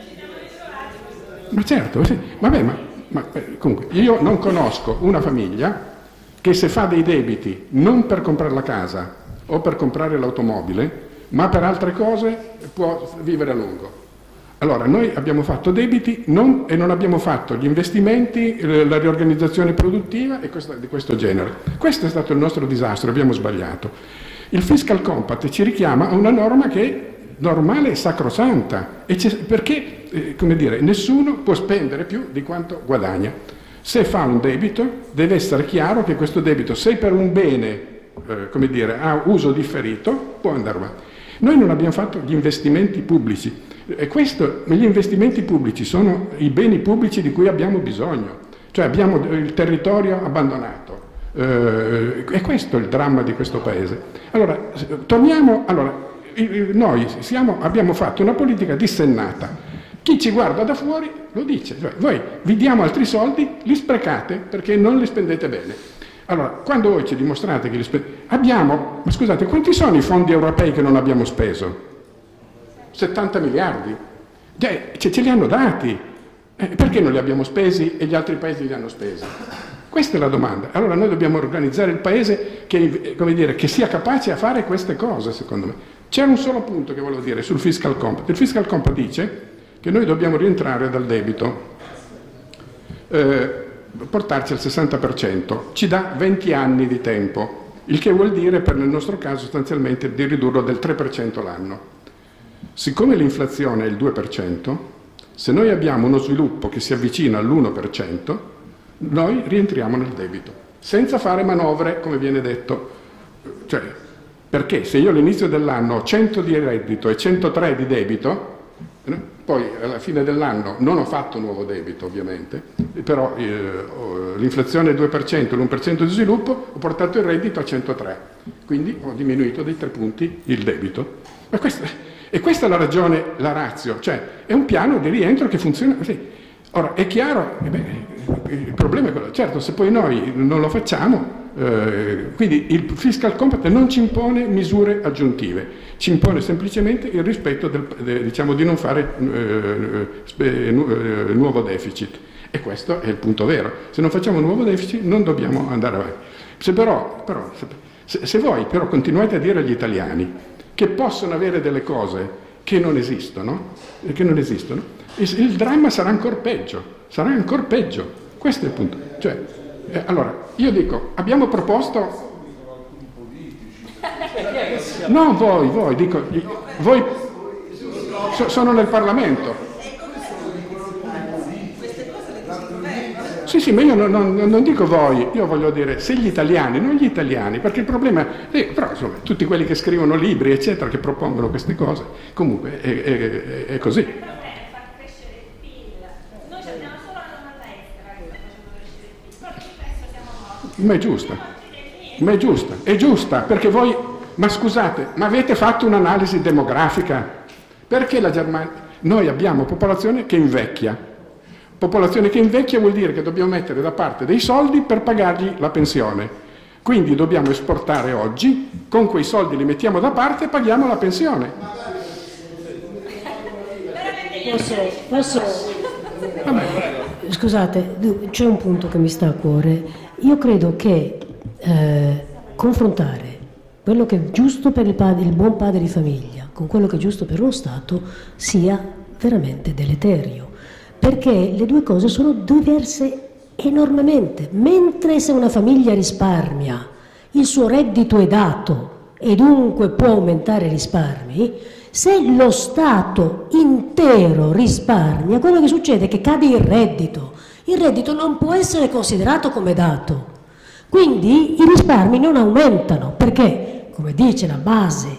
ma certo, sì. Vabbè, ma, ma comunque, io non conosco una famiglia che se fa dei debiti non per comprare la casa o per comprare l'automobile, ma per altre cose può vivere a lungo. Allora, noi abbiamo fatto debiti non, e non abbiamo fatto gli investimenti, la riorganizzazione produttiva e questo, di questo genere. Questo è stato il nostro disastro, abbiamo sbagliato. Il Fiscal Compact ci richiama a una norma che è normale e sacrosanta, e perché, eh, come dire, nessuno può spendere più di quanto guadagna. Se fa un debito, deve essere chiaro che questo debito, se per un bene, eh, come dire, ha uso differito, può andare avanti. Noi non abbiamo fatto gli investimenti pubblici, e questo, gli investimenti pubblici sono i beni pubblici di cui abbiamo bisogno, cioè abbiamo il territorio abbandonato, eh, e questo è il dramma di questo Paese. Allora, torniamo, allora, noi siamo, abbiamo fatto una politica dissennata. Chi ci guarda da fuori lo dice, cioè, voi vi diamo altri soldi, li sprecate perché non li spendete bene. Allora, quando voi ci dimostrate che li spendete... Abbiamo, ma scusate, quanti sono i fondi europei che non abbiamo speso? settanta miliardi. Eh, ce, ce li hanno dati. Eh, perché non li abbiamo spesi e gli altri paesi li hanno spesi? Questa è la domanda. Allora noi dobbiamo organizzare il Paese che, come dire, che sia capace a fare queste cose, secondo me. C'è un solo punto che volevo dire sul Fiscal Compact. Il Fiscal Compact dice che noi dobbiamo rientrare dal debito, eh, portarci al sessanta per cento, ci dà venti anni di tempo, il che vuol dire per nel nostro caso sostanzialmente di ridurlo del tre per cento l'anno. Siccome l'inflazione è il due per cento, se noi abbiamo uno sviluppo che si avvicina all'uno per cento, noi rientriamo nel debito, senza fare manovre, come viene detto. Cioè, perché se io all'inizio dell'anno ho cento di reddito e centotré di debito, poi alla fine dell'anno non ho fatto nuovo debito ovviamente, però eh, l'inflazione è il due per cento, l'uno per cento di sviluppo, ho portato il reddito a centotré, quindi ho diminuito dei tre punti il debito. Ma questa, e questa è la ragione, la ratio, cioè è un piano di rientro che funziona così. Ora, è chiaro, eh beh, il problema è quello, certo, se poi noi non lo facciamo, eh, quindi il Fiscal Compact non ci impone misure aggiuntive, ci impone semplicemente il rispetto del, de, diciamo, di non fare eh, eh, nuovo deficit, e questo è il punto vero. Se non facciamo nuovo deficit non dobbiamo andare avanti. Se però, però se, se voi però continuate a dire agli italiani che possono avere delle cose che non esistono, che non esistono, il, il dramma sarà ancora peggio, sarà ancora peggio. Questo è il punto. Cioè, eh, allora, io dico, abbiamo proposto... No, voi, voi, dico, voi so, sono nel Parlamento. Sì, sì, ma io non, non, non dico voi, io voglio dire se gli italiani, non gli italiani, perché il problema è, però insomma, tutti quelli che scrivono libri, eccetera, che propongono queste cose, comunque è, è, è così. Il problema è far crescere il P I L. Noi abbiamo solo la domanda estera che sta facendo crescere il P I L, però il resto siamo morti. Ma è giusta, ma è giusta, è giusta, perché voi, ma scusate, ma avete fatto un'analisi demografica? Perché la Germania, noi abbiamo popolazione che invecchia. Popolazione che invecchia vuol dire che dobbiamo mettere da parte dei soldi per pagargli la pensione. Quindi dobbiamo esportare oggi, con quei soldi li mettiamo da parte e paghiamo la pensione. Posso, posso, Scusate, c'è un punto che mi sta a cuore. Io credo che eh, confrontare quello che è giusto per il, padre, il buon padre di famiglia con quello che è giusto per uno Stato sia veramente deleterio, perché le due cose sono diverse enormemente. Mentre se una famiglia risparmia, il suo reddito è dato e dunque può aumentare i risparmi, se lo Stato intero risparmia, quello che succede è che cade il reddito. Il reddito non può essere considerato come dato. Quindi i risparmi non aumentano, perché, come dice la base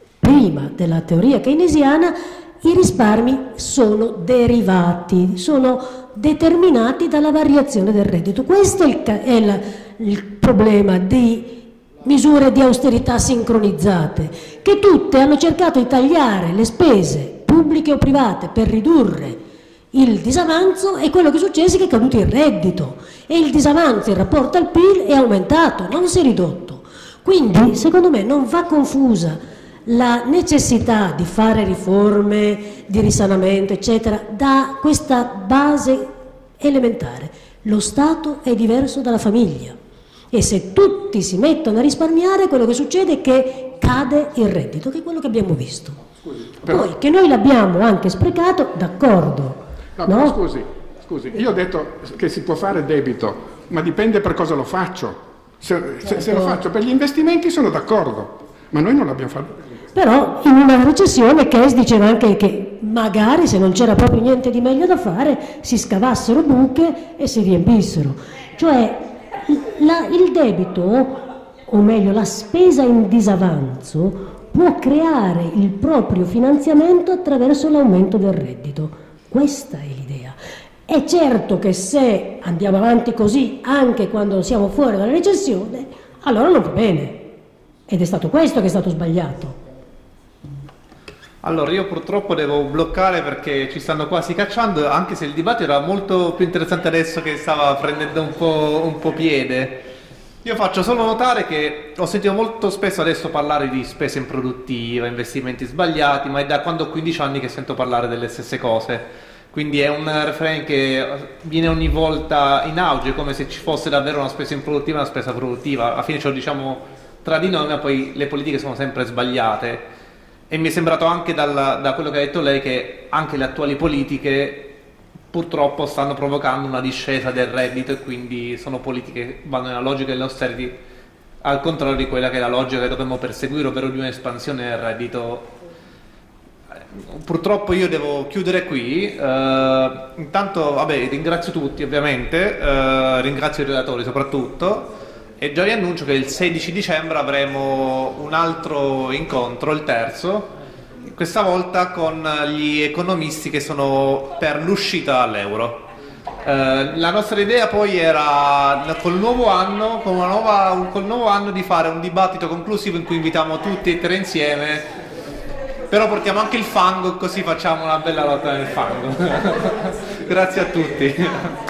prima della teoria keynesiana, i risparmi sono derivati, sono determinati dalla variazione del reddito. Questo è il, è il, il problema di misure di austerità sincronizzate, che tutte hanno cercato di tagliare le spese pubbliche o private per ridurre il disavanzo, e quello che è successo è che è caduto il reddito e il disavanzo in rapporto al P I L è aumentato, non si è ridotto. Quindi secondo me non va confusa la necessità di fare riforme, di risanamento eccetera da questa base elementare. Lo Stato è diverso dalla famiglia e se tutti si mettono a risparmiare, quello che succede è che cade il reddito, che è quello che abbiamo visto. Scusi, però... Poi che noi l'abbiamo anche sprecato, d'accordo. No, no? Però scusi, scusi, io ho detto che si può fare debito, ma dipende per cosa lo faccio. Se, se, se lo faccio per gli investimenti sono d'accordo, ma noi non l'abbiamo fatto. Però in una recessione Keynes diceva anche che magari se non c'era proprio niente di meglio da fare si scavassero buche e si riempissero. Cioè la, il debito, o meglio la spesa in disavanzo, può creare il proprio finanziamento attraverso l'aumento del reddito. Questa è l'idea. È certo che se andiamo avanti così anche quando siamo fuori dalla recessione, allora non va bene. Ed è stato questo che è stato sbagliato. Allora io purtroppo devo bloccare perché ci stanno quasi cacciando, anche se il dibattito era molto più interessante adesso che stava prendendo un po', un po' piede. Io faccio solo notare che ho sentito molto spesso adesso parlare di spesa improduttiva, investimenti sbagliati, ma è da quando ho quindici anni che sento parlare delle stesse cose. Quindi è un refrain che viene ogni volta in auge, come se ci fosse davvero una spesa improduttiva e una spesa produttiva. Alla fine ce lo diciamo tra di noi, ma poi le politiche sono sempre sbagliate. E mi è sembrato anche dal, da quello che ha detto lei che anche le attuali politiche purtroppo stanno provocando una discesa del reddito e quindi sono politiche che vanno nella logica dell'austerity al contrario di quella che è la logica che dovremmo perseguire, ovvero di un'espansione del reddito. Purtroppo io devo chiudere qui. Uh, intanto vabbè, ringrazio tutti ovviamente, uh, ringrazio i relatori soprattutto, e già vi annuncio che il sedici dicembre avremo un altro incontro, il terzo, questa volta con gli economisti che sono per l'uscita dall'euro. Eh, la nostra idea poi era col nuovo anno, con una nuova, col nuovo anno di fare un dibattito conclusivo in cui invitiamo tutti e tre insieme, però portiamo anche il fango così facciamo una bella lotta nel fango. Grazie a tutti.